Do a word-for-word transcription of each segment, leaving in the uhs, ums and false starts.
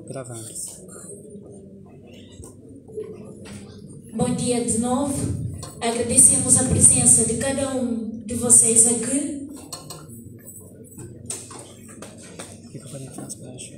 Gravando. Bom dia de novo. Agradecemos a presença de cada um de vocês aqui. Fica para trás, para baixo.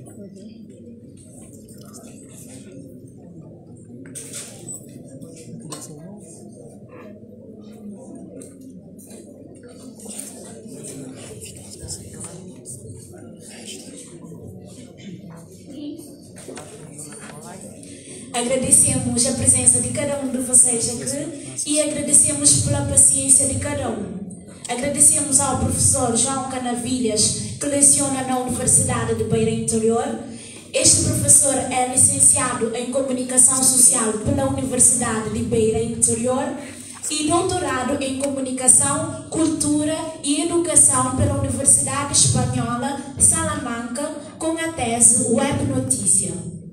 Agradecemos a presença de cada um de vocês aqui e agradecemos pela paciência de cada um. Agradecemos ao professor João Canavilhas, que leciona na Universidade de Beira Interior. Este professor é licenciado em Comunicação Social pela Universidade de Beira Interior e doutorado em Comunicação, Cultura e Educação pela Universidade Espanhola Salamanca, com a tese Web Notícia.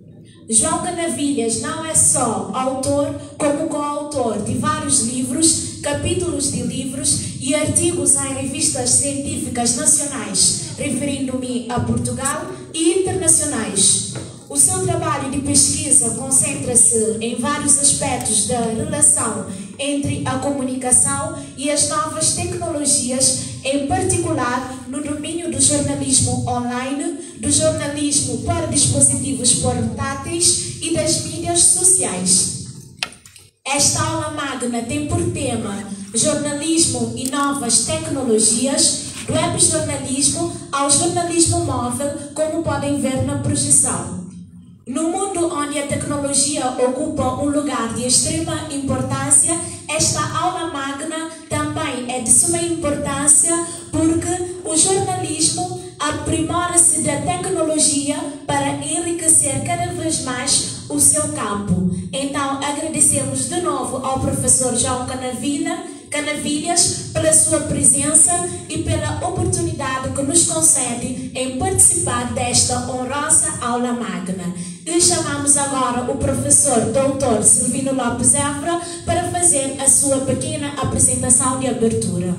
João Canavilhas não é só autor, como coautor de vários livros, capítulos de livros e artigos em revistas científicas nacionais, referindo-me a Portugal e internacionais. O seu trabalho de pesquisa concentra-se em vários aspectos da relação entre a comunicação e as novas tecnologias, em particular no domínio do jornalismo online, do jornalismo para dispositivos portáteis e das mídias sociais. Esta aula magna tem por tema Jornalismo e Novas Tecnologias, do webjornalismo ao jornalismo móvel, como podem ver na projeção. No mundo onde a tecnologia ocupa um lugar de extrema importância, esta aula magna também é de suma importância porque o jornalismo aprimora-se da tecnologia para enriquecer cada vez mais o seu campo. Então, agradecemos de novo ao professor João Canavilha, Canavilhas pela sua presença e pela oportunidade que nos concede em participar desta honrosa aula magna. E chamamos agora o professor doutor Silvino Lopes Évora para fazer a sua pequena apresentação de abertura.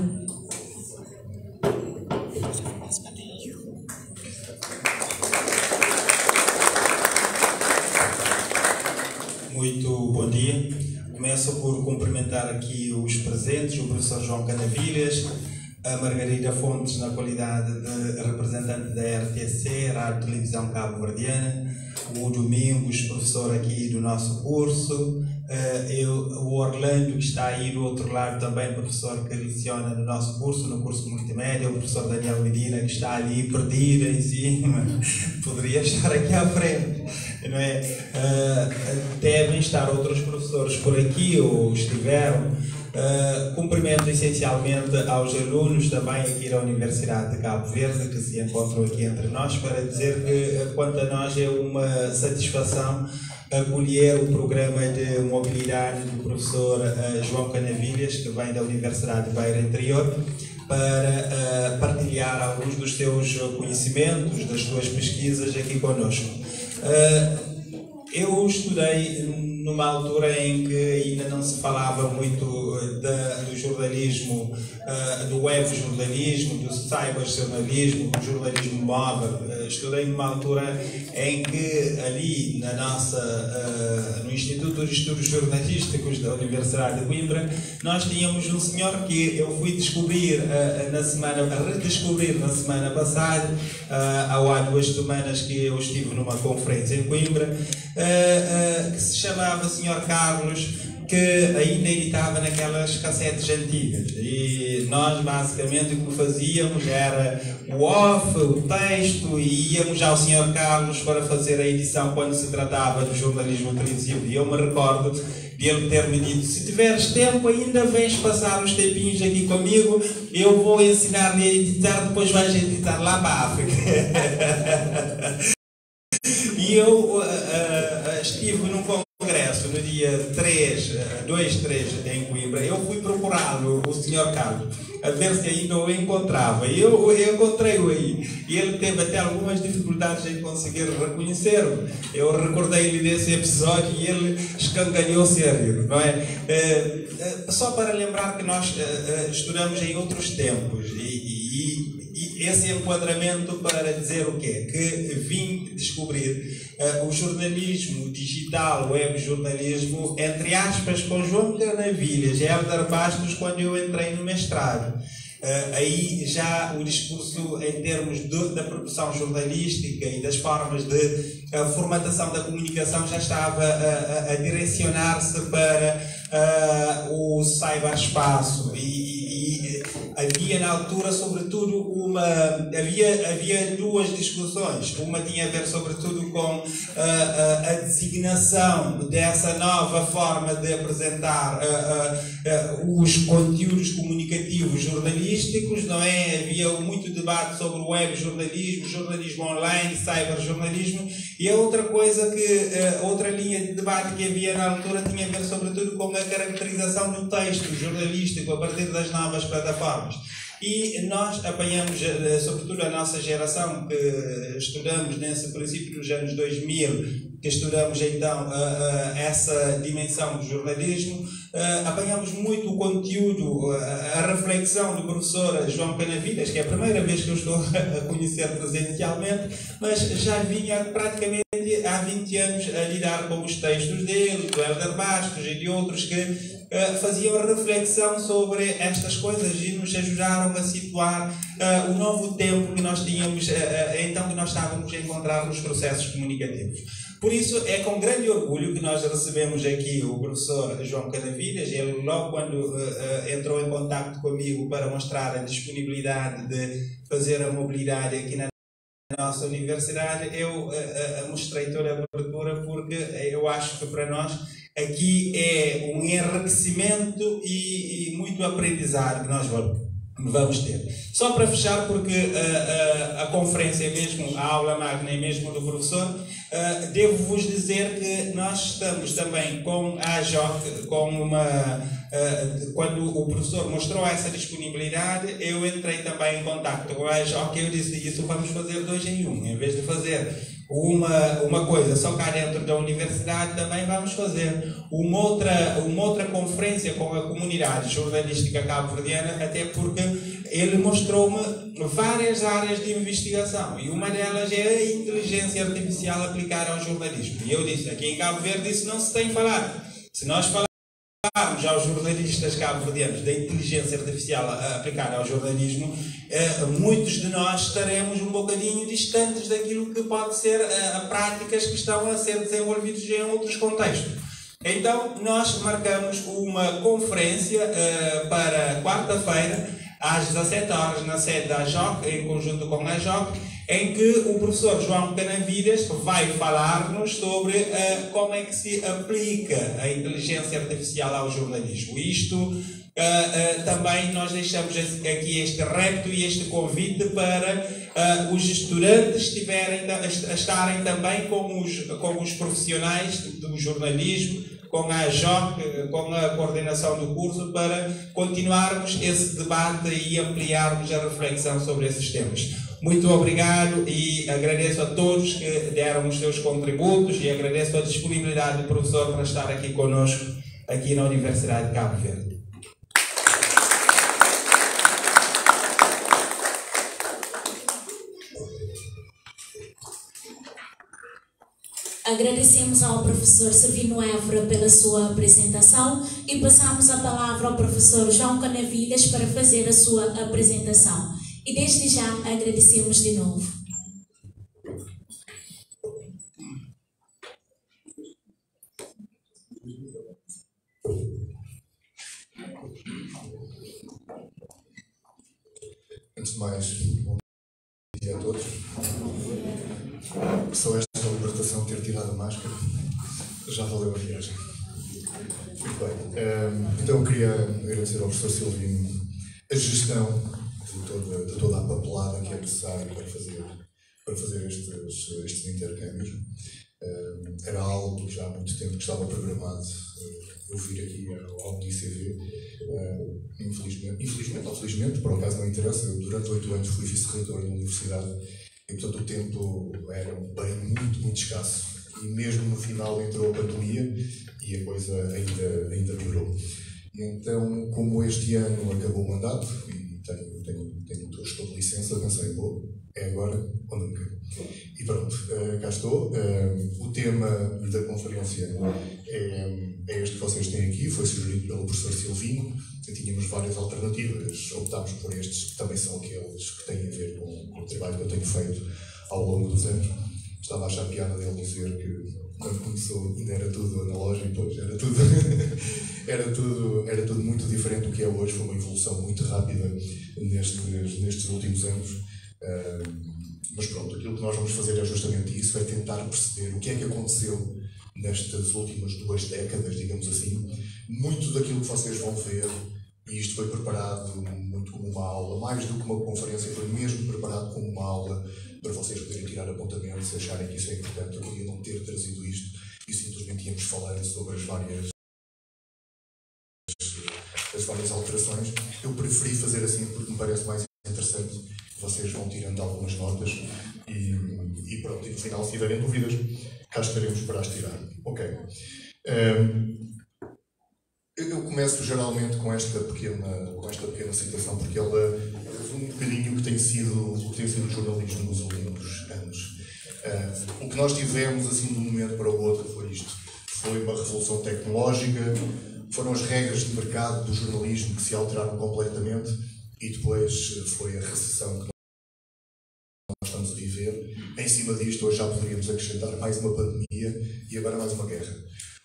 Muito bom dia. Começo por cumprimentar aqui os presentes, o professor João Canavilhas, a Margarida Fontes na qualidade de representante da R T C, Rádio Televisão Cabo-Verdiana, o Domingos, professor aqui do nosso curso, eu, o Orlando, que está aí do outro lado também, professor que leciona no nosso curso, no curso multimédia, o professor Daniel Medina, que está ali perdido em cima, poderia estar aqui à frente, não é? Uh, devem estar outros professores por aqui, ou estiveram. Uh, cumprimento essencialmente aos alunos também aqui da Universidade de Cabo Verde, que se encontram aqui entre nós, para dizer que, quanto a nós, é uma satisfação acolher o programa de mobilidade do professor uh, João Canavilhas, que vem da Universidade de Beira Interior, para uh, partilhar alguns dos seus conhecimentos, das suas pesquisas aqui conosco. Uh, eu estudei numa altura em que ainda não se falava muito da, do jornalismo, uh, do webjornalismo, do cyberjornalismo, do jornalismo móvel. Uh, estudei numa altura em que ali na nossa, uh, no Instituto de Estudos Jornalísticos da Universidade de Coimbra, nós tínhamos um senhor que eu fui descobrir uh, na semana, redescobrir na semana passada, uh, há duas semanas que eu estive numa conferência em Coimbra, uh, uh, que se chamava senhor Carlos, que ainda editava naquelas cassetes antigas, e nós basicamente o que fazíamos era o off, o texto, e íamos ao senhor Carlos para fazer a edição quando se tratava do jornalismo televisivo. E eu me recordo de ele ter-me dito: se tiveres tempo ainda vens passar uns tempinhos aqui comigo, eu vou ensinar-lhe a editar, depois vais editar lá para a África. E eu uh, uh, estive num congresso no dia três, dois, três em Coimbra. Eu fui procurá-lo, o senhor Carlos, a ver se ainda o encontrava. E eu, eu encontrei-o aí. E ele teve até algumas dificuldades em conseguir reconhecer-me. Eu recordei-lhe desse episódio e ele escangalhou-se a rir, não é? Uh, uh, só para lembrar que nós uh, uh, estudamos em outros tempos. E, e, e esse enquadramento para dizer o quê? Que vim descobrir uh, o jornalismo digital, o web jornalismo, entre aspas, com João Canavilhas e Hélder Bastos, quando eu entrei no mestrado. Uh, aí já o discurso em termos de, da produção jornalística e das formas de uh, formatação da comunicação já estava a, a, a direcionar-se para uh, o cyberespaço e, e havia na altura sobretudo uma havia, havia duas discussões. Uma tinha a ver sobretudo com uh, uh, a designação dessa nova forma de apresentar uh, uh, uh, os conteúdos comunicativos jornalísticos, não é? Havia muito debate sobre o web jornalismo, jornalismo online, cyberjornalismo, e a outra coisa que, uh, outra linha de debate que havia na altura tinha a ver sobretudo com a caracterização do texto jornalístico a partir das novas plataformas. E nós apanhamos, sobretudo a nossa geração, que estudamos nesse princípio dos anos dois mil, que estudamos então uh, uh, essa dimensão do jornalismo, uh, apanhamos muito o conteúdo, uh, a reflexão do professor João Canavilhas, que é a primeira vez que eu estou a conhecer presencialmente, mas já vinha praticamente há vinte anos a lidar com os textos dele, do Hélder Bastos e de outros que uh, faziam reflexão sobre estas coisas e nos ajudaram a situar uh, o novo tempo que nós tínhamos, uh, uh, então que nós estávamos a encontrar nos processos comunicativos. Por isso, é com grande orgulho que nós recebemos aqui o professor João Canavilhas. Ele, logo quando uh, uh, entrou em contato comigo para mostrar a disponibilidade de fazer a mobilidade aqui na nossa universidade, eu uh, uh, mostrei toda a abertura, porque eu acho que para nós aqui é um enriquecimento e, e muito aprendizado que nós vamos. Vamos ter. Só para fechar, porque uh, uh, a conferência mesmo, a aula magna é mesmo do professor, uh, devo-vos dizer que nós estamos também com a A J O C, com uma... Uh, quando o professor mostrou essa disponibilidade, eu entrei também em contato com a A J O C e eu disse, isso vamos fazer dois em um, em vez de fazer uma, uma coisa só cá dentro da universidade, também vamos fazer uma outra, uma outra conferência com a comunidade jornalística cabo-verdiana, até porque ele mostrou-me várias áreas de investigação e uma delas é a inteligência artificial aplicada ao jornalismo. E eu disse, aqui em Cabo Verde isso não se tem falado. Se nós falarmos aos jornalistas cabo-verdianos da inteligência artificial aplicada ao jornalismo, eh, muitos de nós estaremos um bocadinho distantes daquilo que pode ser eh, práticas que estão a ser desenvolvidas em outros contextos. Então, nós marcamos uma conferência eh, para quarta-feira, às dezassete horas, na sede da A J O C, em conjunto com a A J O C, em que o professor João Canavilhas vai falar-nos sobre uh, como é que se aplica a inteligência artificial ao jornalismo. Isto uh, uh, também nós deixamos aqui este repto e este convite para uh, os estudantes estiverem, estarem também com os, com os profissionais do jornalismo, com a A J O C, com a coordenação do curso, para continuarmos esse debate e ampliarmos a reflexão sobre esses temas. Muito obrigado e agradeço a todos que deram os seus contributos e agradeço a disponibilidade do professor para estar aqui conosco, aqui na Universidade de Cabo Verde. Agradecemos ao professor Servino Évora pela sua apresentação e passamos a palavra ao professor João Canavilhas para fazer a sua apresentação. E desde já agradecemos de novo. Antes de mais, bom dia a todos. Só esta libertação, ter tirado a máscara, já valeu a viagem. Muito bem. Então eu queria agradecer ao professor Silvino a gestão de toda, de toda a papelada que é necessária para fazer, para fazer estes, estes intercâmbios. Uh, era algo já há muito tempo que estava programado uh, eu vir aqui ao I C V. Uh, infelizmente, infelizmente ou felizmente, por acaso não interessa, eu durante oito anos fui vice-reitor da universidade e portanto o tempo era bem muito, muito escasso. E mesmo no final entrou a pandemia e a coisa ainda, ainda piorou. Então, como este ano acabou o mandato, Tenho, tenho, tenho, estou de licença licença, pensei, pô, é agora ou nunca. E pronto, uh, cá estou. Uh, o tema da conferência é, é este que vocês têm aqui, foi sugerido pelo professor Silvino. Tínhamos várias alternativas, optámos por estes, que também são aqueles que têm a ver com, com o trabalho que eu tenho feito ao longo dos anos. Estava a achar piada dele dizer que quando começou ainda era tudo analógico, pois era tudo, era tudo, era tudo muito diferente do que é hoje. Foi uma evolução muito rápida nestes, nestes últimos anos. Uh, mas pronto, aquilo que nós vamos fazer é justamente isso, é tentar perceber o que é que aconteceu nestas últimas duas décadas, digamos assim. Muito daquilo que vocês vão ver, e isto foi preparado muito como uma aula, mais do que uma conferência, foi mesmo preparado como uma aula para vocês poderem tirar apontamentos, se acharem que isso é importante. Eu podia não ter trazido isto e simplesmente íamos falando sobre as várias, as várias alterações. Eu preferi fazer assim porque me parece mais interessante. Vocês vão tirando algumas notas e, e pronto, e no final, se tiverem dúvidas, cá estaremos para as tirar. Ok. Um, eu começo geralmente com esta pequena, com esta pequena citação, porque ela é um bocadinho o que tem sido o que tem sido o jornalismo nos últimos anos. Uh, o que nós tivemos assim de um momento para o outro foi isto. Foi uma revolução tecnológica, foram as regras de mercado do jornalismo que se alteraram completamente e depois foi a recessão que nós estamos a viver. Em cima disto, hoje já poderíamos acrescentar mais uma pandemia e agora mais uma guerra.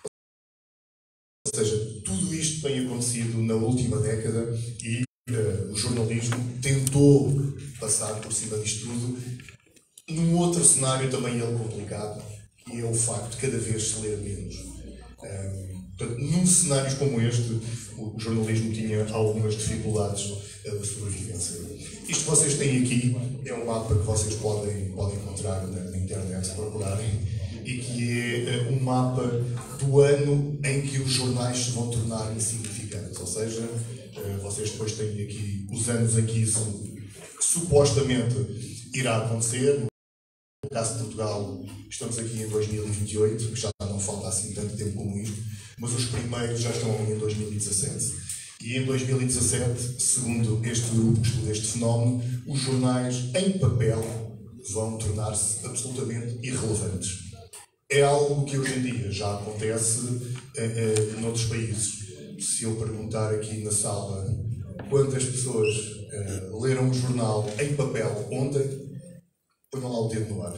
Ou seja, tudo isto tem acontecido na última década e uh, o jornalismo tentou passar por cima disto tudo num outro cenário também ele complicado, que é o facto de cada vez se ler menos. Um, portanto, num cenário como este, o, o jornalismo tinha algumas dificuldades uh, de sobrevivência. Isto que vocês têm aqui é um mapa que vocês podem, podem encontrar na, na internet, se procurarem, e que é uh, um mapa do ano em que os jornais se vão tornar insignificantes. Ou seja, uh, vocês depois têm aqui os anos em que isso supostamente irá acontecer. No caso de Portugal, estamos aqui em dois mil e vinte e oito, que já não falta assim tanto tempo como isto, mas os primeiros já estão ali em dois mil e dezassete. E em dois mil e dezassete, segundo este grupo que estuda este fenómeno, os jornais em papel vão tornar-se absolutamente irrelevantes. É algo que hoje em dia já acontece eh, eh, noutros países. Se eu perguntar aqui na sala quantas pessoas eh, leram o jornal em papel ontem, ponham lá o dedo no ar.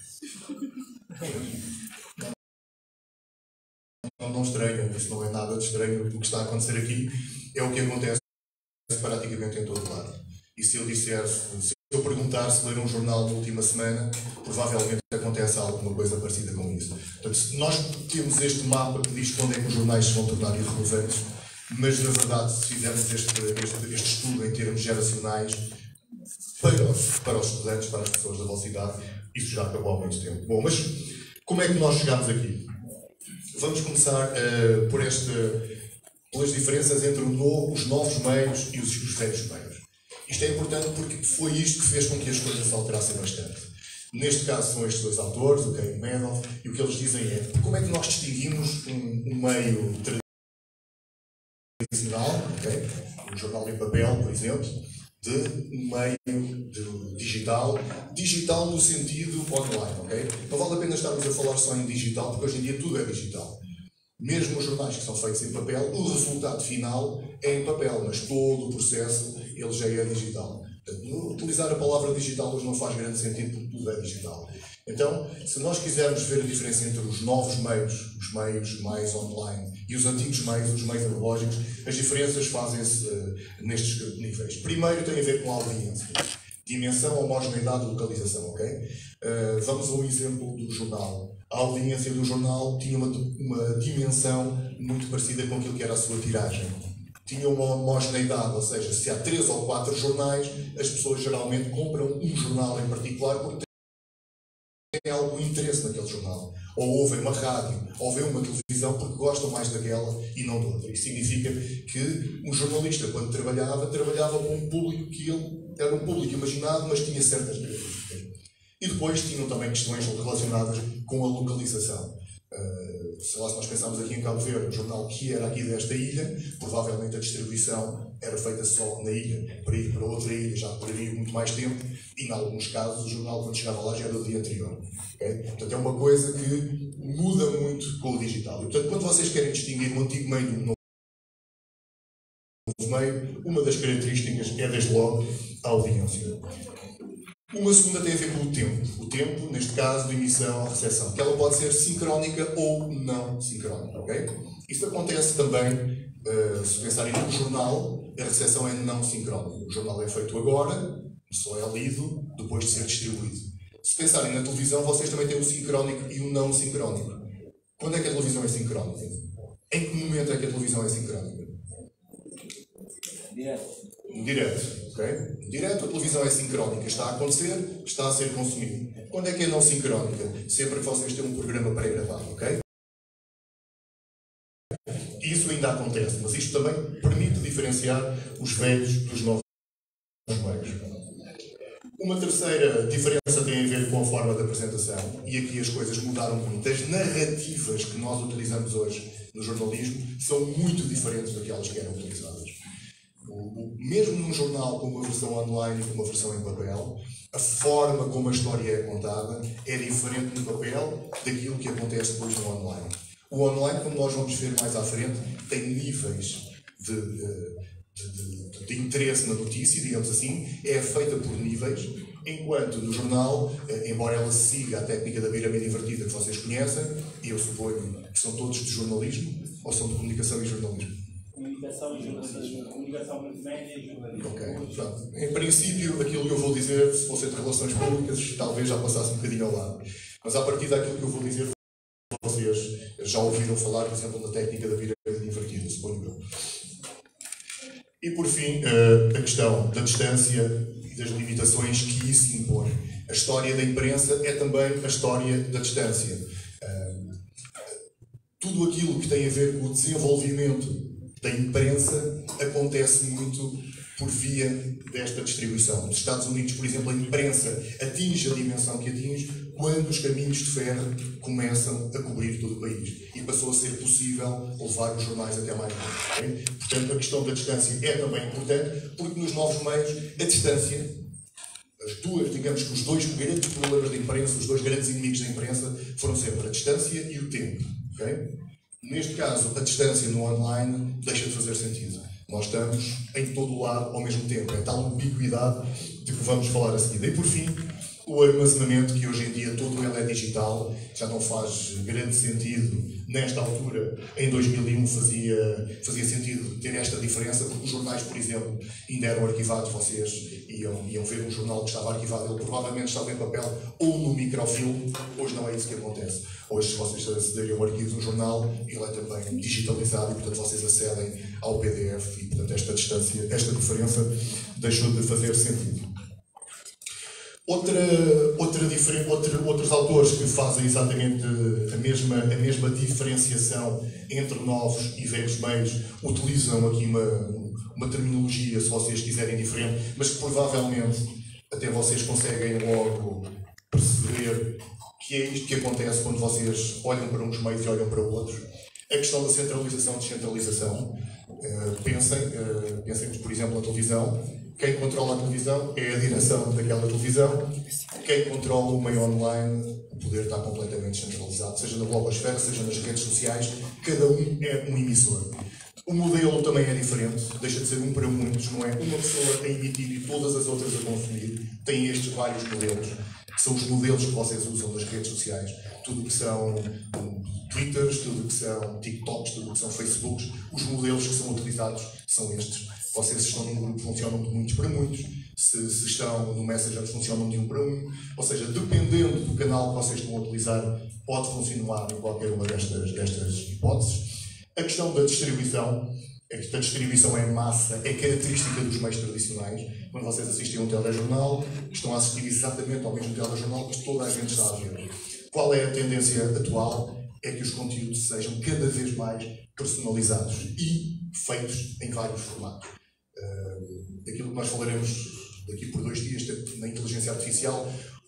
Não, não estranham, isso não é nada de estranho. O que está a acontecer aqui é o que acontece praticamente em todo lado. E se eu disser, se eu perguntar se leram um jornal na última semana, provavelmente acontece alguma coisa parecida com isso. Portanto, se nós temos este mapa que diz quando é que os jornais se vão tornar irrelevantes, mas na verdade, se fizermos este, este, este estudo em termos geracionais, para os, para os estudantes, para as pessoas da vossa idade, isso já acabou há muito tempo. Bom, mas como é que nós chegamos aqui? Vamos começar uh, por esta, pelas diferenças entre o novo, os novos meios e os, os velhos meios. Isto é importante porque foi isto que fez com que as coisas se alterassem bastante. Neste caso são estes dois autores, o Kane Madoff, e o que eles dizem é como é que nós distinguimos um, um meio tradicional, okay? Um jornal em papel, por exemplo, de um meio de digital, digital no sentido online, ok? Não vale a pena estarmos a falar só em digital, porque hoje em dia tudo é digital. Mesmo os jornais que são feitos em papel, o resultado final é em papel, mas todo o processo ele já é digital. Portanto, utilizar a palavra digital hoje não faz grande sentido porque tudo é digital. Então, se nós quisermos ver a diferença entre os novos meios, os meios mais online, e os antigos meios, os meios analógicos, as diferenças fazem-se uh, nestes níveis. Primeiro tem a ver com a audiência. Dimensão, homogeneidade, localização, ok? Uh, vamos a um exemplo do jornal. A audiência do jornal tinha uma, uma dimensão muito parecida com aquilo que era a sua tiragem. Tinha uma homogeneidade, ou seja, se há três ou quatro jornais, as pessoas geralmente compram um jornal em particular porque têm algum interesse naquele jornal. Ou ouvem uma rádio, ou ouvem uma televisão porque gostam mais daquela e não da outra. Isso significa que um jornalista, quando trabalhava, trabalhava com um público que ele era um público imaginado, mas tinha certas características. E depois tinham também questões relacionadas com a localização. Uh, sei lá, se nós pensarmos aqui em Cabo Verde, o jornal que era aqui desta ilha, provavelmente a distribuição era feita só na ilha. Para ir para outra ilha já demoraria muito mais tempo e, em alguns casos, o jornal, quando chegava lá, já era do dia anterior. Okay? Portanto, é uma coisa que muda muito com o digital. E, portanto, quando vocês querem distinguir um antigo meio de um novo meio, uma das características é, desde logo, a audiência. Uma segunda tem a ver com o tempo. O tempo, neste caso, de emissão ou recepção. Que ela pode ser sincrónica ou não sincrónica. Okay? Isso acontece também, uh, se pensarem no jornal, a recepção é não sincrónica. O jornal é feito agora, só é lido depois de ser distribuído. Se pensarem na televisão, vocês também têm o sincrónico e o não sincrónico. Quando é que a televisão é sincrónica? Em que momento é que a televisão é sincrónica? Direto. Direto, ok? Direto, a televisão é sincrónica, está a acontecer, está a ser consumido. Quando é que é não sincrónica? Sempre que vocês têm um programa pré-gravado, ok? Isso ainda acontece, mas isto também permite diferenciar os velhos dos novos meios. Uma terceira diferença tem a ver com a forma de apresentação, e aqui as coisas mudaram muito. As narrativas que nós utilizamos hoje no jornalismo são muito diferentes daquelas que eram utilizadas. O, o, mesmo num jornal com uma versão online e com uma versão em papel, a forma como a história é contada é diferente no papel daquilo que acontece depois no online. O online, como nós vamos ver mais à frente, tem níveis de, de, de, de interesse na notícia, digamos assim, é feita por níveis, enquanto no jornal, embora ela siga a técnica da pirâmide invertida que vocês conhecem, e eu suponho que são todos de jornalismo, ou são de comunicação e jornalismo? Comunicação e jornalismo. Comunicação multimédia e jornalismo. Ok, pronto. Em princípio, aquilo que eu vou dizer, se fosse de relações públicas, talvez já passasse um bocadinho ao lado. Mas a partir daquilo que eu vou dizer, vocês já ouviram falar, por exemplo, na técnica da pirâmide invertida, suponho eu. E por fim, a questão da distância e das limitações que isso impõe. A história da imprensa é também a história da distância. Tudo aquilo que tem a ver com o desenvolvimento da imprensa acontece muito por via desta distribuição. Nos Estados Unidos, por exemplo, a imprensa atinge a dimensão que atinge quando os caminhos de ferro começam a cobrir todo o país. E passou a ser possível levar os jornais até mais longe. Okay? Portanto, a questão da distância é também importante, porque nos novos meios, a distância, as duas, digamos que os dois grandes problemas da imprensa, os dois grandes inimigos da imprensa, foram sempre a distância e o tempo. Okay? Neste caso, a distância no online deixa de fazer sentido. Nós estamos em todo o lado ao mesmo tempo. É tal ubiquidade de que vamos falar a seguir. E por fim, o armazenamento, que hoje em dia todo ele é digital, já não faz grande sentido. Nesta altura, em dois mil e um, fazia, fazia sentido ter esta diferença, porque os jornais, por exemplo, ainda eram arquivados. Vocês iam, iam ver um jornal que estava arquivado, ele provavelmente estava em papel ou no microfilme. Hoje não é isso que acontece. Hoje, se vocês acederem ao arquivo de um jornal, ele é também digitalizado e, portanto, vocês acedem ao P D F e, portanto, esta distância, esta diferença deixou de fazer sentido. Outra, outra diferen, outra, outros autores que fazem exatamente a mesma, a mesma diferenciação entre novos e velhos meios utilizam aqui uma, uma terminologia, se vocês quiserem, diferente, mas que provavelmente até vocês conseguem logo perceber que é isto que acontece quando vocês olham para uns meios e olham para outros. A questão da centralização e descentralização. Uh, pensem, uh, pensem, por exemplo, na televisão. Quem controla a televisão é a direção daquela televisão. Quem controla o meio online, o poder está completamente centralizado, seja na blogosfera, seja nas redes sociais, cada um é um emissor. O modelo também é diferente, deixa de ser um para muitos, não é uma pessoa a emitir e todas as outras a consumir. Tem estes vários modelos, que são os modelos que vocês usam nas redes sociais. Tudo que são Twitters, tudo que são TikToks, tudo que são Facebooks, os modelos que são utilizados são estes. Vocês estão num grupo, funcionam de muitos para muitos. Se, se estão no Messenger, funcionam de um para um. Ou seja, dependendo do canal que vocês estão a utilizar, pode funcionar em qualquer uma destas, destas hipóteses. A questão da distribuição, a distribuição em massa é característica dos meios tradicionais. Quando vocês assistem a um telejornal, estão a assistir exatamente ao mesmo telejornal que toda a gente está a ver. Qual é a tendência atual? É que os conteúdos sejam cada vez mais personalizados e feitos em vários formatos. Uh, daquilo que nós falaremos daqui por dois dias na inteligência artificial,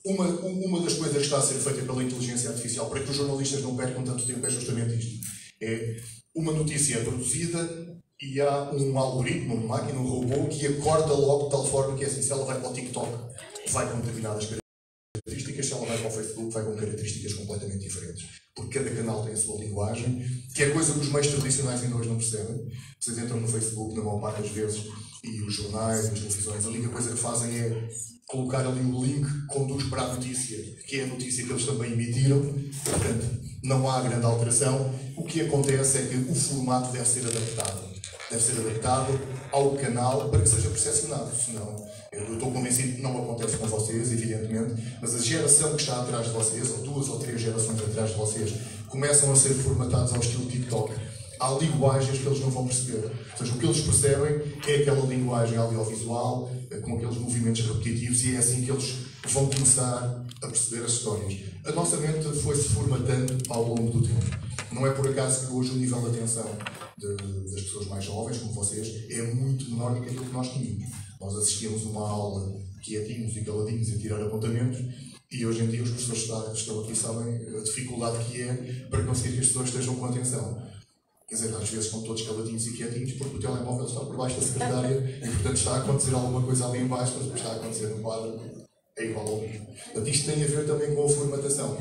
Uma, uma das coisas que está a ser feita pela inteligência artificial para que os jornalistas não percam tanto tempo é justamente isto. É uma notícia é produzida e há um algoritmo, uma máquina, um robô que a corta logo de tal forma que é assim, se ela vai para o TikTok, vai com determinadas características, se ela vai para o Facebook, vai com características completamente diferentes. Porque cada canal tem a sua linguagem, que é coisa que os meios tradicionais ainda hoje não percebem. Vocês entram no Facebook, na maior parte das vezes, e os jornais, as televisões, a única coisa que fazem é colocar ali o link que conduz para a notícia, que é a notícia que eles também emitiram. Portanto, não há grande alteração. O que acontece é que o formato deve ser adaptado. Deve ser adaptado ao canal para que seja percepcionado. Senão, eu estou convencido que não acontece com vocês, evidentemente, mas a geração que está atrás de vocês, ou duas ou três gerações atrás de vocês, começam a ser formatados ao estilo TikTok. Há linguagens que eles não vão perceber. Ou seja, o que eles percebem é aquela linguagem audiovisual, com aqueles movimentos repetitivos, e é assim que eles vão começar a perceber as histórias. A nossa mente foi-se formatando ao longo do tempo. Não é por acaso que hoje o nível de atenção de, das pessoas mais jovens, como vocês, é muito menor do que aquilo que nós tínhamos. Nós assistíamos uma aula quietinhos e caladinhos a tirar apontamentos, e hoje em dia os professores que estão aqui sabem a dificuldade que é para conseguir que as pessoas estejam com atenção. Quer dizer, às vezes estão todos caladinhos e quietinhos porque o telemóvel está por baixo da secretária e, portanto, está a acontecer alguma coisa ali em baixo, mas o que está a acontecer no quadro é igual ao mesmo. Portanto, isto tem a ver também com a formatação.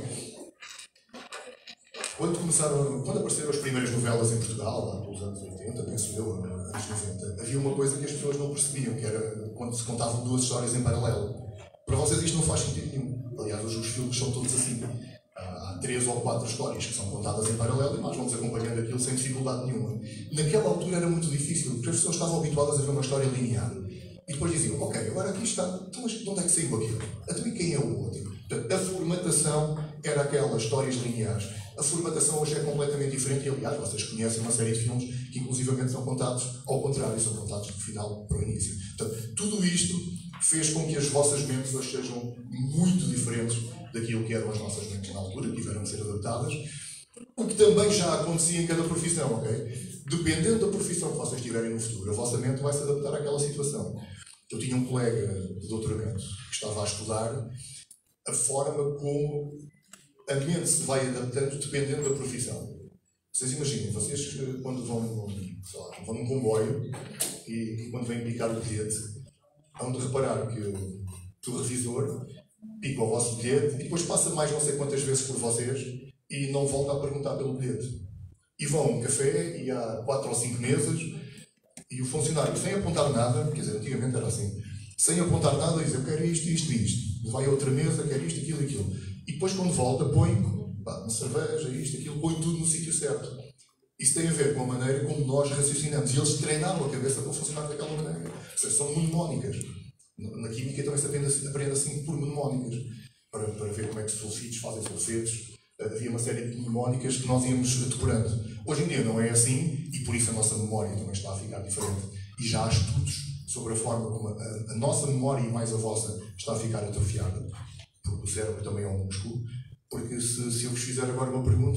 Quando começaram, quando apareceram as primeiras novelas em Portugal, lá pelos anos oitenta, penso eu, anos noventa, havia uma coisa que as pessoas não percebiam, que era quando se contavam duas histórias em paralelo. Para vocês isto não faz sentido nenhum. Aliás, hoje os filmes são todos assim. Há três ou quatro histórias que são contadas em paralelo e nós vamos acompanhando aquilo sem dificuldade nenhuma. Naquela altura era muito difícil, porque as pessoas estavam habituadas a ver uma história linear. E depois diziam, ok, agora aqui está, então, mas de onde é que saiu aquilo? Então, e quem é o outro? Portanto, a formatação era aquelas histórias lineares. A formatação hoje é completamente diferente e, aliás, vocês conhecem uma série de filmes que, inclusivamente, são contados ao contrário, são contados do final para o início. Portanto, tudo isto fez com que as vossas mentes hoje sejam muito diferentes daquilo que eram as nossas mentes na altura, que tiveram de ser adaptadas, o que também já acontecia em cada profissão, ok? Dependendo da profissão que vocês tiverem no futuro, a vossa mente vai se adaptar àquela situação. Eu tinha um colega de doutoramento que estava a estudar a forma como a mente se vai adaptando dependendo da profissão. Vocês imaginem, vocês quando vão, sei lá, vão num comboio e, e quando vêm picar o bilhete, hão de reparar que o, que o revisor pica o vosso bilhete e depois passa mais não sei quantas vezes por vocês e não volta a perguntar pelo bilhete. E vão a um café e há quatro ou cinco mesas e o funcionário, sem apontar nada, quer dizer, antigamente era assim, sem apontar nada, diz, eu quero isto, isto e isto. Vai a outra mesa, quero isto, aquilo e aquilo. E depois, quando volta, põe pá, uma cerveja, isto, aquilo, põe tudo no sítio certo. Isso tem a ver com a maneira como nós raciocinamos. E eles treinaram a cabeça para funcionar daquela maneira. Ou seja, são mnemónicas. Na química também se aprende, aprende assim por mnemónicas. Para, para ver como é que os sulfitos fazem sulfetos. Havia uma série de mnemónicas que nós íamos decorando. Hoje em dia não é assim, e por isso a nossa memória também está a ficar diferente. E já há estudos sobre a forma como a, a nossa memória e mais a vossa está a ficar atrofiada. Porque o cérebro também é um músculo. Porque se, se eu vos fizer agora uma pergunta,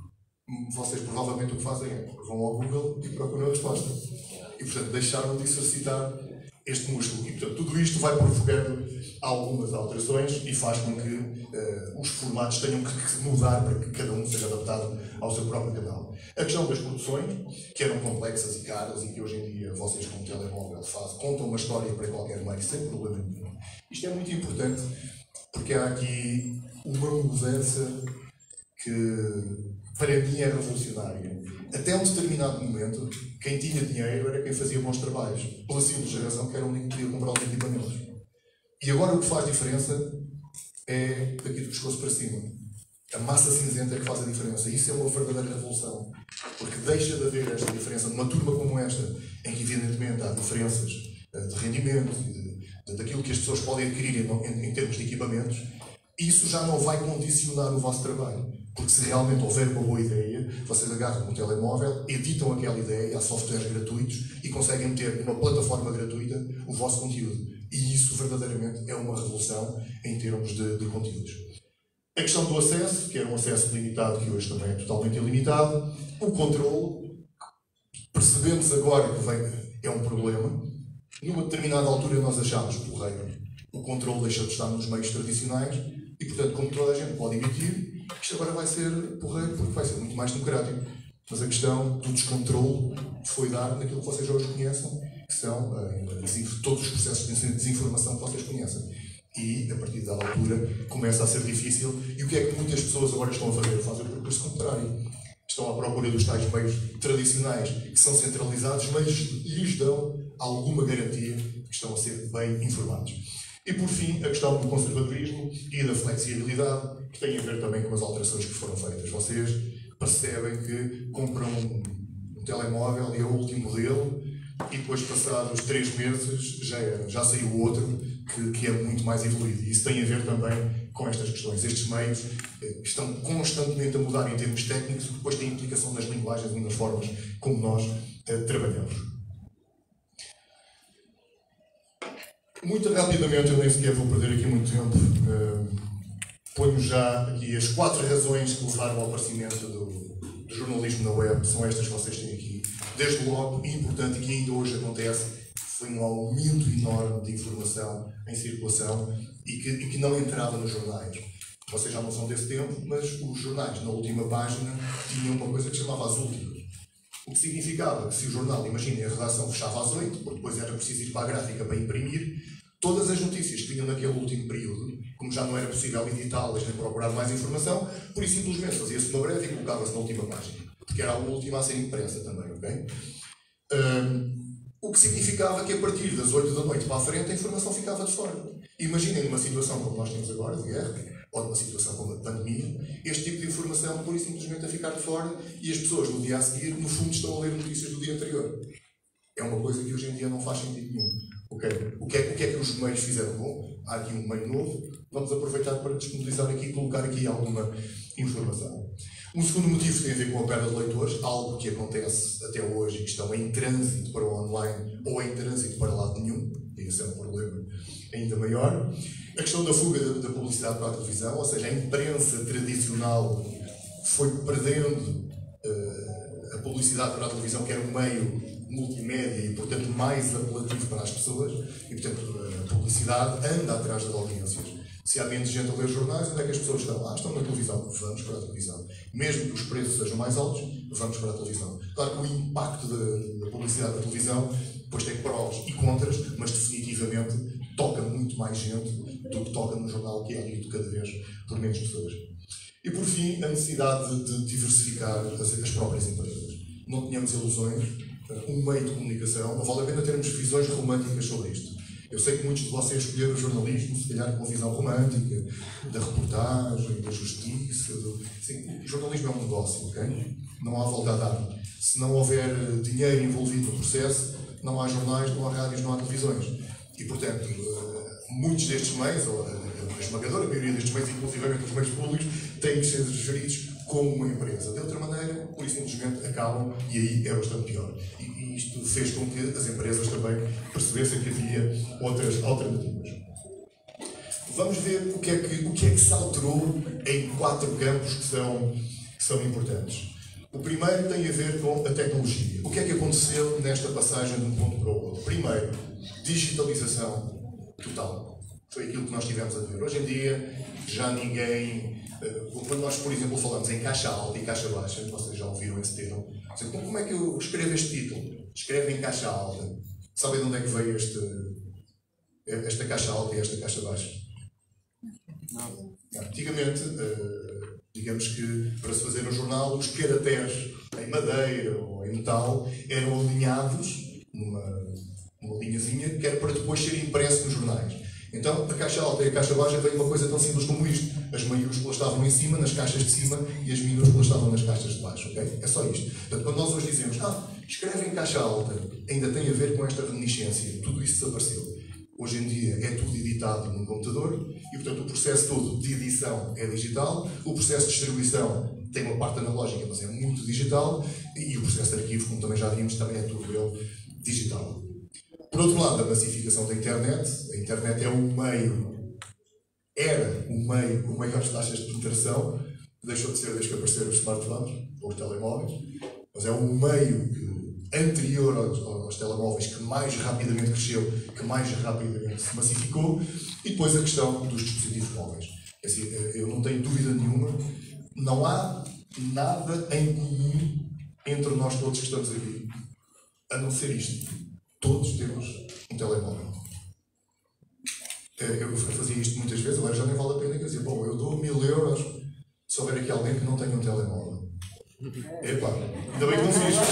vocês provavelmente o que fazem é vão ao Google e procuram a resposta. E portanto deixaram de exercitar este músculo. E portanto tudo isto vai provocando algumas alterações e faz com que uh, os formatos tenham que, que mudar para que cada um seja adaptado ao seu próprio canal. A questão das produções, que eram complexas e caras e que hoje em dia vocês com o telemóvel fazem, contam uma história para qualquer meio sem problema nenhum. Isto é muito importante porque há aqui uma mudança que para mim é revolucionária. Até um determinado momento, quem tinha dinheiro era quem fazia bons trabalhos, pela simples razão que era o único que podia comprar os equipamentos. E agora o que faz diferença é daqui do pescoço para cima. A massa cinzenta é que faz a diferença. Isso é uma verdadeira revolução. Porque deixa de haver esta diferença numa turma como esta, em que evidentemente há diferenças de rendimento, de, de, daquilo que as pessoas podem adquirir em, em, em termos de equipamentos. Isso já não vai condicionar o vosso trabalho. Porque se realmente houver uma boa ideia, vocês agarram no telemóvel, editam aquela ideia, há softwares gratuitos e conseguem meter numa plataforma gratuita o vosso conteúdo. E isso verdadeiramente é uma revolução em termos de, de conteúdos. A questão do acesso, que era um acesso limitado, que hoje também é totalmente ilimitado. O controle, percebemos agora que vem, é um problema. Numa determinada altura nós achámos, porreiro, o controle deixa de estar nos meios tradicionais e, portanto, como toda a gente pode emitir, isto agora vai ser porreiro porque vai ser muito mais democrático. Mas a questão do descontrole foi dar naquilo que vocês já hoje conhecem, que são uh, todos os processos de desinformação que vocês conhecem. E, a partir da altura, começa a ser difícil. E o que é que muitas pessoas agora estão a fazer? Fazem o percurso contrário. Estão à procura dos tais meios tradicionais que são centralizados, mas lhes dão alguma garantia que estão a ser bem informados. E, por fim, a questão do conservadorismo e da flexibilidade, que tem a ver também com as alterações que foram feitas. Vocês percebem que compram um, um telemóvel e é o último modelo, e depois, passados três meses, já, é, já saiu outro que, que é muito mais evoluído. E isso tem a ver também com estas questões. Estes meios eh, estão constantemente a mudar em termos técnicos, que depois tem implicação nas linguagens e nas formas como nós eh, trabalhamos. Muito rapidamente, eu nem sequer vou perder aqui muito tempo, uh, ponho já aqui as quatro razões que levaram ao aparecimento do, do jornalismo na web. São estas que vocês têm aqui. Desde logo, e importante, e que ainda hoje acontece, foi um aumento enorme de informação em circulação e que, e que não entrava nos jornais. Vocês já não são desse tempo, mas os jornais, na última página, tinham uma coisa que se chamava as últimas. O que significava que se o jornal, imaginem, a redação fechava às oito, porque depois era preciso ir para a gráfica para imprimir, todas as notícias que vinham naquele último período, como já não era possível editá-las nem procurar mais informação, por isso simplesmente fazia-se uma breve e colocava-se na última página, porque era a última a ser impressa também, ok? Um, o que significava que a partir das oito da noite para a frente a informação ficava de fora. Imaginem numa situação como nós temos agora, de guerra, ou numa situação como a de pandemia, este tipo de informação pura e simplesmente a ficar de fora e as pessoas no dia a seguir, no fundo, estão a ler notícias do dia anterior. É uma coisa que hoje em dia não faz sentido nenhum. Okay. O, que é, o que é que os meios fizeram? Bom, há aqui um meio novo, vamos aproveitar para disponibilizar aqui e colocar aqui alguma informação. Um segundo motivo tem a ver com a perda de leitores, algo que acontece até hoje e que estão em trânsito para o online ou em trânsito para lado nenhum, e esse é um problema ainda maior. A questão da fuga da, da publicidade para a televisão, ou seja, a imprensa tradicional foi perdendo uh, a publicidade para a televisão, que era um meio multimédia e, portanto, mais apelativo para as pessoas, e, portanto, a publicidade anda atrás das audiências. Se há menos gente a ler jornais, onde é que as pessoas estão? Ah, estão na televisão, vamos para a televisão. Mesmo que os preços sejam mais altos, vamos para a televisão. Claro que o impacto da, da publicidade da televisão depois tem prós e contras, mas definitivamente toca muito mais gente do que toca no jornal, que é lido cada vez por menos pessoas. E, por fim, a necessidade de diversificar as, as próprias empresas. Não tenhamos ilusões, um meio de comunicação, não vale a pena termos visões românticas sobre isto. Eu sei que muitos de vocês escolheram o jornalismo, se calhar com a visão romântica, da reportagem, da justiça. Do... Sim, o jornalismo é um negócio, ok? Não há volta a dar. Se não houver dinheiro envolvido no processo, não há jornais, não há rádios, não há televisões. E, portanto, muitos destes meios, ou a esmagadora maioria destes meios, inclusive os meios públicos, têm de ser geridos como uma empresa. De outra maneira, por isso simplesmente acabam e aí é bastante pior. E, e isto fez com que as empresas também percebessem que havia outras alternativas. Vamos ver o que é que, o que, é que se alterou em quatro campos que são, que são importantes. O primeiro tem a ver com a tecnologia. O que é que aconteceu nesta passagem de um ponto para o outro? Primeiro, digitalização total. Foi aquilo que nós tivemos a ver. Hoje em dia, já ninguém... Quando nós, por exemplo, falamos em caixa alta e caixa baixa, vocês já ouviram esse termo, como é que eu escrevo este título? Escreve em caixa alta. Sabem de onde é que veio este, esta caixa alta e esta caixa baixa? Não. Antigamente, digamos que para se fazer um jornal, os caracteres em madeira ou em metal eram alinhados numa, numa linhazinha que era para depois ser impresso nos jornais. Então, a caixa alta e a caixa baixa veio uma coisa tão simples como isto. As maiúsculas estavam em cima, nas caixas de cima, e as minúsculas estavam nas caixas de baixo, ok? É só isto. Portanto, quando nós hoje dizemos, ah, escreve em caixa alta, ainda tem a ver com esta reminiscência. Tudo isso desapareceu. Hoje em dia é tudo editado num computador, e, portanto, o processo todo de edição é digital, o processo de distribuição tem uma parte analógica, mas é muito digital, e o processo de arquivo, como também já vimos, também é tudo ele digital. Por outro lado, a massificação da internet. A internet é um meio, era um meio com maiores taxas de penetração, deixou de ser desde que apareceram os smartphones, ou os telemóveis, mas é um meio que anterior aos, aos telemóveis, que mais rapidamente cresceu, que mais rapidamente se massificou, e depois a questão dos dispositivos móveis. É assim, eu não tenho dúvida nenhuma, não há nada em comum entre nós todos que estamos aqui, a não ser isto. Todos temos um telemóvel. Eu fazia isto muitas vezes, agora já nem vale a pena dizer, bom, eu dou mil euros se houver aqui alguém que não tenha um telemóvel. Epá, ainda bem que não fiz.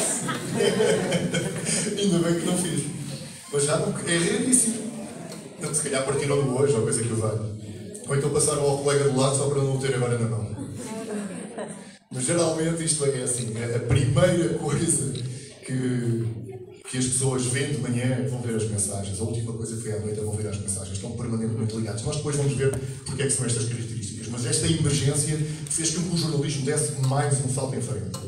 Ainda bem que não fiz. Mas já não, é raríssimo. Então, se calhar partiram do hoje, ou coisa que o valha. Ou então passaram ao colega do lado só para não o ter agora na mão. Mas geralmente isto é assim, a primeira coisa que, que as pessoas veem de manhã vão ver as mensagens. A última coisa que foi à noite é vão ver as mensagens. Estão permanentemente ligados. Nós depois vamos ver porque é que são estas características. Mas esta emergência fez com que o jornalismo desse mais um salto em frente.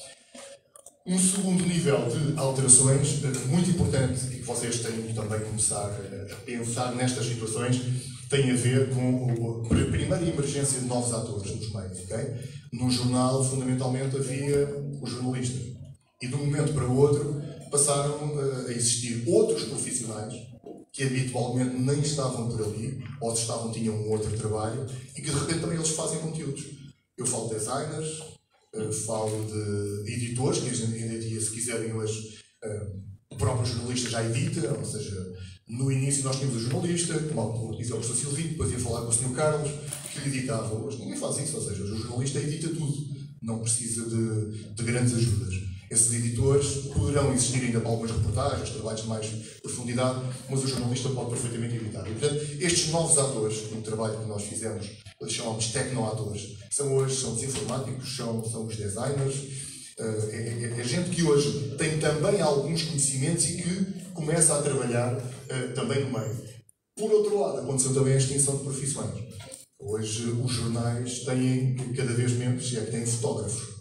Um segundo nível de alterações, muito importante, e que vocês têm que também começar a pensar nestas situações, tem a ver com a primeira emergência de novos atores nos meios. Okay? Num jornal, fundamentalmente, havia o jornalista. E de um momento para o outro passaram a existir outros profissionais que habitualmente nem estavam por ali, ou se estavam, tinham um outro trabalho, e que de repente também eles fazem conteúdos. Eu falo de designers, falo de editores, que hoje em dia, se quiserem hoje, o próprio jornalista já edita, ou seja, no início nós tínhamos o jornalista, como dizia o professor Silvino, depois ia falar com o senhor Carlos, que editava. Hoje ninguém faz isso, ou seja, o jornalista edita tudo, não precisa de, de grandes ajudas. Esses editores poderão existir ainda para algumas reportagens, trabalhos de mais profundidade, mas o jornalista pode perfeitamente editar. E, portanto, estes novos atores, no trabalho que nós fizemos, eles chamamos tecno-atores, são hoje são os informáticos, são, são os designers, uh, é, é, é gente que hoje tem também alguns conhecimentos e que começa a trabalhar uh, também no meio. Por outro lado, aconteceu também a extinção de profissões. Hoje os jornais têm cada vez menos, e é que têm fotógrafos.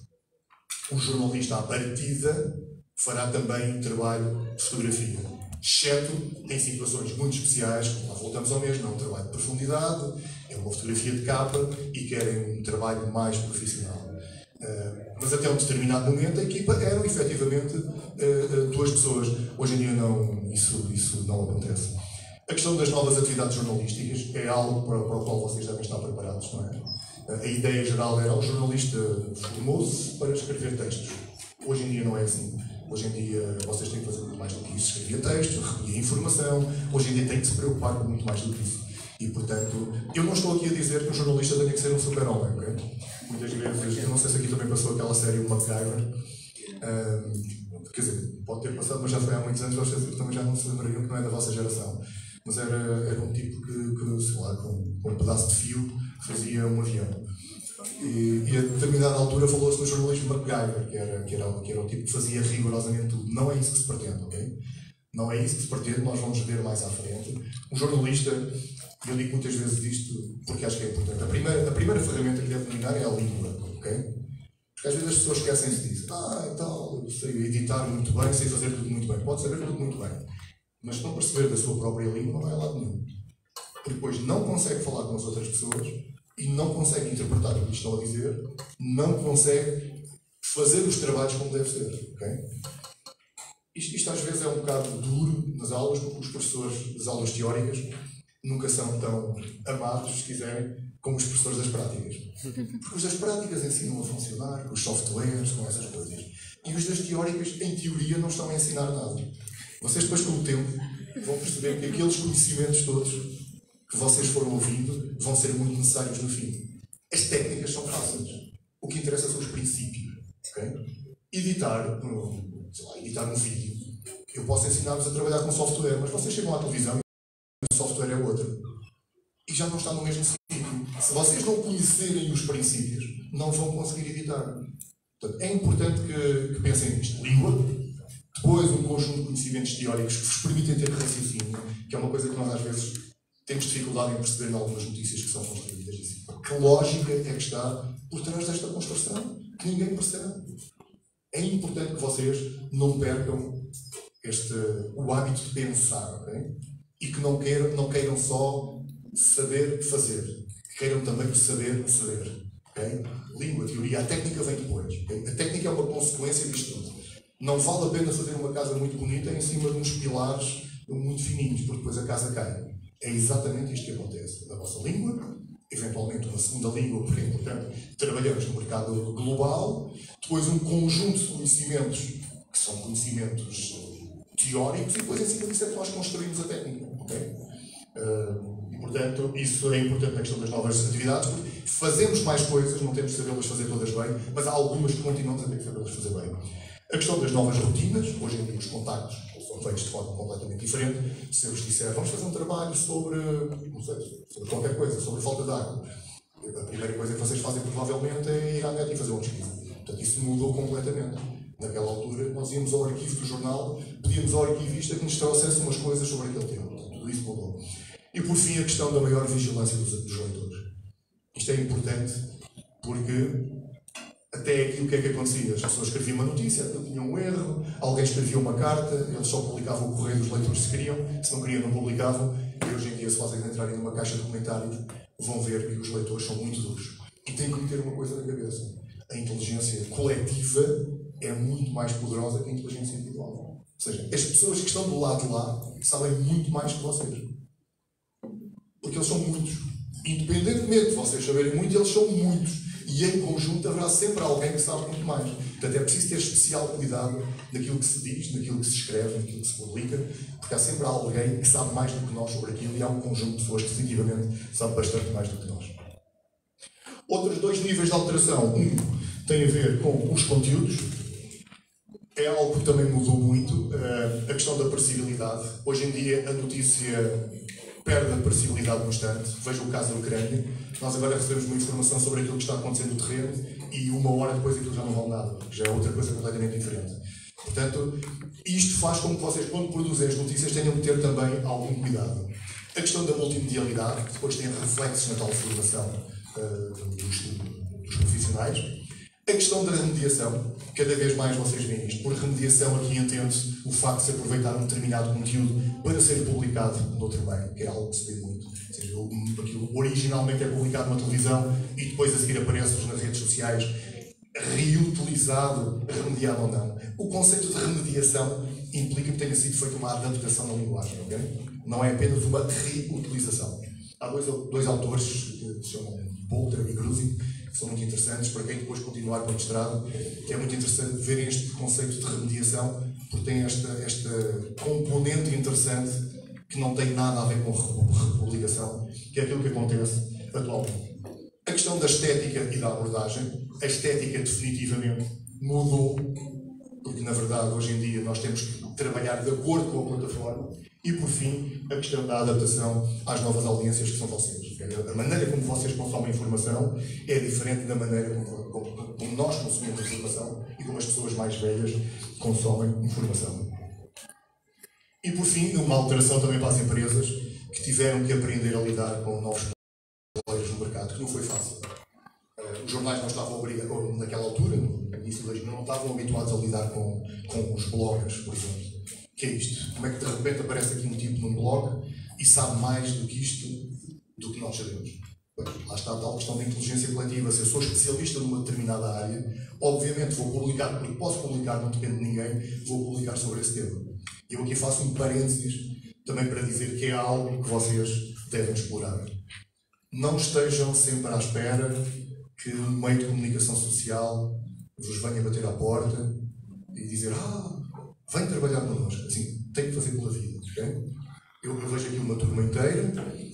O jornalista, à partida, fará também trabalho de fotografia, exceto em situações muito especiais, como lá voltamos ao mesmo, é um trabalho de profundidade, é uma fotografia de capa e querem um trabalho mais profissional. Uh, mas até um determinado momento a equipa eram efetivamente uh, uh, duas pessoas. Hoje em dia não, isso, isso não acontece. A questão das novas atividades jornalísticas é algo para, para o qual vocês devem estar preparados, não é? A ideia geral era o jornalista formou-se para escrever textos. Hoje em dia não é assim. Hoje em dia vocês têm que fazer muito mais do que isso. Escrever textos, recolher informação. Hoje em dia têm que se preocupar com muito mais do que isso. E, portanto, eu não estou aqui a dizer que um jornalista tenha que ser um super-homem, ok? Muitas vezes, eu não sei se aqui também passou aquela série, o MacGyver. Um, quer dizer, pode ter passado, mas já foi há muitos anos, vocês também já não se lembrariam que não é da vossa geração. Mas era, era um tipo que, que sei lá, com, com um pedaço de fio, fazia um avião. E, e a determinada altura falou-se no jornalismo MacGyver, que era, que, era, que era o tipo que fazia rigorosamente tudo. Não é isso que se pretende, ok? Não é isso que se pretende, nós vamos ver mais à frente. Um jornalista, eu digo muitas vezes isto porque acho que é importante. A primeira, a primeira ferramenta que deve dominar é a língua, ok? Porque às vezes as pessoas esquecem-se disso. Ah, então, eu sei editar muito bem, sei fazer tudo muito bem. Pode saber tudo muito bem. Mas se não perceber da sua própria língua, não vai a lado nenhum. Depois não consegue falar com as outras pessoas e não consegue interpretar o que estão a dizer, não consegue fazer os trabalhos como deve ser. Okay? Isto, isto às vezes é um bocado duro nas aulas, porque os professores das aulas teóricas nunca são tão amados, se quiserem, como os professores das práticas. Porque os das práticas ensinam a funcionar, com os softwares, com essas coisas. E os das teóricas, em teoria, não estão a ensinar nada. Vocês depois, com o tempo, vão perceber que aqueles conhecimentos todos que vocês foram ouvindo vão ser muito necessários no fim. As técnicas são fáceis. O que interessa são os princípios. Okay? Editar, um, sei lá, editar um vídeo. Eu posso ensinar-vos a trabalhar com software, mas vocês chegam à televisão e o software é outro. E já não está no mesmo sítio. Se vocês não conhecerem os princípios, não vão conseguir editar. Portanto, é importante que, que pensem nisto. Língua. Depois, um conjunto de conhecimentos teóricos que vos permitem ter raciocínio, que é uma coisa que nós às vezes temos dificuldade em perceber em algumas notícias que são construídas. Que lógica é que está por trás desta construção que ninguém percebe? É importante que vocês não percam este, o hábito de pensar, okay? E que não queiram, não queiram só saber fazer, que queiram também saber saber. Okay? Língua, teoria, a técnica vem depois. Okay? A técnica é uma consequência disto tudo. Não vale a pena fazer uma casa muito bonita em cima de uns pilares muito fininhos, porque depois a casa cai. É exatamente isto que acontece. A vossa língua, eventualmente uma segunda língua, porque é importante, trabalhamos no mercado global, depois um conjunto de conhecimentos, que são conhecimentos teóricos, e depois em cima disso é que nós construímos a técnica. Okay? Uh, e, portanto, isso é importante na questão das novas atividades, porque fazemos mais coisas, não temos de sabê-las fazer todas bem, mas há algumas que continuamos a ter que sabê-las fazer bem. A questão das novas rotinas, hoje em dia os contactos são feitos de forma completamente diferente. Se eu vos disser, vamos fazer um trabalho sobre, não sei, sobre qualquer coisa, sobre falta de água, a primeira coisa que vocês fazem provavelmente é ir à net e fazer uma pesquisa. Portanto, isso mudou completamente. Naquela altura, nós íamos ao arquivo do jornal, pedíamos ao arquivista que nos trouxesse umas coisas sobre aquele tema. Portanto, tudo isso mudou. E por fim, a questão da maior vigilância dos, dos leitores. Isto é importante porque até aqui o que é que acontecia? As pessoas escreviam uma notícia, tinham um erro, alguém escrevia uma carta, eles só publicavam o correio dos leitores se queriam, se não queriam não publicavam, e hoje em dia se vocês entrarem numa caixa de comentários vão ver que os leitores são muito duros. E têm que ter uma coisa na cabeça. A inteligência coletiva é muito mais poderosa que a inteligência individual. Ou seja, as pessoas que estão do lado de lá sabem muito mais que vocês. Porque eles são muitos. Independentemente de vocês saberem muito, eles são muitos. E em conjunto haverá sempre alguém que sabe muito mais. Portanto, é preciso ter especial cuidado naquilo que se diz, naquilo que se escreve, naquilo que se publica, porque há sempre alguém que sabe mais do que nós sobre aquilo e há um conjunto de pessoas que definitivamente sabe bastante mais do que nós. Outros dois níveis de alteração. Um tem a ver com os conteúdos. É algo que também mudou muito. A questão da apreciabilidade. Hoje em dia a notícia perde a apreciabilidade no instante. Veja o caso da Ucrânia. Nós agora recebemos uma informação sobre aquilo que está acontecendo no terreno e uma hora depois aquilo já não vale nada. Já é outra coisa completamente diferente. Portanto, isto faz com que vocês, quando produzem as notícias, tenham que ter também algum cuidado. A questão da multimedialidade, que depois tem reflexos na tal formação uh, dos, dos profissionais. A questão da remediação, cada vez mais vocês veem isto. Por remediação aqui entende-se o facto de se aproveitar um determinado conteúdo para ser publicado noutro meio, que é algo que se vê muito. Ou seja, aquilo originalmente é publicado na televisão e depois a seguir aparece nas redes sociais, reutilizado, remediado ou não. O conceito de remediação implica que tenha sido feita uma adaptação na linguagem, ok? Não é apenas uma reutilização. Há dois, dois autores que se chamam Bolter e Grusing, que são muito interessantes para quem depois continuar com o mestrado, que é muito interessante verem este conceito de remediação, porque tem esta, esta componente interessante que não tem nada a ver com republicação, que é aquilo que acontece atualmente. A questão da estética e da abordagem, a estética definitivamente mudou, porque na verdade hoje em dia nós temos que trabalhar de acordo com a plataforma. E por fim, a questão da adaptação às novas audiências que são vocês. A maneira como vocês consomem informação é diferente da maneira como, como, como nós consumimos informação e como as pessoas mais velhas consomem informação. E por fim, uma alteração também para as empresas que tiveram que aprender a lidar com novos players no mercado, que não foi fácil. Os jornais não estavam obrigados, naquela altura, no início de dois mil, não estavam habituados a lidar com, com os bloggers, por exemplo. O que é isto? Como é que de repente aparece aqui um tipo num blog e sabe mais do que isto, do que nós sabemos? Bem, lá está a tal questão da inteligência coletiva. Se eu sou especialista numa determinada área, obviamente vou publicar, porque posso publicar, não depende de ninguém, vou publicar sobre esse tema. Eu aqui faço um parênteses também para dizer que é algo que vocês devem explorar. Não estejam sempre à espera que um meio de comunicação social vos venha bater à porta e dizer ah, vem trabalhar connosco. Assim, tem que fazer pela vida. Okay? Eu, eu vejo aqui uma turma inteira,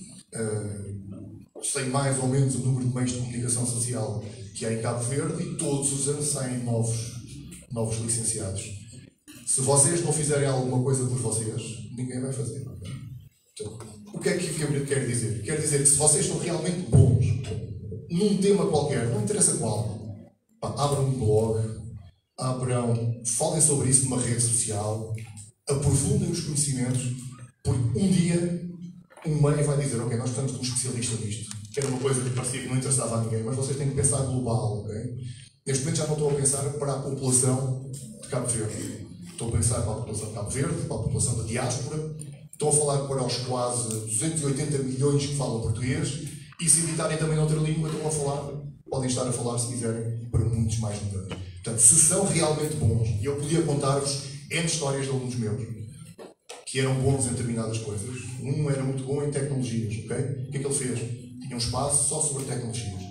uh, sei mais ou menos o número de meios de comunicação social que há em Cabo Verde e todos os anos saem novos, novos licenciados. Se vocês não fizerem alguma coisa por vocês, ninguém vai fazer. Okay? Então, o que é que eu quero dizer? Quero dizer que se vocês são realmente bons num tema qualquer, não interessa qual, pá, abram um blog, abram, falem sobre isso numa rede social, aprofundem os conhecimentos, porque um dia um meio vai dizer, ok, nós estamos com um especialista nisto, que era uma coisa que parecia que não interessava a ninguém, mas vocês têm que pensar global, ok? Neste momento já não estou a pensar para a população de Cabo Verde, estou a pensar para a população de Cabo Verde, para a população da diáspora, estou a falar para os quase duzentos e oitenta milhões que falam português, e se evitarem também outra língua, estão a falar, podem estar a falar, se quiserem, para muitos mais números. Portanto, se são realmente bons, e eu podia contar-vos N histórias de alunos meus, que eram bons em determinadas coisas. Um era muito bom em tecnologias, ok? O que é que ele fez? Tinha um espaço só sobre tecnologias.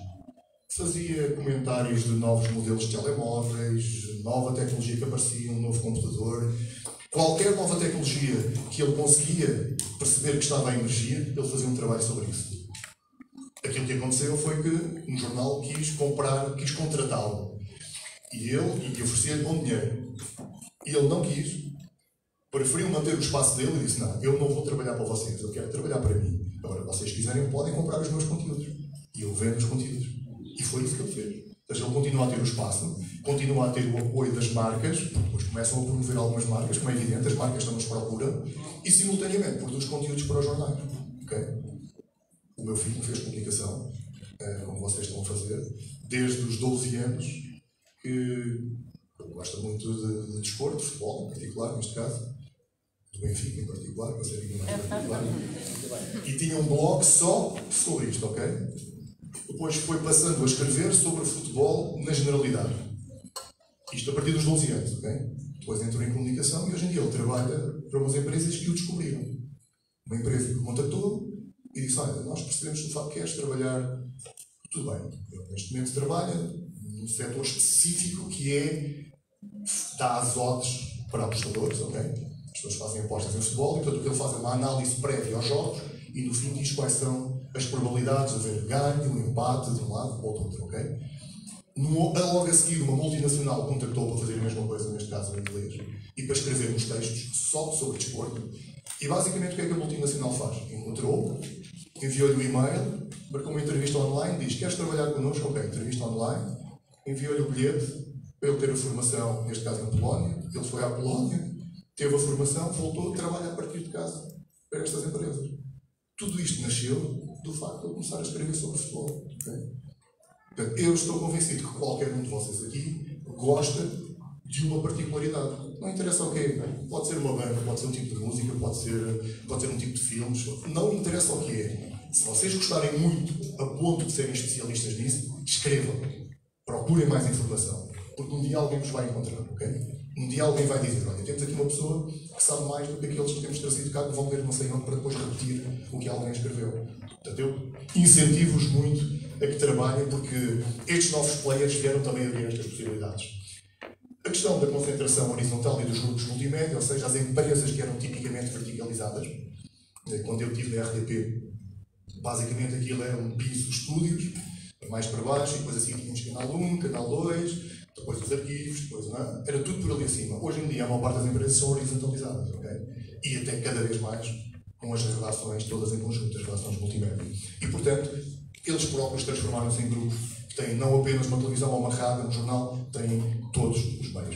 Fazia comentários de novos modelos de telemóveis, nova tecnologia que aparecia, um novo computador. Qualquer nova tecnologia que ele conseguia perceber que estava a emergir, ele fazia um trabalho sobre isso. Aquilo que aconteceu foi que um jornal quis comprar, quis contratá-lo. E ele, e oferecia-lhe bom dinheiro. E ele não quis. Preferiu manter o espaço dele e disse, não, eu não vou trabalhar para vocês, eu quero trabalhar para mim. Agora, vocês quiserem, podem comprar os meus conteúdos. E eu vendo os conteúdos. E foi isso que ele fez. Ou seja, ele continua a ter o espaço, continua a ter o apoio das marcas, porque depois começam a promover algumas marcas, como é evidente, as marcas estão-nos procuram, e simultaneamente produz conteúdos para os jornais. Okay? O meu filho fez comunicação, como vocês estão a fazer, desde os doze anos, que gosta muito de, de desporto, de futebol em particular, neste caso, do Benfica em particular, para ser mais particular, e tinha um blog só sobre isto, ok? Depois foi passando a escrever sobre futebol na generalidade. Isto a partir dos doze anos, ok? Depois entrou em comunicação e hoje em dia ele trabalha para umas empresas que o descobriram. Uma empresa que o contactou e disse, olha, nós percebemos que o facto que queres trabalhar, tudo bem, ele neste momento trabalha num setor específico que é dar azotes para apostadores, ok? As pessoas fazem apostas em futebol e portanto o que ele faz é uma análise prévia aos jogos e no fim diz quais são as probabilidades de haver ganho, um empate de um lado ou do outro, ok? No, logo a seguir, uma multinacional contactou para fazer a mesma coisa, neste caso em inglês, e para escrever uns textos só sobre desporto. E basicamente o que é que a multinacional faz? Encontrou, enviou-lhe um e-mail, marcou uma entrevista online, diz, queres trabalhar connosco? Ok, entrevista online, enviou-lhe o bilhete para ele ter a formação, neste caso na Polónia. Ele foi à Polónia, teve a formação, voltou a trabalhar a partir de casa para estas empresas. Tudo isto nasceu do facto de eu começar a escrever sobre futebol. Okay? Portanto, eu estou convencido que qualquer um de vocês aqui gosta de uma particularidade. Não interessa o quê. Pode ser uma banda, pode ser um tipo de música, pode ser, pode ser um tipo de filmes. Não interessa o que é. Se vocês gostarem muito a ponto de serem especialistas nisso, escrevam. Procurem mais informação. Porque um dia alguém vos vai encontrar, ok? Um dia alguém vai dizer, olha, temos aqui uma pessoa que sabe mais do que aqueles que temos trazido cá, que vão ler não sei onde para depois repetir o que alguém escreveu. Portanto, eu incentivo-vos muito a que trabalhem, porque estes novos players vieram também abrir estas possibilidades. A questão da concentração horizontal e dos grupos multimédia, ou seja, as empresas que eram tipicamente verticalizadas. Quando eu estive na R T P, basicamente aquilo era um piso de estúdios, mais para baixo, e depois assim tínhamos canal um, canal dois, depois os arquivos, depois não, era tudo por ali acima. Hoje em dia a maior parte das empresas são horizontalizadas, ok? E até cada vez mais com as relações todas em conjunto, as relações multimédia. E portanto, eles próprios transformaram-se em grupos que têm não apenas uma televisão ou uma rádio, um jornal, têm todos os meios.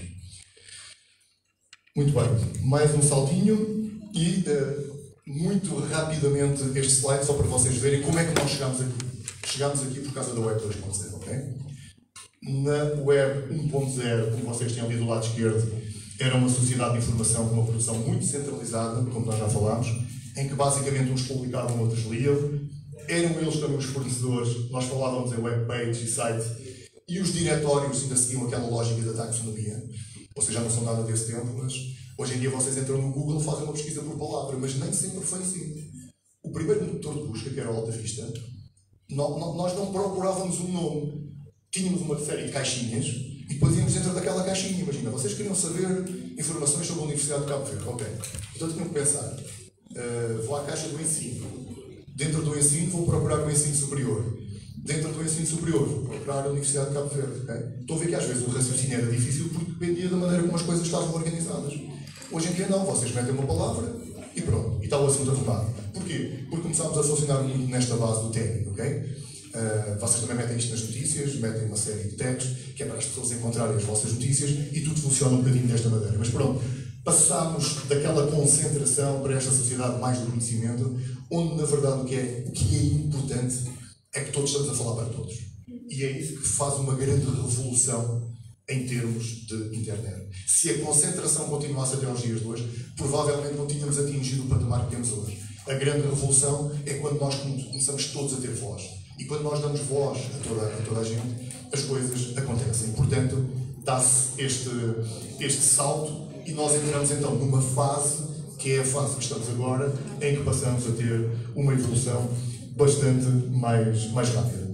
Muito bem, mais um saltinho e uh, muito rapidamente este slide só para vocês verem como é que nós chegamos aqui. Chegamos aqui por causa da Web dois ponto zero, ok? Na Web um ponto zero, como vocês tinham ali do lado esquerdo, era uma sociedade de informação com uma produção muito centralizada, como nós já falámos, em que basicamente uns publicavam, outros liam, eram eles também os fornecedores, nós falávamos em webpage e site, e os diretórios ainda seguiam aquela lógica da taxonomia. Vocês já não são nada desse tempo, mas hoje em dia vocês entram no Google e fazem uma pesquisa por palavra, mas nem sempre foi assim. O primeiro motor de busca, que era o Alta Vista, nós não procurávamos um nome. Tínhamos uma série de caixinhas e depois íamos dentro daquela caixinha. Imagina, vocês queriam saber informações sobre a Universidade de Cabo Verde. Ok. Então tinham que pensar. Uh, vou à caixa do ensino. Dentro do ensino vou procurar o ensino superior. Dentro do ensino superior vou procurar a Universidade de Cabo Verde. Okay? Estou a ver que às vezes o raciocínio era difícil porque dependia da maneira como as coisas estavam organizadas. Hoje em dia não. Vocês metem uma palavra e pronto. E está o assunto arrumado. Porquê? Porque começámos a funcionar muito nesta base do técnico, ok? Uh, vocês também metem isto nas notícias, metem uma série de tags, que é para as pessoas encontrarem as vossas notícias e tudo funciona um bocadinho desta maneira. Mas pronto, passámos daquela concentração para esta sociedade mais do conhecimento, onde na verdade o que é, o que é importante é que todos estamos a falar para todos. E é isso que faz uma grande revolução em termos de internet. Se a concentração continuasse até aos dias de hoje, provavelmente não tínhamos atingido o patamar que temos hoje. A grande revolução é quando nós começamos todos a ter voz. E quando nós damos voz a toda, a toda a gente, as coisas acontecem. Portanto, dá-se este, este salto e nós entramos então numa fase, que é a fase que estamos agora, em que passamos a ter uma evolução bastante mais, mais rápida.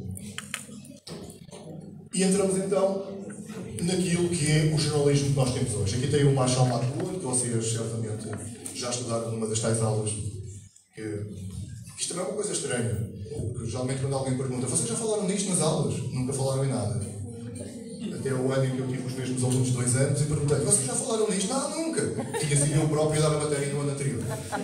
E entramos então naquilo que é o jornalismo que nós temos hoje. Aqui tem o Marshall McLuhan, que vocês certamente já estudaram numa das tais aulas, que isto também é uma coisa estranha. Geralmente quando alguém pergunta, vocês já falaram nisto nas aulas? Nunca falaram em nada. Até o ano em que eu tive os mesmos alunos de dois anos e perguntei, vocês já falaram nisto? Não, nunca! Tinha sido eu próprio a dar a matéria no ano anterior.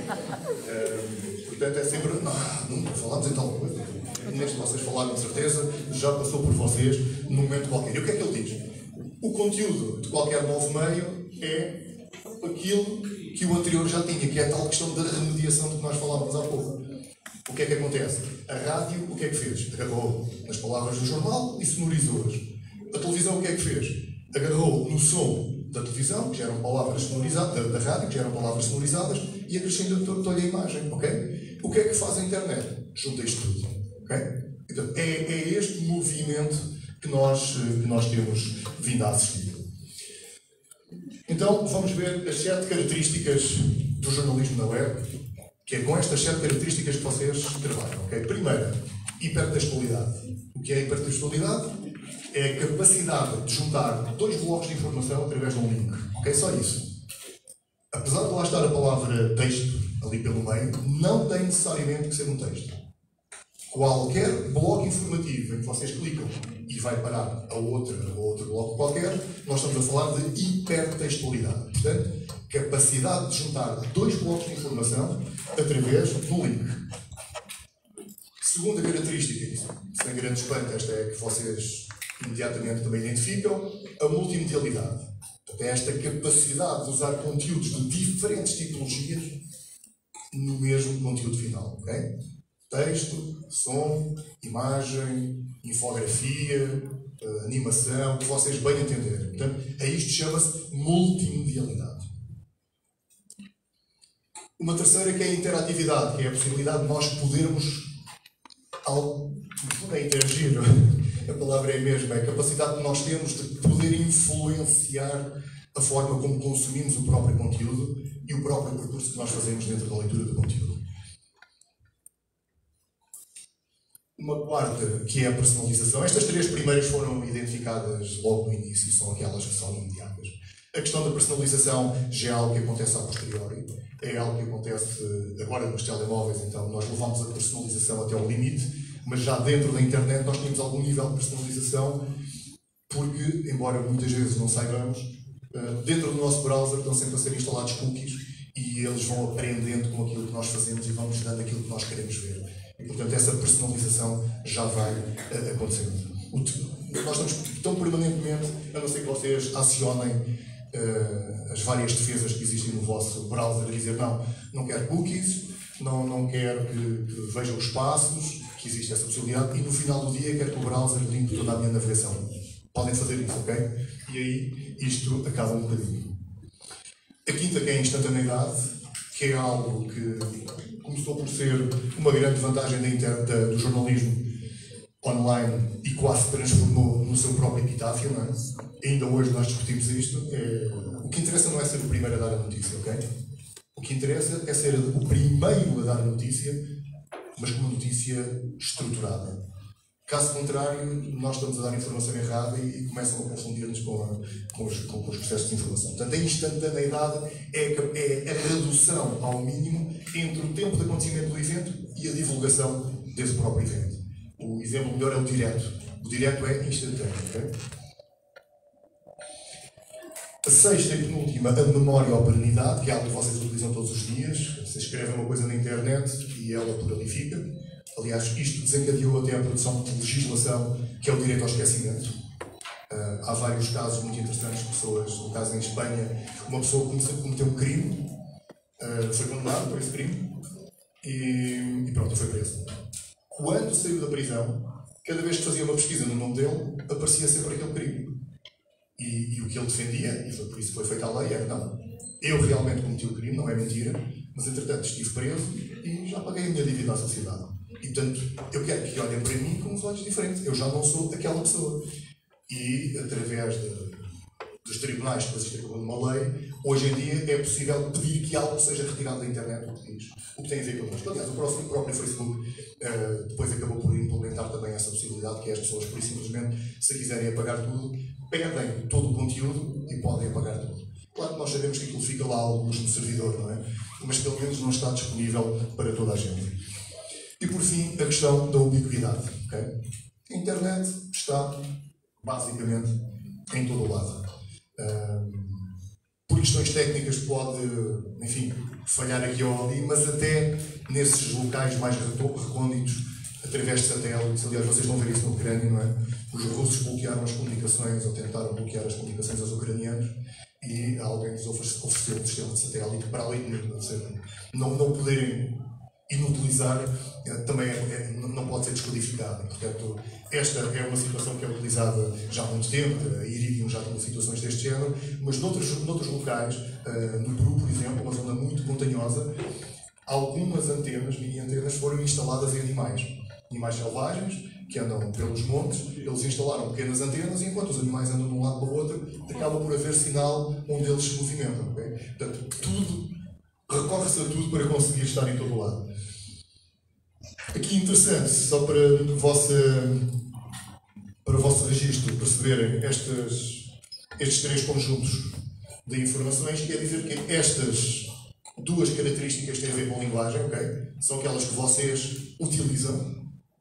Uh, portanto, é sempre, não, nunca falámos em tal coisa. Neste vocês falaram de certeza, já passou por vocês num momento qualquer. E o que é que ele diz? O conteúdo de qualquer novo meio é aquilo que o anterior já tinha, que é a tal questão da remediação de que nós falávamos há pouco. O que é que acontece? A rádio, o que é que fez? Agarrou nas palavras do jornal e sonorizou-as. A televisão, o que é que fez? Agarrou no som da televisão, que já eram palavras sonorizadas, da, da rádio, que já eram palavras sonorizadas, e acrescentou-lhe a imagem, ok? O que é que faz a internet? Junta isto tudo, ok? Então, é, é este movimento que nós, que nós temos vindo a assistir. Então, vamos ver as sete características do jornalismo na web, que é com estas sete características que vocês trabalham, ok? Primeira, hipertextualidade. O que é hipertextualidade? É a capacidade de juntar dois blocos de informação através de um link. Ok? Só isso. Apesar de lá estar a palavra texto ali pelo meio, não tem necessariamente que ser um texto. Qualquer bloco informativo em que vocês clicam e vai parar a outra, a outro bloco qualquer, nós estamos a falar de hipertextualidade. Portanto, capacidade de juntar dois blocos de informação através de um link. Segunda característica, sem grande espanto, esta é que vocês imediatamente também identificam, a multimedialidade. Portanto, é esta capacidade de usar conteúdos de diferentes tipologias no mesmo conteúdo final. Okay? Texto, som, imagem, infografia, animação, que vocês bem entenderem. Portanto, a isto chama-se multimedialidade. Uma terceira que é a interatividade, que é a possibilidade de nós podermos ao, é interagir, a palavra é a mesma, é a capacidade que nós temos de poder influenciar a forma como consumimos o próprio conteúdo e o próprio percurso que nós fazemos dentro da leitura do conteúdo. Uma quarta, que é a personalização. Estas três primeiras foram identificadas logo no início, são aquelas que são imediatas. A questão da personalização já é algo que acontece a posteriori, é algo que acontece agora nos telemóveis, então nós levamos a personalização até ao limite, mas já dentro da internet nós temos algum nível de personalização, porque, embora muitas vezes não saibamos, dentro do nosso browser estão sempre a ser instalados cookies e eles vão aprendendo com aquilo que nós fazemos e vão-nos dando aquilo que nós queremos ver. E, portanto, essa personalização já vai uh, acontecendo. O, nós estamos tão permanentemente, a não ser que vocês acionem uh, as várias defesas que existem no vosso browser, a dizer não, não quero cookies, não, não quero que, que vejam os passos, que existe essa possibilidade, e no final do dia quero que o browser limpe toda a minha navegação. Podem fazer isso, ok? E aí isto acaba um bocadinho. A quinta, que é a instantaneidade, que é algo que começou por ser uma grande vantagem da inter, da, do jornalismo online e quase se transformou no seu próprio epitáfio, não é? Ainda hoje nós discutimos isto. É, o que interessa não é ser o primeiro a dar a notícia, ok? O que interessa é ser o primeiro a dar a notícia, mas com uma notícia estruturada. Caso contrário, nós estamos a dar informação errada e começam a confundir-nos com, a, com, os, com, com os processos de informação. Portanto, a instantaneidade é, é a redução ao mínimo entre o tempo de acontecimento do evento e a divulgação desse próprio evento. O exemplo melhor é o direto. O direto é instantâneo. Okay? A sexta e penúltima, a memória ou perenidade, que é algo que vocês utilizam todos os dias. Vocês escrevem uma coisa na internet e ela plurifica. Aliás, isto desencadeou até a produção de legislação, que é o direito ao esquecimento. Uh, há vários casos muito interessantes de pessoas, no caso em Espanha, uma pessoa cometeu um crime, uh, foi condenado por esse crime e, e pronto, foi preso. Quando saiu da prisão, cada vez que fazia uma pesquisa no nome dele, aparecia sempre aquele crime. E, e o que ele defendia, e foi por isso que foi feita a lei, era não, eu realmente cometi o crime, não é mentira, mas entretanto estive preso e já paguei a minha dívida à sociedade. E, portanto, eu quero que olhem para mim com os olhos diferentes. Eu já não sou aquela pessoa. E, através de, dos tribunais que existem uma lei, hoje em dia é possível pedir que algo seja retirado da internet, o que diz, o que tem a ver connosco. Aliás, o próprio, o próprio Facebook uh, depois acabou por implementar também essa possibilidade, que é as pessoas, por simplesmente, se quiserem apagar tudo, perdem todo o conteúdo e podem apagar tudo. Claro que nós sabemos que aquilo fica lá alguns no servidor, não é? Mas pelo menos não está disponível para toda a gente. E por fim, a questão da ubiquidade. Okay? A internet está basicamente em todo o lado. Um, por questões técnicas pode, enfim, falhar aqui ou ali, mas até nesses locais mais recônditos, através de satélites, aliás, vocês vão ver isso na Ucrânia, não é? Os russos bloquearam as comunicações, ou tentaram bloquear as comunicações aos ucranianos, e alguém lhes ofereceu um sistema de satélite para além de não, não poderem inutilizar, também é, é, não pode ser descodificado. Portanto, esta é uma situação que é utilizada já há muito tempo, a Iridium já tem situações deste género, mas noutros, noutros locais, uh, no Peru, por exemplo, uma zona muito montanhosa, algumas antenas, mini antenas, foram instaladas em animais. Animais selvagens, que andam pelos montes, eles instalaram pequenas antenas e enquanto os animais andam de um lado para o outro, acaba por haver sinal onde eles se movimentam. Okay? Portanto, tudo, recorre-se a tudo para conseguir estar em todo o lado. Aqui interessante, só para o vosso, para o vosso registro perceberem estes, estes três conjuntos de informações, quer dizer que estas duas características têm a ver com a linguagem, okay? São aquelas que vocês utilizam.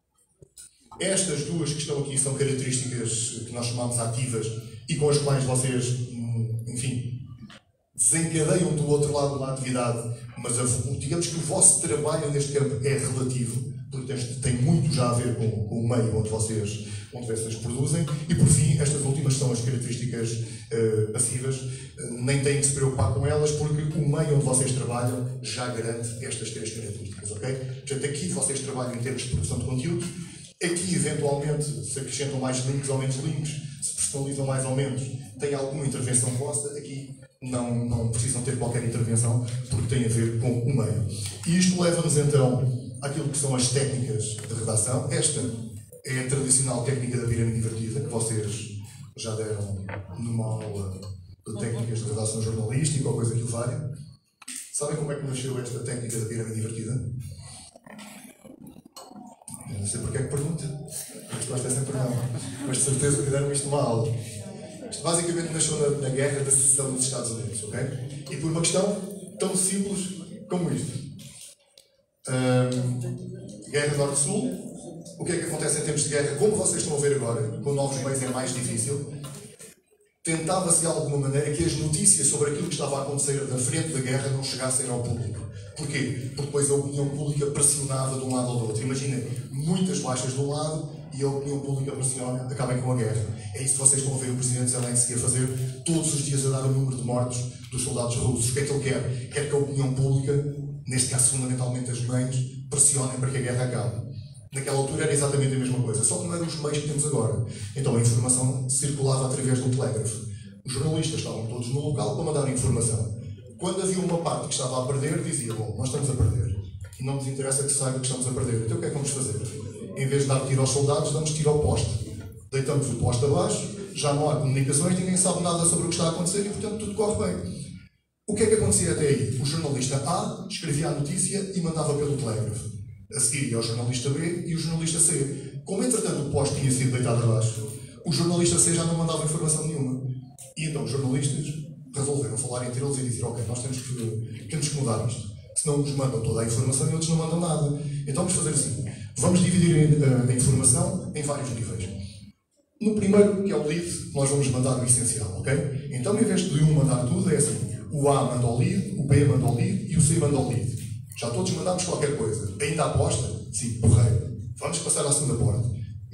Estas duas que estão aqui são características que nós chamamos ativas e com as quais vocês, enfim, desencadeiam do outro lado uma atividade, mas digamos que o vosso trabalho neste campo é relativo, porque tem muito já a ver com, com o meio onde vocês, onde vocês produzem. E por fim, estas últimas são as características uh, passivas, uh, nem têm que se preocupar com elas, porque o meio onde vocês trabalham já garante estas três características, ok? Portanto, aqui vocês trabalham em termos de produção de conteúdos. Aqui, eventualmente, se acrescentam mais links ou menos links, se personalizam mais ou menos, tem alguma intervenção vossa. Aqui não, não precisam ter qualquer intervenção, porque tem a ver com o meio. E isto leva-nos, então, àquilo que são as técnicas de redação. Esta é a tradicional técnica da pirâmide invertida, que vocês já deram numa aula de técnicas de redação jornalística ou coisa que o valha. Sabem como é que nasceu esta técnica da pirâmide invertida? Eu não sei porque é que pergunta. A resposta é sempre não. Mas de certeza que deram isto numa aula. Isto basicamente nasceu na, na guerra da secessão dos Estados Unidos, ok? E por uma questão tão simples como isto. Um, guerra Norte-Sul. O que é que acontece em tempos de guerra? Como vocês estão a ver agora, com novos meios é mais difícil. Tentava-se de alguma maneira que as notícias sobre aquilo que estava a acontecer na frente da guerra não chegassem ao público. Porquê? Porque depois a opinião pública pressionava de um lado ou do outro. Imaginem, muitas baixas de um lado e a opinião pública pressiona, acabem com a guerra. É isso que vocês estão a ver o Presidente Zelensky a fazer todos os dias, a dar o número de mortos dos soldados russos. O que é que ele quer? Quer que a opinião pública, neste caso fundamentalmente as mães, pressionem para que a guerra acabe. Naquela altura era exatamente a mesma coisa, só que não eram os meios que temos agora. Então a informação circulava através do telégrafo. Os jornalistas estavam todos no local para mandar a informação. Quando havia uma parte que estava a perder, dizia, bom, nós estamos a perder. E não nos interessa que saiba que estamos a perder. Então o que é que vamos fazer? Em vez de dar tiro aos soldados, damos tiro ao poste. Deitamos o poste abaixo, já não há comunicações, ninguém sabe nada sobre o que está a acontecer e, portanto, tudo corre bem. O que é que acontecia até aí? O jornalista A escrevia a notícia e mandava pelo telégrafo. A seguir ia ao jornalista B e o jornalista C. Como, entretanto, o poste tinha sido deitado abaixo, o jornalista C já não mandava informação nenhuma. E então os jornalistas resolveram falar entre eles e dizer, ok, nós temos que, temos que mudar isto. Senão nos mandam toda a informação e outros não mandam nada. Então vamos fazer assim. Vamos dividir a, a informação em vários níveis. No primeiro, que é o lead, nós vamos mandar o essencial, ok? Então, em vez de um mandar tudo, é assim. O A manda o lead, o B manda o lead e o C manda o lead. Já todos mandamos qualquer coisa. Ainda aposta? Sim, porreiro. Vamos passar à segunda parte.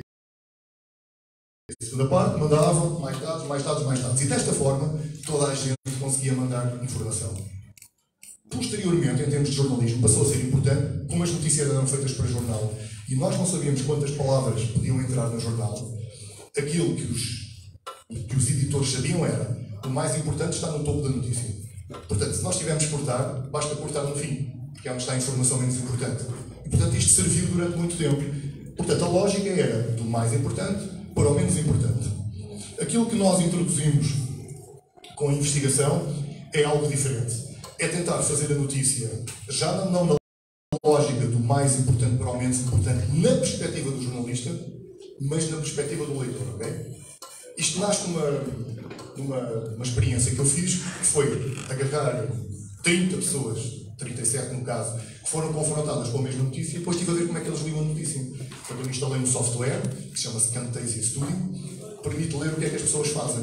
A segunda parte mandava mais dados, mais dados, mais dados. E desta forma, toda a gente conseguia mandar informação. Posteriormente, em termos de jornalismo, passou a ser importante, como as notícias eram feitas para jornal, e nós não sabíamos quantas palavras podiam entrar no jornal, aquilo que os, que os editores sabiam era, o mais importante está no topo da notícia. Portanto, se nós tivermos que cortar, basta cortar no fim, porque é onde está a informação menos importante. E, portanto, isto serviu durante muito tempo. Portanto, a lógica era do mais importante para o menos importante. Aquilo que nós introduzimos com a investigação é algo diferente. É tentar fazer a notícia, já não na lógica do mais importante para o menos importante, na perspectiva do jornalista, mas na perspectiva do leitor, ok? Isto nasce numa, numa uma experiência que eu fiz, que foi agarrar trinta pessoas, trinta e sete no caso, que foram confrontadas com a mesma notícia e depois estive a ver como é que eles liam a notícia. Portanto, eu instalei um software, que se chama-se Camtasia Studio, que permite ler o que é que as pessoas fazem.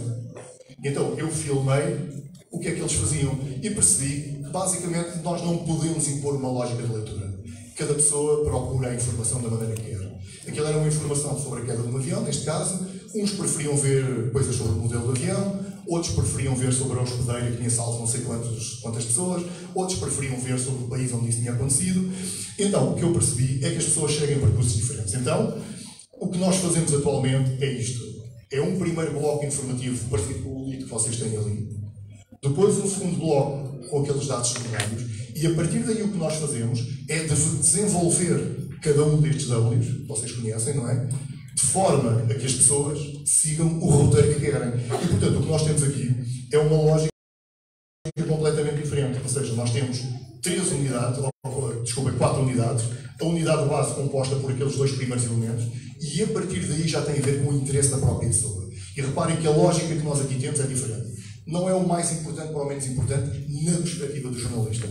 E então, eu filmei o que é que eles faziam e percebi que, basicamente, nós não podemos impor uma lógica de leitura. Cada pessoa procura a informação da maneira que quer. Aquela era uma informação sobre a queda de um avião, neste caso. Uns preferiam ver coisas sobre o modelo do avião, outros preferiam ver sobre a hospedeira que tinha salvo não sei quantos, quantas pessoas, outros preferiam ver sobre o país onde isso tinha acontecido. Então, o que eu percebi é que as pessoas seguem percursos diferentes. Então, o que nós fazemos atualmente é isto. É um primeiro bloco informativo parecido com o lead que vocês têm ali. Depois um segundo bloco com aqueles dados secundários. E a partir daí o que nós fazemos é de desenvolver cada um destes Ws, que vocês conhecem, não é? De forma a que as pessoas sigam o roteiro que querem. E, portanto, o que nós temos aqui é uma lógica completamente diferente. Ou seja, nós temos três unidades, ou, desculpa, quatro unidades. A unidade base composta por aqueles dois primeiros elementos e, a partir daí, já tem a ver com o interesse da própria pessoa. E reparem que a lógica que nós aqui temos é diferente. Não é o mais importante para o menos importante na perspectiva do jornalista.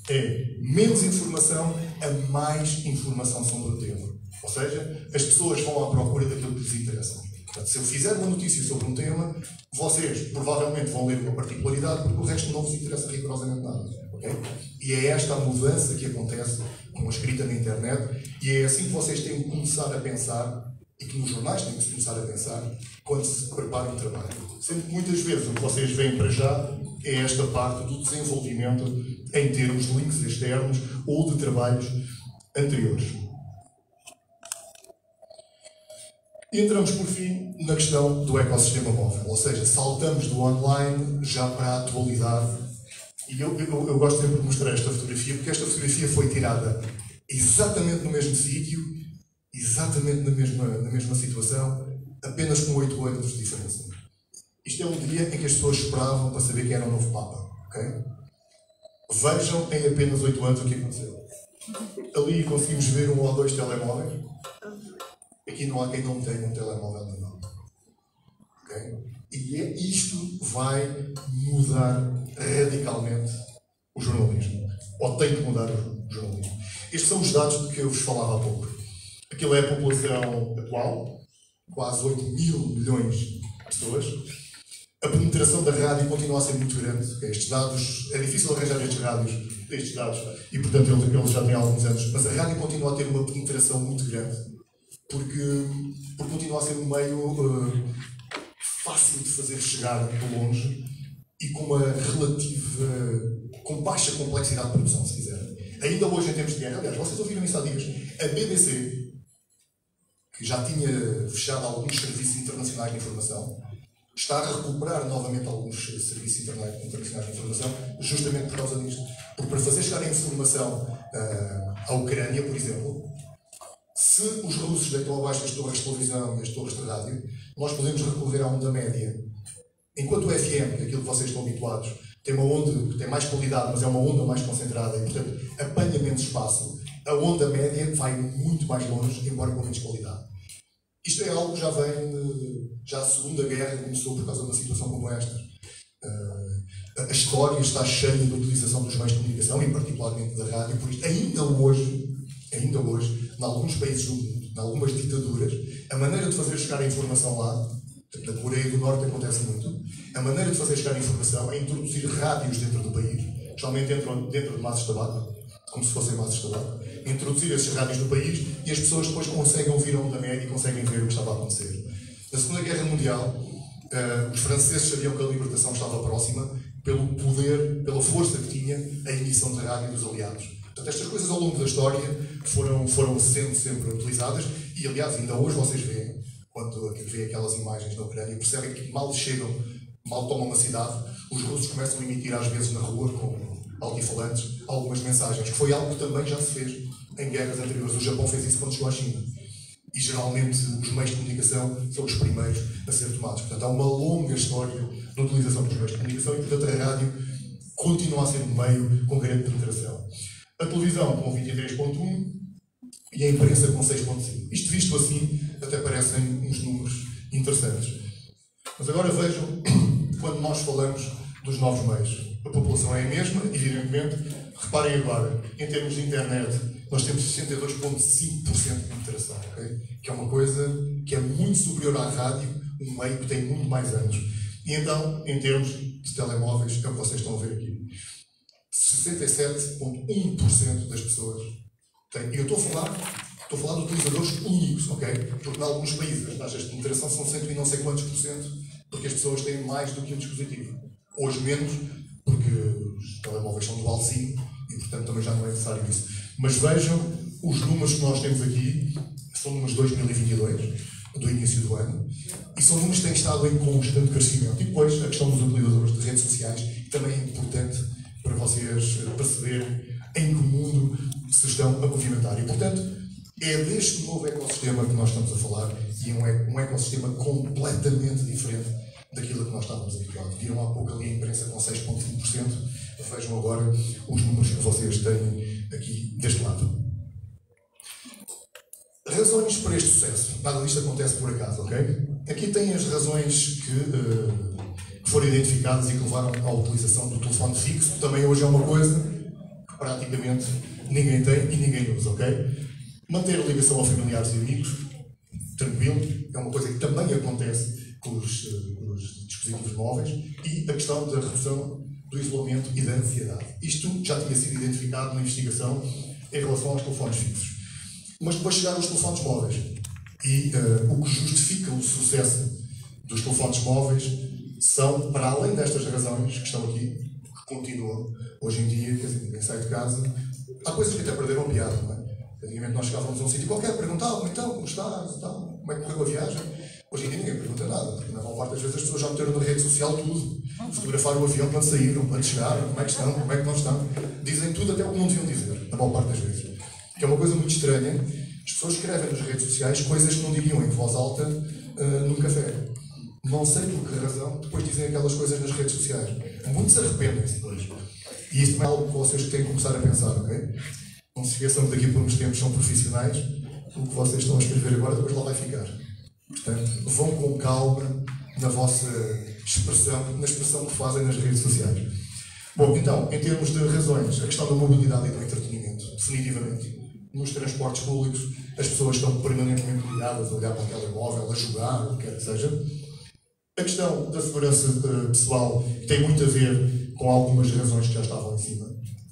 É menos informação a mais informação sobre o tema. Ou seja, as pessoas vão à procura daquilo que lhes interessa. Portanto, se eu fizer uma notícia sobre um tema, vocês provavelmente vão ler uma particularidade, porque o resto não vos interessa rigorosamente nada. Okay? E é esta a mudança que acontece com a escrita na internet, e é assim que vocês têm que começar a pensar, e que nos jornais têm que se começar a pensar, quando se preparam o trabalho. Sendo que muitas vezes o que vocês veem para já é esta parte do desenvolvimento em termos de links externos ou de trabalhos anteriores. E entramos, por fim, na questão do ecossistema móvel, ou seja, saltamos do online já para a atualidade. E eu, eu, eu gosto sempre de mostrar esta fotografia, porque esta fotografia foi tirada exatamente no mesmo sítio, exatamente na mesma, na mesma situação, apenas com oito anos de diferença. Isto é um dia em que as pessoas esperavam para saber quem era o novo Papa. Okay? Vejam em apenas oito anos o que aconteceu. Ali conseguimos ver um ou dois telemóveis. Aqui não há quem não tenha um telemóvel na mão. Okay? E é, isto vai mudar radicalmente o jornalismo. Ou tem que mudar o jornalismo. Estes são os dados de que eu vos falava há pouco. Aquilo é a população atual, quase oito mil milhões de pessoas. A penetração da rádio continua a ser muito grande. Okay? Estes dados, é difícil arranjar estes rádios, estes dados, e portanto eles, eles já têm alguns anos, mas a rádio continua a ter uma penetração muito grande, porque, porque continua a ser um meio uh, fácil de fazer chegar de longe e com uma relativa, com baixa complexidade de produção, se quiserem. Ainda hoje, em tempos de guerra, aliás, vocês ouviram isso há dias, a B B C, que já tinha fechado alguns serviços internacionais de informação, está a recuperar novamente alguns serviços internacionais de informação, justamente por causa disto. Porque para fazer chegar a informação uh, à Ucrânia, por exemplo, se os russos deitam abaixo as torres de televisão e as torres de rádio, nós podemos recorrer à onda média. Enquanto o F M, aquilo que vocês estão habituados, tem uma onda que tem mais qualidade, mas é uma onda mais concentrada e, portanto, apanha menos espaço, a onda média vai muito mais longe, embora com menos qualidade. Isto é algo que já vem, de, já a Segunda Guerra começou por causa de uma situação como esta. Uh, a história está cheia de utilização dos meios de comunicação, e particularmente da rádio, por isso, ainda hoje, ainda hoje, em alguns países do mundo, em algumas ditaduras, a maneira de fazer chegar a informação lá, na Coreia do Norte acontece muito, a maneira de fazer chegar a informação é introduzir rádios dentro do país, geralmente dentro, dentro de maços de tabaco, como se fossem maços de tabaco, introduzir esses rádios no país e as pessoas depois conseguem ouvir a onda média e conseguem ver o que estava a acontecer. Na Segunda Guerra Mundial, uh, os franceses sabiam que a libertação estava próxima pelo poder, pela força que tinha a emissão de rádio dos aliados. Portanto, estas coisas ao longo da história foram, foram sendo sempre utilizadas e, aliás, ainda hoje vocês veem, quando veem aquelas imagens da Ucrânia, percebem que mal chegam, mal tomam uma cidade, os russos começam a emitir às vezes na rua com altifalantes algumas mensagens, que foi algo que também já se fez em guerras anteriores. O Japão fez isso quando chegou à China. E geralmente os meios de comunicação são os primeiros a ser tomados. Portanto, há uma longa história na utilização dos meios de comunicação e, portanto, a rádio continua a ser um meio com grande penetração. A televisão com vinte e três vírgula um e a imprensa com seis vírgula cinco. Isto visto assim, até parecem uns números interessantes. Mas agora vejam, quando nós falamos dos novos meios. A população é a mesma, evidentemente. Reparem agora, em termos de internet, nós temos sessenta e dois vírgula cinco por cento de penetração, okay? Que é uma coisa que é muito superior à rádio, um meio que tem muito mais anos. E então, em termos de telemóveis, é o que vocês estão a ver aqui. sessenta e sete vírgula um por cento das pessoas têm. E eu estou a falar, estou a falar de utilizadores únicos, ok? Porque em alguns países as taxas de penetração são cento e não sei quantos por cento, porque as pessoas têm mais do que um dispositivo. Hoje menos, porque os telemóveis são dual SIM e, portanto, também já não é necessário isso. Mas vejam, os números que nós temos aqui são números de dois mil e vinte e dois, do início do ano, e são números que têm estado em constante crescimento. E depois, a questão dos utilizadores de redes sociais também é importante para vocês perceberem em que mundo se estão a movimentar. E, portanto, é deste novo ecossistema que nós estamos a falar, e é um, um ecossistema completamente diferente daquilo que nós estávamos habituados. Viram há pouco ali a imprensa com seis vírgula cinco por cento, vejam agora os números que vocês têm aqui deste lado. Razões para este sucesso. Nada disto acontece por acaso, ok? Aqui têm as razões que, uh, que foram identificadas e que levaram à utilização do telefone fixo, que também hoje é uma coisa que praticamente ninguém tem e ninguém usa, ok? Manter a ligação a familiares e amigos, tranquilo, é uma coisa que também acontece com os, uh, com os dispositivos móveis, e a questão da redução do isolamento e da ansiedade. Isto já tinha sido identificado na investigação em relação aos telefones fixos. Mas depois chegaram os telefones móveis. E uh, o que justifica o sucesso dos telefones móveis são, para além destas razões que estão aqui, que continuam hoje em dia, quer dizer, ninguém sai de casa. Há coisas que até perderam a piada, não é? Antigamente nós chegávamos a um sítio qualquer, perguntavam, então, como estás? Então, como é que correu a viagem? Hoje em dia ninguém pergunta nada, porque na maior parte das vezes as pessoas já meteram na rede social tudo. Fotografaram o avião quando saíram, quando chegaram, como é que estão, como é que não estão. Dizem tudo até o que não deviam dizer, na maior parte das vezes. Que é uma coisa muito estranha. As pessoas escrevem nas redes sociais coisas que não diriam em voz alta uh, num café. Não sei por que razão, depois dizem aquelas coisas nas redes sociais. Muitos arrependem-se depois. E isso é algo que vocês têm que começar a pensar, ok? Não se esqueçam que daqui por uns tempos são profissionais. O que vocês estão a escrever agora depois lá vai ficar. Portanto, vão com calma na vossa expressão, na expressão que fazem nas redes sociais. Bom, então, em termos de razões, a questão da mobilidade e do entretenimento, definitivamente. Nos transportes públicos, as pessoas estão permanentemente ligadas a olhar para o telemóvel, a jogar, o que quer que seja. A questão da segurança uh, pessoal tem muito a ver com algumas razões que já estavam em cima.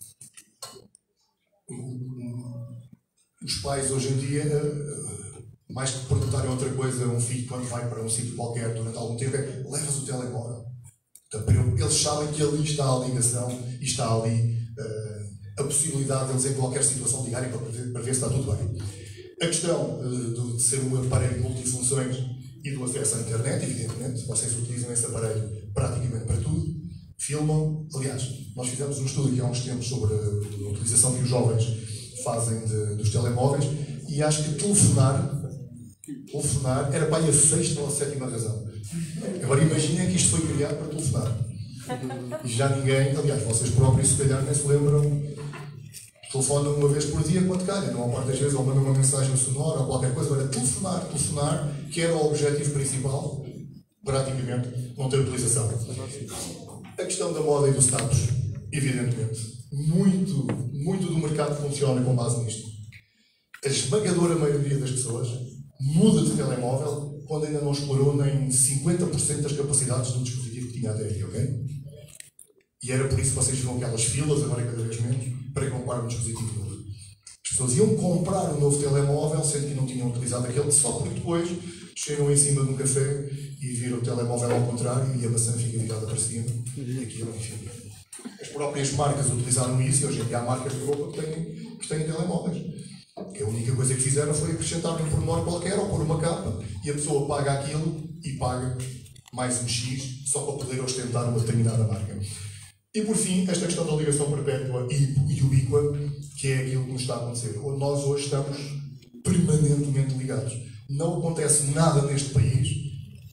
Os pais, hoje em dia, uh, mais que perguntarem outra coisa a um filho quando vai para um sítio qualquer durante algum tempo, é levas o telemóvel. Então, eles sabem que ali está a ligação e está ali uh, a possibilidade de eles em qualquer situação ligarem para ver, para ver se está tudo bem. A questão uh, de ser um aparelho multifunções e do acesso à internet, evidentemente, vocês utilizam esse aparelho praticamente para tudo, filmam. Aliás, nós fizemos um estudo aqui há uns tempos sobre a utilização que os jovens fazem de, dos telemóveis, e acho que telefonar, telefonar era para aí a sexta ou a sétima razão. Agora imaginem que isto foi criado para telefonar. E já ninguém, aliás, vocês próprios se calhar nem se lembram, telefonam uma vez por dia quando calha, não há das vezes, ou mandam uma mensagem sonora ou qualquer coisa, era telefonar, telefonar, que era o objetivo principal, praticamente, não ter utilização. A questão da moda e do status, evidentemente, muito, muito do mercado funciona com base nisto. A esmagadora maioria das pessoas muda de telemóvel quando ainda não explorou nem cinquenta por cento das capacidades do dispositivo que tinha até aí, ok? E era por isso que vocês viram aquelas filas, agora cada vez menos, para comprar um dispositivo novo. As pessoas iam comprar um novo telemóvel, sendo que não tinham utilizado aquele, só porque depois chegam em cima de um café e viram o telemóvel ao contrário e a maçã fica virada para cima e aquilo, enfim. As próprias marcas utilizaram isso e hoje em dia há marcas de roupa que têm, que têm telemóveis. Que a única coisa que fizeram foi acrescentar um pormenor qualquer ou pôr uma capa e a pessoa paga aquilo e paga mais um X só para poder ostentar uma determinada marca. E por fim, esta questão da ligação perpétua e ubíqua, que é aquilo que nos está a acontecer. Nós hoje estamos permanentemente ligados. Não acontece nada neste país que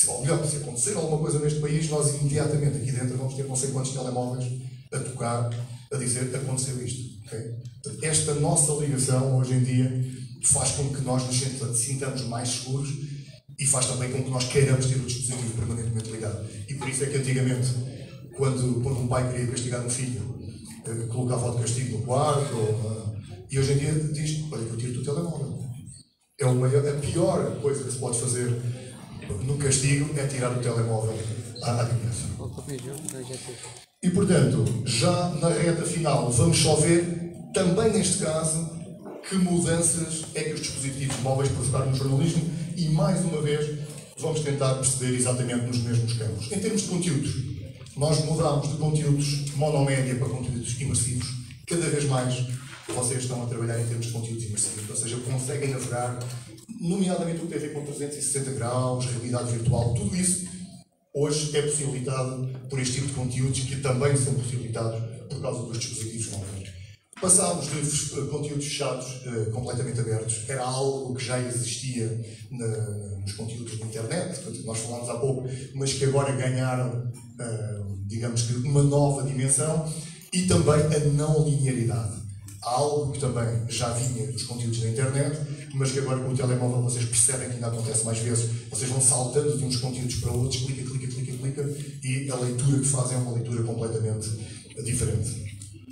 Se, ou melhor, se acontecer alguma coisa neste país, nós imediatamente aqui dentro vamos ter não sei quantos telemóveis a tocar, a dizer aconteceu isto. Okay? Esta nossa ligação, hoje em dia, faz com que nós nos sintamos mais seguros e faz também com que nós queiramos ter o dispositivo permanentemente ligado. E por isso é que antigamente, quando, quando um pai queria castigar um filho, eh, colocava-o de castigo no quarto, ou, uh, e hoje em dia diz, olha que eu tiro-te o telemóvel. É o maior, a pior coisa que se pode fazer no castigo é tirar o telemóvel à, à criança. E portanto, já na reta final, vamos só ver, também neste caso, que mudanças é que os dispositivos móveis provocaram no jornalismo e, mais uma vez, vamos tentar perceber exatamente nos mesmos campos. Em termos de conteúdos, nós mudámos de conteúdos monomédia para conteúdos imersivos. Cada vez mais vocês estão a trabalhar em termos de conteúdos imersivos, ou seja, conseguem navegar, nomeadamente o que tem a ver com trezentos e sessenta graus, realidade virtual, tudo isso hoje é possibilitado por este tipo de conteúdos que também são possibilitados por causa dos dispositivos móveis. Passámos de uh, conteúdos fechados uh, completamente abertos, era algo que já existia na, nos conteúdos da internet, que nós falámos há pouco, mas que agora ganharam, uh, digamos que, uma nova dimensão, e também a não linearidade. Há algo que também já vinha dos conteúdos da internet, mas que agora com o telemóvel vocês percebem que ainda acontece mais vezes. Vocês vão saltando de uns conteúdos para outros, clica, clica, clica, clica, e a leitura que fazem é uma leitura completamente diferente.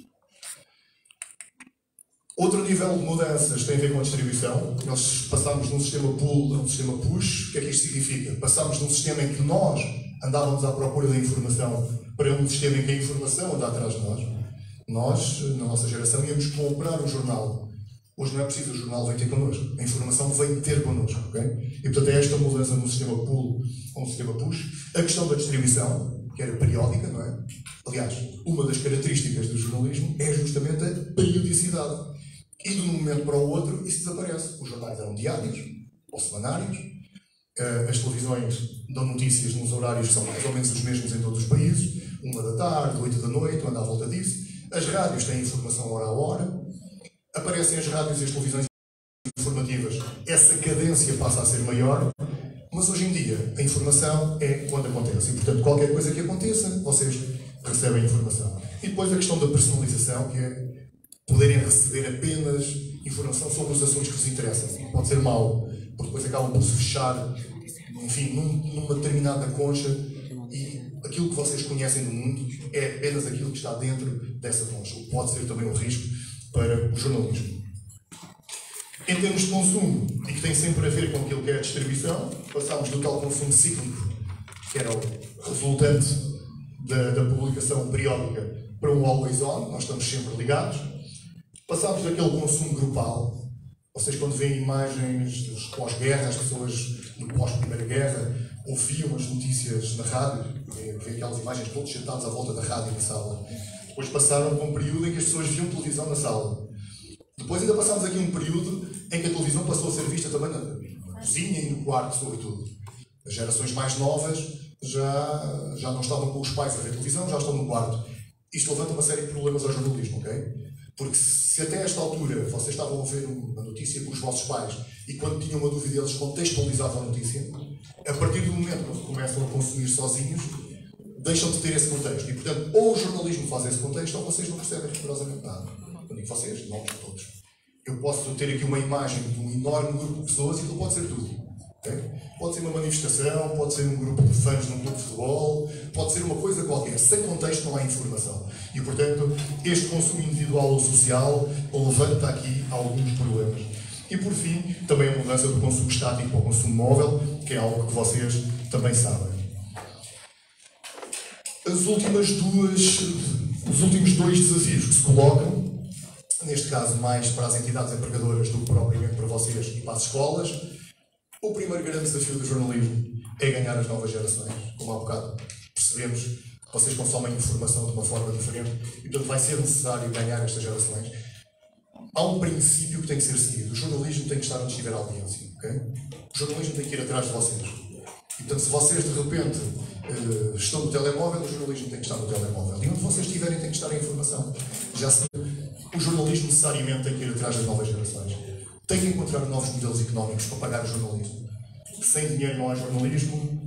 Outro nível de mudanças tem a ver com a distribuição. Nós passámos de um sistema pull a um sistema push. O que é que isto significa? Passámos de um sistema em que nós andávamos à procura da informação para um sistema em que a informação anda atrás de nós. Nós, na nossa geração, íamos comprar um jornal. Hoje não é preciso, o jornal vem ter connosco. A informação vem ter connosco. Okay? E, portanto, é esta mudança no sistema pull a um sistema push. A questão da distribuição, que era periódica, não é? Aliás, uma das características do jornalismo é justamente a periodicidade. E de um momento para o outro, isso desaparece. Os jornais eram diários ou semanários. As televisões dão notícias nos horários que são mais ou menos os mesmos em todos os países. Uma da tarde, oito da noite, anda à volta disso. As rádios têm informação hora a hora. Aparecem as rádios e as televisões informativas. Essa cadência passa a ser maior. Mas hoje em dia, a informação é quando acontece. E, portanto, qualquer coisa que aconteça, vocês recebem informação. E depois a questão da personalização, que é poderem receber apenas informação sobre os assuntos que vos interessam. Pode ser mau, porque depois acabam por se fechar, enfim, num, numa determinada concha, e aquilo que vocês conhecem do mundo é apenas aquilo que está dentro dessa concha. O que pode ser também um risco para o jornalismo. Em termos de consumo, e que tem sempre a ver com aquilo que é a distribuição, passámos do tal consumo cíclico, que era o resultante da, da publicação periódica, para um always on, nós estamos sempre ligados. Passámos daquele consumo grupal. Vocês, quando veem imagens dos pós-guerra, as pessoas no pós-primeira guerra ouviam as notícias na rádio, veem aquelas imagens todos sentados à volta da rádio na sala. Depois passaram por um período em que as pessoas viam televisão na sala. Depois ainda passámos aqui um período em que a televisão passou a ser vista também na cozinha e no quarto, sobretudo. As gerações mais novas já, já não estavam com os pais a ver televisão, já estão no quarto. Isto levanta uma série de problemas ao jornalismo, ok? Porque se até esta altura vocês estavam a ver uma notícia com os vossos pais e quando tinham uma dúvida eles contextualizavam a notícia, a partir do momento que começam a consumir sozinhos, deixam de ter esse contexto. E, portanto, ou o jornalismo faz esse contexto ou vocês não percebem rigorosamente nada. Quando digo vocês, não todos. Eu posso ter aqui uma imagem de um enorme grupo de pessoas e aquilo pode ser tudo. Okay? Pode ser uma manifestação, pode ser um grupo de fãs de um clube de futebol, pode ser uma coisa qualquer. Sem contexto não há informação. E, portanto, este consumo individual ou social levanta aqui alguns problemas. E, por fim, também a mudança do consumo estático para o consumo móvel, que é algo que vocês também sabem. As últimas duas, os últimos dois desafios que se colocam, neste caso mais para as entidades empregadoras do que propriamente para vocês e para as escolas. O primeiro grande desafio do jornalismo é ganhar as novas gerações. Como há bocado percebemos, vocês consomem informação de uma forma diferente e, portanto, vai ser necessário ganhar estas gerações. Há um princípio que tem que ser seguido. O jornalismo tem que estar onde estiver a audiência. Okay? O jornalismo tem que ir atrás de vocês. E, portanto, se vocês, de repente, uh, estão no telemóvel, o jornalismo tem que estar no telemóvel. E onde vocês estiverem tem que estar a informação. Já se... O jornalismo necessariamente tem que ir atrás das novas gerações. Tem que encontrar novos modelos económicos para pagar o jornalismo. Sem dinheiro não há jornalismo,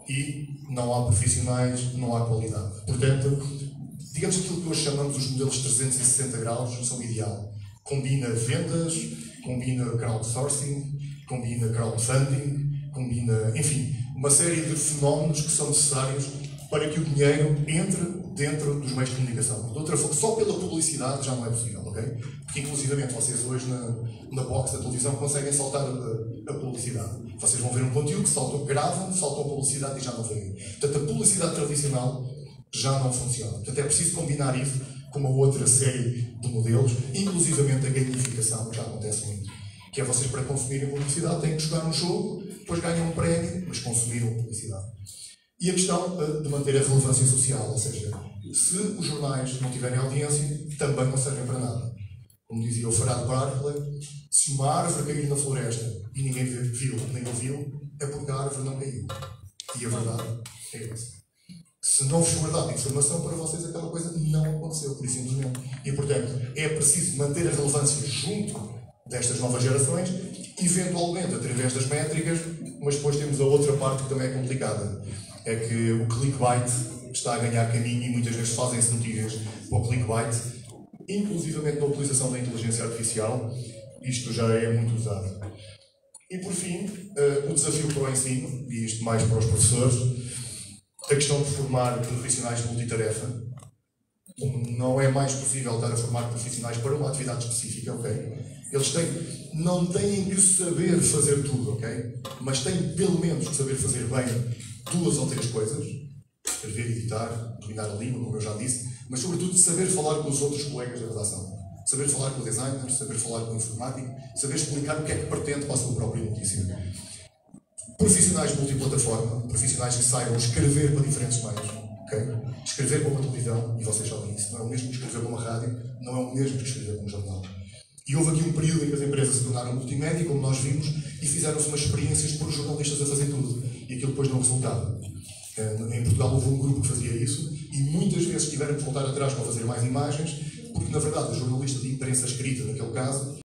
e não há profissionais, não há qualidade. Portanto, digamos que aquilo que hoje chamamos os modelos trezentos e sessenta graus são ideal. Combina vendas, combina crowdsourcing, combina crowdfunding, combina, enfim, uma série de fenómenos que são necessários para que o dinheiro entre dentro dos meios de comunicação. De outra forma, só pela publicidade já não é possível, ok? Porque, inclusivamente, vocês hoje na, na box da televisão conseguem saltar a, a publicidade. Vocês vão ver um conteúdo, saltam, gravam, saltam a publicidade e já não veem. Portanto, a publicidade tradicional já não funciona. Portanto, é preciso combinar isso com uma outra série de modelos, inclusivamente a gamificação, que já acontece muito. Que é vocês, para consumirem publicidade, têm que jogar um jogo, depois ganham um prémio, mas consumiram publicidade. E a questão uh, de manter a relevância social, ou seja, se os jornais não tiverem audiência, também não servem para nada. Como dizia o Farad Barclay, se uma árvore cair na floresta e ninguém viu nem ouviu, é porque a árvore não caiu. E a verdade é essa. Se não vos for dada informação, para vocês aquela coisa não aconteceu, por isso simplesmente. E, portanto, é preciso manter a relevância junto destas novas gerações, eventualmente através das métricas, mas depois temos a outra parte que também é complicada. É que o clickbait está a ganhar caminho e muitas vezes fazem-se notícias para o clickbait, inclusivamente na utilização da inteligência artificial. Isto já é muito usado. E por fim, uh, o desafio para o ensino, e isto mais para os professores, a questão de formar profissionais de multitarefa. Não é mais possível estar a formar profissionais para uma atividade específica, ok? Eles têm, não têm que saber fazer tudo, ok? Mas têm pelo menos que saber fazer bem duas ou três coisas. Escrever, editar, dominar a língua, como eu já disse, mas sobretudo saber falar com os outros colegas da redação. Saber falar com o designer, saber falar com o informático, saber explicar o que é que pretende para a sua própria notícia. Profissionais multiplataforma, profissionais que saibam escrever para diferentes meios, ok? Escrever para uma televisão, e vocês sabem isso, não é o mesmo que escrever para uma rádio, não é o mesmo que escrever para um jornal. E houve aqui um período em que as empresas se tornaram multimédia, como nós vimos, e fizeram-se umas experiências por jornalistas a fazer tudo. E aquilo depois não resultava. Em Portugal houve um grupo que fazia isso, e muitas vezes tiveram que voltar atrás para fazer mais imagens, porque na verdade o jornalista de imprensa escrita, naquele caso,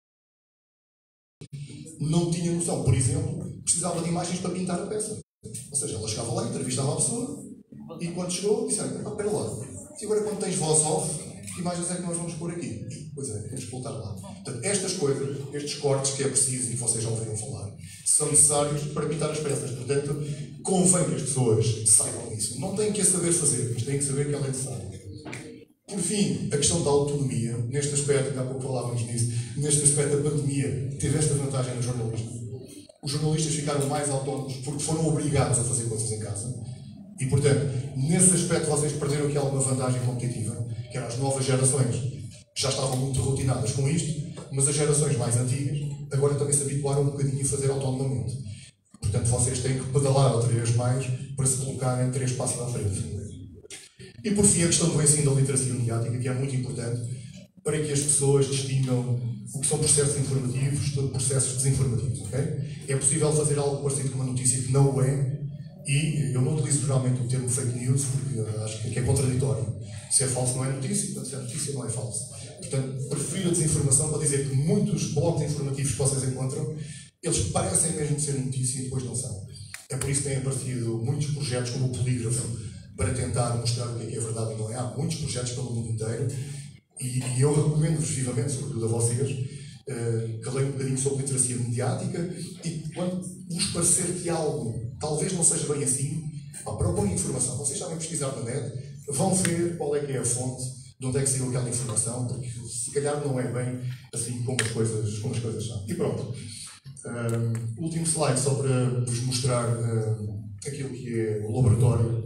não tinha noção, por exemplo, precisava de imagens para pintar a peça. Ou seja, ela chegava lá, entrevistava a pessoa, e quando chegou, disseram, ah, espera lá, e agora quando tens voz off, que imagens é que nós vamos pôr aqui? Pois é, temos que voltar lá. Portanto, estas coisas, estes cortes que é preciso e que vocês já ouviram falar, são necessários para pintar as peças. Portanto, convém que as pessoas saibam isso. Não têm que a saber fazer, mas têm que saber que ela é necessária. Por fim, a questão da autonomia, neste aspecto, ainda há pouco falávamos nisso, neste aspecto a pandemia teve esta vantagem no jornalismo. Os jornalistas ficaram mais autónomos porque foram obrigados a fazer coisas em casa. E, portanto, nesse aspecto vocês perderam aqui alguma vantagem competitiva, que eram as novas gerações, que já estavam muito rotinadas com isto, mas as gerações mais antigas agora também se habituaram um bocadinho a fazer autonomamente. Portanto, vocês têm que pedalar outra vez mais para se colocarem três passos à frente. E, por fim, a questão do ensino da literacia mediática, que é muito importante para que as pessoas distingam o que são processos informativos de processos desinformativos, ok? É possível fazer algo parecido com uma notícia que não o é, e eu não utilizo geralmente o termo fake news porque acho que é contraditório. Se é falso não é notícia, portanto se é notícia não é falso. Portanto, prefiro a desinformação para dizer que muitos blogs informativos que vocês encontram, eles parecem mesmo ser notícia e depois não são. É por isso que têm aparecido muitos projetos como o Polígrafo, para tentar mostrar o que é verdade e não é. Há muitos projetos pelo mundo inteiro, e, e eu recomendo-vos vivamente, sobretudo a vocês, uh, que leiam um bocadinho sobre literacia mediática, e quando vos parecer que algo talvez não seja bem assim, pá, procurem informação. Vocês sabem pesquisar na net, vão ver qual é que é a fonte, de onde é que saiu aquela informação, porque se calhar não é bem assim como as coisas, como as coisas são. E pronto. Um, último slide só para vos mostrar um, aquilo que é o laboratório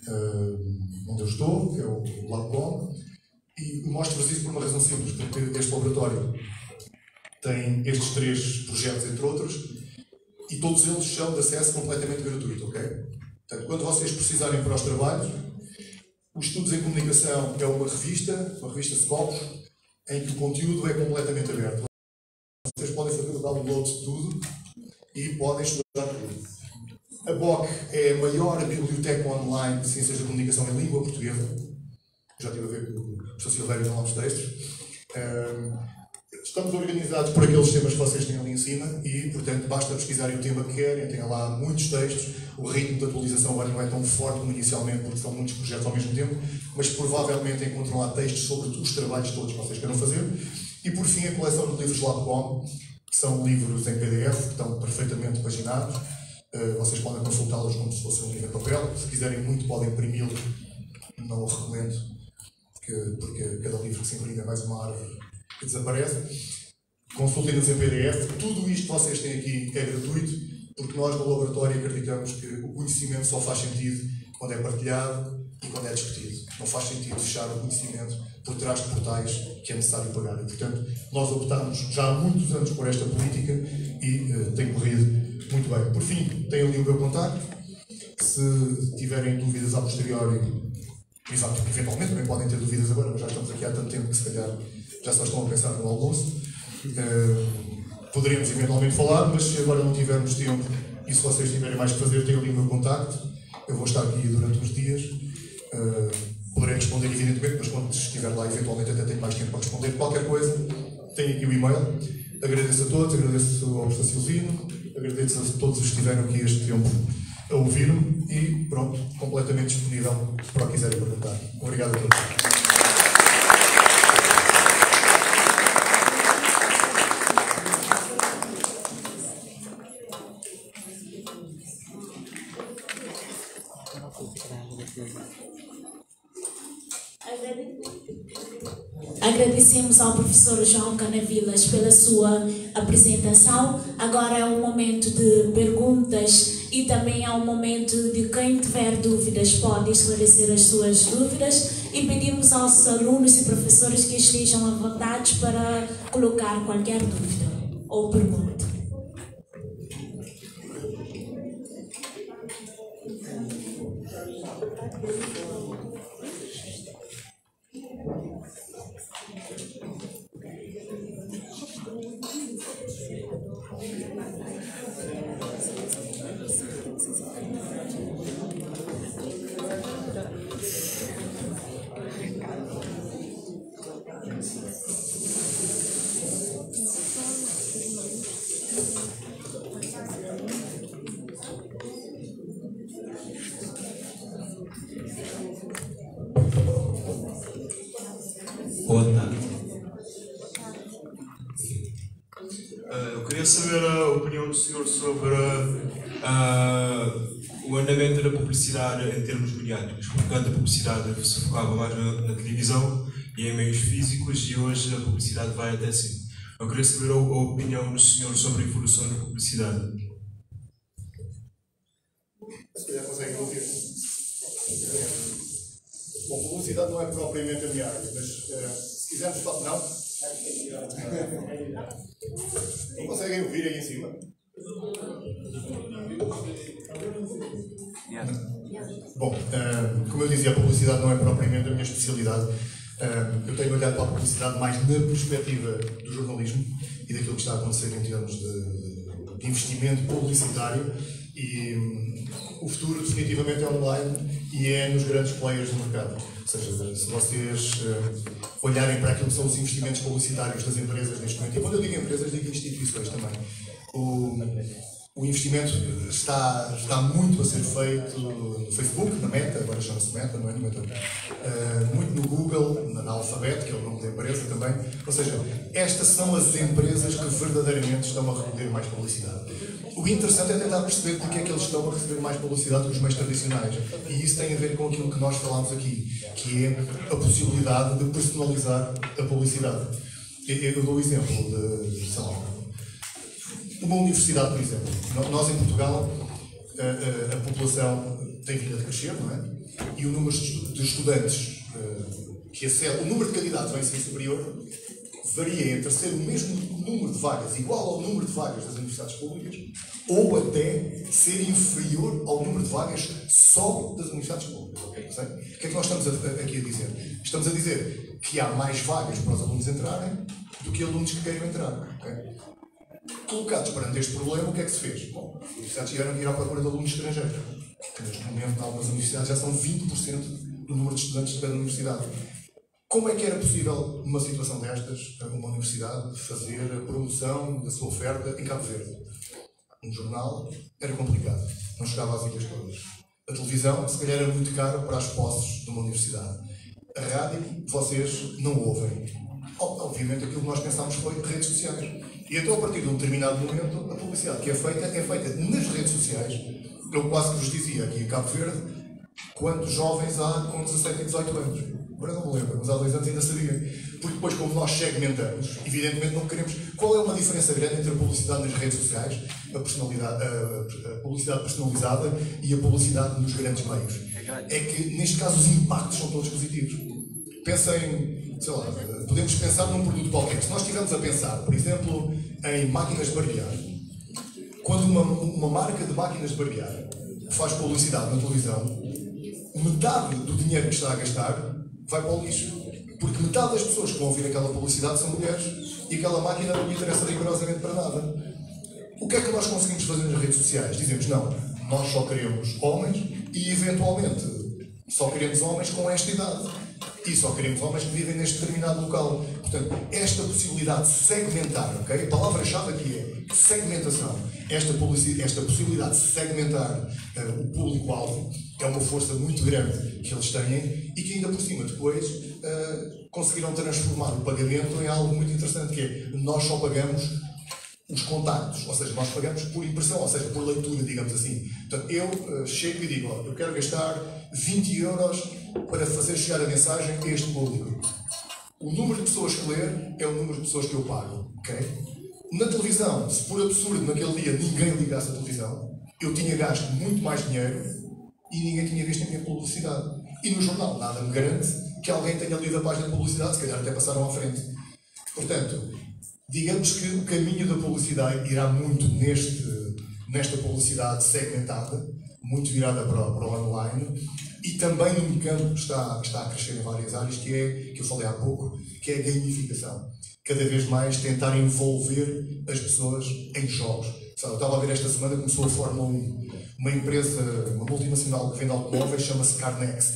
um, onde eu estou, que é o LabCom, e mostro-vos isso por uma razão simples, porque este laboratório tem estes três projetos, entre outros, e todos eles são de acesso completamente gratuito, ok? Portanto, quando vocês precisarem para os trabalhos, os Estudos em Comunicação é uma revista, uma revista Scopus, em que o conteúdo é completamente aberto. Vocês podem fazer o download de tudo e podem estudar tudo. A B O C é a maior biblioteca online de ciências da comunicação em língua portuguesa. Já tive a ver com o professor Silvério em novos textos. Um, Estamos organizados por aqueles temas que vocês têm ali em cima e, portanto, basta pesquisarem o tema que querem, tem lá muitos textos, o ritmo de atualização agora não é tão forte como inicialmente porque são muitos projetos ao mesmo tempo, mas provavelmente encontram lá textos sobre os trabalhos todos que vocês queiram fazer. E, por fim, a coleção de livros Lab ponto com, que são livros em P D F, que estão perfeitamente paginados. Uh, vocês podem consultá-los como se fosse um livro de papel. Se quiserem muito, podem imprimi-lo. Não o recomendo, que, porque cada livro que se imprime é mais uma árvore que desaparece. Consultem-nos em P D F. Tudo isto que vocês têm aqui é gratuito, porque nós no laboratório acreditamos que o conhecimento só faz sentido quando é partilhado e quando é discutido. Não faz sentido fechar o conhecimento por trás de portais que é necessário pagar. E, portanto, nós optamos já há muitos anos por esta política e uh, tem corrido muito bem. Por fim, têm ali o meu contacto. Se tiverem dúvidas a posteriori, exato, eventualmente também podem ter dúvidas agora, mas já estamos aqui há tanto tempo que se calhar já só estão a pensar no almoço. Uh, poderíamos eventualmente falar, mas se agora não tivermos tempo e se vocês tiverem mais que fazer, têm ali o meu contacto. Eu vou estar aqui durante uns dias. Uh, poderei responder evidentemente, mas quando estiver lá eventualmente até tenho mais tempo para responder qualquer coisa. Tenho aqui o e-mail. Agradeço a todos, agradeço ao professor Silvino, agradeço a todos os que estiveram aqui este tempo a ouvir-me e pronto, completamente disponível para o que quiserem perguntar. Obrigado a todos. Agradecemos ao professor João Canavilas pela sua apresentação. Agora é um momento de perguntas e também é um momento de quem tiver dúvidas pode esclarecer as suas dúvidas e pedimos aos alunos e professores que estejam à vontade para colocar qualquer dúvida ou pergunta. Boa tarde. Uh, eu queria saber a opinião do senhor sobre uh, o andamento da publicidade em termos mediáticos, porque antes a publicidade se focava mais na, na televisão e em meios físicos e hoje a publicidade vai até assim. Eu queria saber a, a opinião do senhor sobre a evolução da publicidade. Se calhar conseguem ouvir. Bom, publicidade não é propriamente a minha área, mas uh, se quisermos falar. Não? Não conseguem ouvir aí em cima? Bom, uh, como eu dizia, a publicidade não é propriamente a minha especialidade. Uh, eu tenho olhado para a publicidade mais na perspectiva do jornalismo e daquilo que está a acontecer em termos de, de investimento publicitário. E um, o futuro definitivamente é online e é nos grandes players do mercado. Ou seja, se vocês uh, olharem para aquilo que são os investimentos publicitários das empresas neste momento, e quando eu digo empresas, digo instituições também, o, o investimento está, está muito a ser feito no Facebook, na Meta, agora chama-se Meta, não é? No Meta, uh, muito no Google, na, na Alphabet, que é o nome da empresa também. Ou seja, estas são as empresas que verdadeiramente estão a recolher mais publicidade. O interessante é tentar perceber porque é que eles estão a receber mais publicidade que os meios tradicionais. E isso tem a ver com aquilo que nós falámos aqui, que é a possibilidade de personalizar a publicidade. Eu, eu dou o exemplo de, sei lá, uma universidade, por exemplo. Nós em Portugal, a, a, a população tem vindo a crescer, não é? E o número de estudantes que acedem, o número de candidatos ao ensino superior varia entre ser o mesmo número de vagas, igual ao número de vagas das universidades públicas, ou até ser inferior ao número de vagas só das universidades públicas. Okay? O que é que nós estamos a, a, aqui a dizer? Estamos a dizer que há mais vagas para os alunos entrarem do que alunos que queiram entrar. Okay? Colocados perante este problema, o que é que se fez? Bom, as universidades tiveram que ir à procura de alunos estrangeiros. Neste momento, em algumas universidades já são vinte por cento do número de estudantes de cada universidade. Como é que era possível, numa situação destas, uma universidade fazer a promoção da sua oferta em Cabo Verde? Um jornal era complicado, não chegava às ilhas todas. A televisão, se calhar, era muito cara para as posses de uma universidade. A rádio, vocês não ouvem. Obviamente, aquilo que nós pensámos foi redes sociais. E então, a partir de um determinado momento, a publicidade que é feita, é feita nas redes sociais. Eu quase que vos dizia aqui em Cabo Verde quantos jovens há com dezassete e dezoito anos. Agora não me lembro, mas há dois anos ainda sabia. Porque depois, como nós segmentamos, evidentemente não queremos... Qual é uma diferença grande entre a publicidade nas redes sociais, a, personalidade, a, a publicidade personalizada e a publicidade nos grandes meios? É que, neste caso, os impactos são todos positivos. Pensem, sei lá, podemos pensar num produto qualquer. Se nós estivermos a pensar, por exemplo, em máquinas de barbear, quando uma, uma marca de máquinas de barbear faz publicidade na televisão, metade do dinheiro que está a gastar vai para o lixo. Porque metade das pessoas que vão ouvir aquela publicidade são mulheres e aquela máquina não lhe interessa rigorosamente para nada. O que é que nós conseguimos fazer nas redes sociais? Dizemos, não, nós só queremos homens e, eventualmente, só queremos homens com esta idade. E só queremos homens que vivem neste determinado local. Portanto, esta possibilidade de segmentar, ok? A palavra-chave aqui é segmentação. Esta, esta possibilidade de segmentar uh, o público-alvo é uma força muito grande que eles têm e que ainda por cima depois uh, conseguiram transformar o pagamento em algo muito interessante, que é nós só pagamos os contactos, ou seja, nós pagamos por impressão, ou seja, por leitura, digamos assim. Portanto, eu uh, chego e digo, ó, eu quero gastar vinte euros para fazer chegar a mensagem a este público. O número de pessoas que ler é o número de pessoas que eu pago, ok? Na televisão, se por absurdo naquele dia ninguém ligasse a televisão, eu tinha gasto muito mais dinheiro e ninguém tinha visto a minha publicidade. E no jornal, nada me garante que alguém tenha lido a página de publicidade, se calhar até passaram à frente. Portanto, digamos que o caminho da publicidade irá muito neste, nesta publicidade segmentada, muito virada para o, para o online, e também num campo que está, que está a crescer em várias áreas, que é, que eu falei há pouco, que é a gamificação. Cada vez mais tentar envolver as pessoas em jogos. Sabe, eu estava a ver esta semana, começou a Fórmula um, uma empresa, uma multinacional que vende automóveis, chama-se CarNext.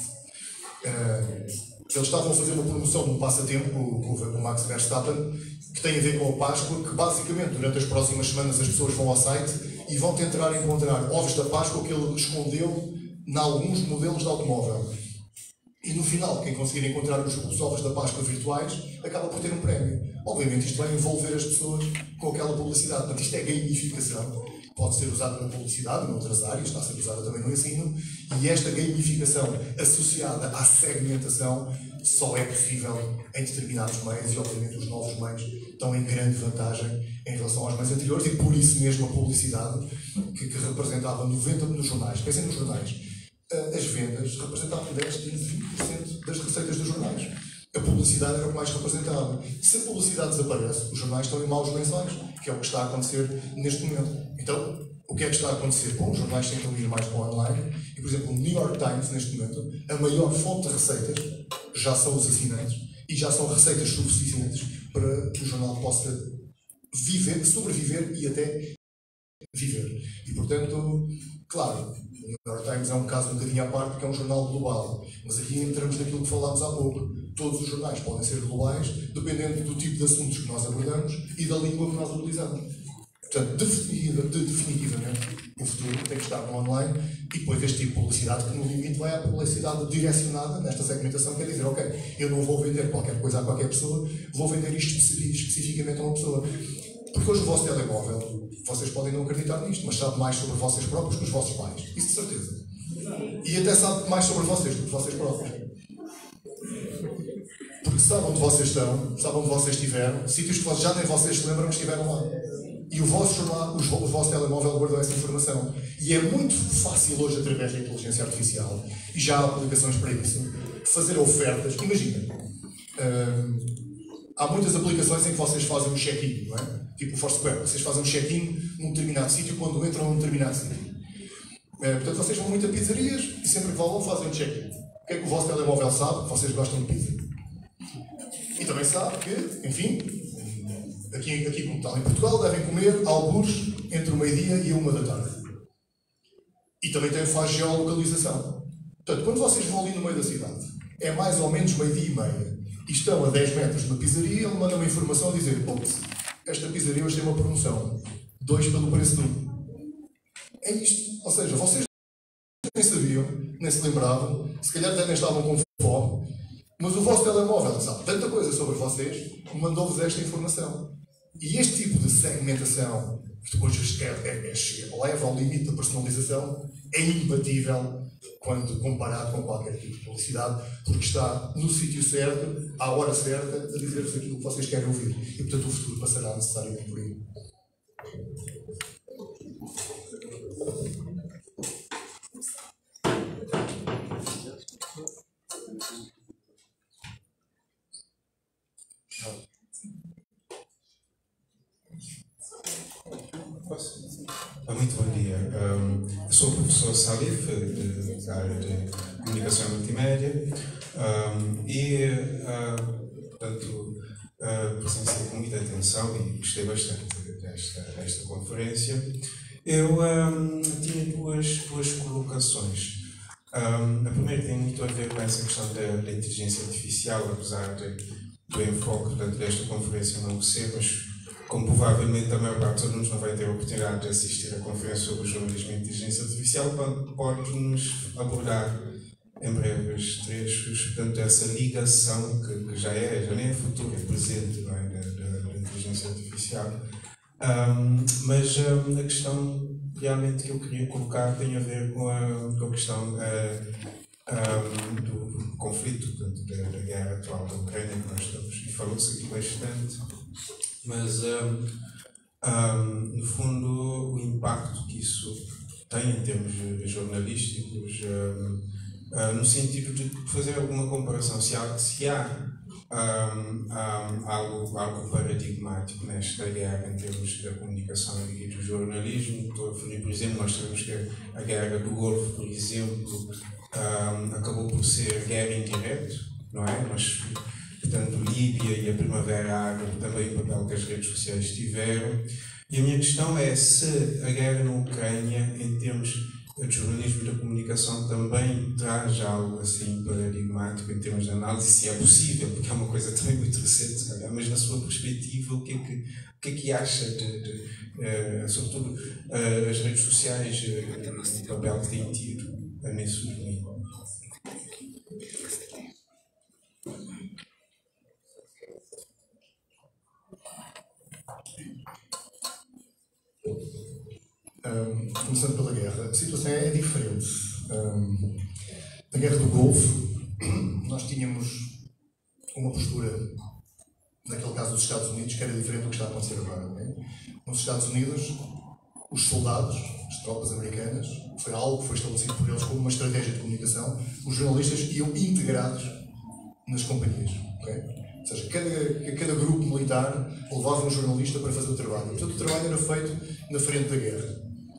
Uh, eles estavam a fazer uma promoção de um passatempo com, com o Max Verstappen, que tem a ver com a Páscoa, que basicamente durante as próximas semanas as pessoas vão ao site e vão tentar encontrar ovos da Páscoa que ele escondeu em alguns modelos de automóvel. E no final, quem conseguir encontrar os, os ovos da Páscoa virtuais, acaba por ter um prémio. Obviamente isto vai envolver as pessoas com aquela publicidade. Portanto, isto é gamificação. Pode ser usada na publicidade, em outras áreas, está a ser usada também no ensino. E esta gamificação associada à segmentação só é possível em determinados meios e, obviamente, os novos meios estão em grande vantagem em relação aos meios anteriores e, por isso mesmo, a publicidade, que, que representava noventa por cento nos jornais, pensem nos jornais, as vendas representavam dez, quinze, vinte por cento das receitas dos jornais. A publicidade era o que mais representava. Se a publicidade desaparece, os jornais estão em maus lençóis, que é o que está a acontecer neste momento. Então, o que é que está a acontecer? Bom, os jornais tentam ir mais para o online e, por exemplo, o New York Times, neste momento, a maior fonte de receitas já são os assinantes e já são receitas suficientes para que o jornal possa viver, sobreviver e até viver. E, portanto, claro, o New York Times é um caso um bocadinho à parte porque é um jornal global, mas aqui entramos naquilo que falámos há pouco. Todos os jornais podem ser globais, dependendo do tipo de assuntos que nós abordamos e da língua que nós utilizamos. Portanto, definitivamente, o futuro tem que estar no online e depois este tipo de publicidade que no limite vai à publicidade direcionada nesta segmentação, quer dizer, ok, eu não vou vender qualquer coisa a qualquer pessoa, vou vender isto especificamente a uma pessoa. Porque hoje o vosso telemóvel, vocês podem não acreditar nisto, mas sabe mais sobre vocês próprios que os vossos pais. Isso de certeza. E até sabe mais sobre vocês do que vocês próprios. Porque sabe onde vocês estão, sabe onde vocês estiveram, sítios que já nem vocês se lembram que estiveram lá. E o vosso jornal, o vosso telemóvel guardou essa informação. E é muito fácil hoje, através da inteligência artificial, e já há aplicações para isso, fazer ofertas. Imaginem, hum, há muitas aplicações em que vocês fazem um check-in, não é? Tipo o Foursquare, vocês fazem um check-in num determinado sítio quando entram num determinado sítio. Uh, portanto, vocês vão muito a pizzarias e sempre que vão fazem um check-in. O que é que o vosso telemóvel sabe? Que vocês gostam de pizza. E também sabe que, enfim, aqui, aqui como tal em Portugal, devem comer algures entre o meio-dia e a uma da tarde. E também tem, faz geolocalização. Portanto, quando vocês vão ali no meio da cidade, é mais ou menos meio-dia e meia, e estão a dez metros de uma pizzaria, ele manda uma informação a dizer: ops, esta pizzaria hoje tem uma promoção, dois pelo preço de um. É isto. Ou seja, vocês nem sabiam, nem se lembravam, se calhar até nem estavam com fome, mas o vosso telemóvel sabe tanta coisa sobre vocês que mandou-vos esta informação. E este tipo de segmentação, que depois é, é, é, leva ao limite da personalização, é imbatível quando comparado com qualquer tipo de publicidade, porque está no sítio certo, à hora certa, a dizer-vos aquilo que vocês querem ouvir. E, portanto, o futuro passará necessariamente por aí. Muito bom dia. Um, eu sou o professor Salif, da área de comunicação e multimédia, um, e, uh, portanto, uh, presenciei com muita atenção e gostei bastante desta, desta conferência. Eu um, tinha duas, duas colocações. Um, a primeira tem muito a ver com essa questão da, da inteligência artificial, apesar de, do enfoque, portanto, desta conferência não ser, mas como provavelmente a maior parte dos alunos não vai ter a oportunidade de assistir à conferência sobre o jornalismo e inteligência artificial, pode-nos abordar em breves trechos, portanto, essa ligação que, que já é, já nem é futuro, é presente, não é, da, da, da inteligência artificial. Um, mas um, a questão realmente que eu queria colocar tem a ver com a, com a questão uh, um, do, do conflito, portanto, da, da guerra atual da Ucrânia, que nós estamos, e falou-se aqui bastante. Mas, um, um, no fundo, o impacto que isso tem em termos jornalísticos, um, uh, no sentido de fazer alguma comparação, se há, se há um, um, algo, algo paradigmático nesta guerra em termos da comunicação e do jornalismo. Estou a referir, por exemplo, nós sabemos que a guerra do Golfo, por exemplo, um, acabou por ser guerra indireta, não é? Mas, portanto, Líbia e a Primavera Árabe também o papel que as redes sociais tiveram. E a minha questão é se a guerra na Ucrânia, em termos de jornalismo e da comunicação, também traz algo assim paradigmático em termos de análise, se é possível, porque é uma coisa também muito recente, se calhar, mas na sua perspectiva, o que é que, o que, é que acha de, de uh, sobretudo, uh, as redes sociais, uh, o papel que têm tido uh, nesse domínio? Um, começando pela guerra, a situação é diferente. Um, na guerra do Golfo, nós tínhamos uma postura, naquele caso dos Estados Unidos, que era diferente do que está a acontecer agora. Não é? Nos Estados Unidos, os soldados, as tropas americanas, foi algo que foi estabelecido por eles como uma estratégia de comunicação, os jornalistas iam integrados nas companhias. Okay? Ou seja, cada, cada grupo militar levava um jornalista para fazer o trabalho. Portanto, o trabalho era feito na frente da guerra.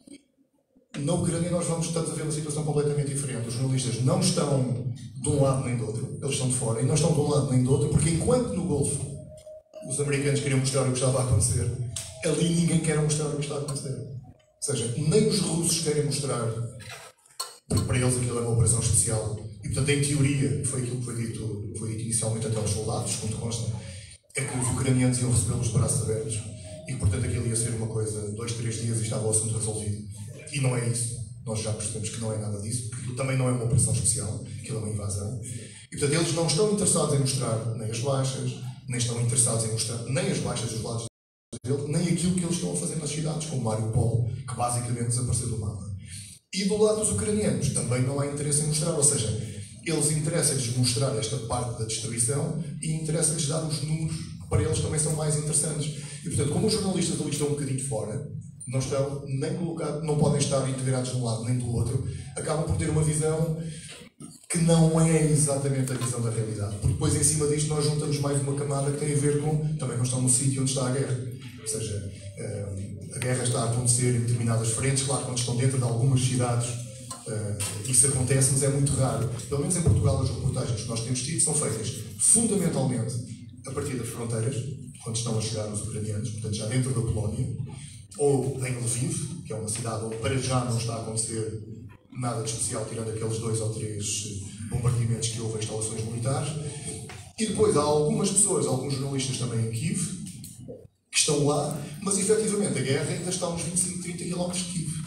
Na Ucrânia nós vamos estamos a ver uma situação completamente diferente. Os jornalistas não estão de um lado nem do outro, eles estão de fora, e não estão de um lado nem do outro, porque enquanto no Golfo os americanos queriam mostrar o que estava a acontecer, ali ninguém quer mostrar o que está a acontecer. Ou seja, nem os russos querem mostrar, porque para eles aquilo é uma operação especial. E portanto, em teoria, foi aquilo que foi dito, foi dito inicialmente até aos soldados, como consta, é que os ucranianos iam recebê-los de braços abertos e que portanto aquilo ia ser uma coisa, dois, três dias e estava o assunto resolvido. E não é isso. Nós já percebemos que não é nada disso, porque aquilo também não é uma operação especial, aquilo é uma invasão. E portanto, eles não estão interessados em mostrar nem as baixas, nem estão interessados em mostrar nem as baixas dos lados dele, nem aquilo que eles estão a fazer nas cidades, como Mariupol, que basicamente desapareceu do mapa. E do lado dos ucranianos também não há interesse em mostrar, ou seja, eles interessam-lhes mostrar esta parte da destruição e interessa-lhes dar os números que para eles também são mais interessantes. E portanto, como os jornalistas ali estão um bocadinho fora, não estão nem colocados, não podem estar integrados de um lado nem do outro, acabam por ter uma visão que não é exatamente a visão da realidade. Porque depois em cima disto nós juntamos mais uma camada que tem a ver com, também não estão no sítio onde está a guerra. Ou seja, a guerra está a acontecer em determinadas frentes, claro, quando estão dentro de algumas cidades, isso acontece, mas é muito raro. Pelo menos em Portugal as reportagens que nós temos tido são feitas fundamentalmente a partir das fronteiras, quando estão a chegar os ucranianos, portanto já dentro da Polónia, ou em Lviv, que é uma cidade onde para já não está a acontecer nada de especial, tirando aqueles dois ou três bombardeamentos que houve em instalações militares, E depois há algumas pessoas, alguns jornalistas também em Kiev, que estão lá, mas efetivamente a guerra ainda está a uns vinte e cinco, trinta quilómetros de Kiev.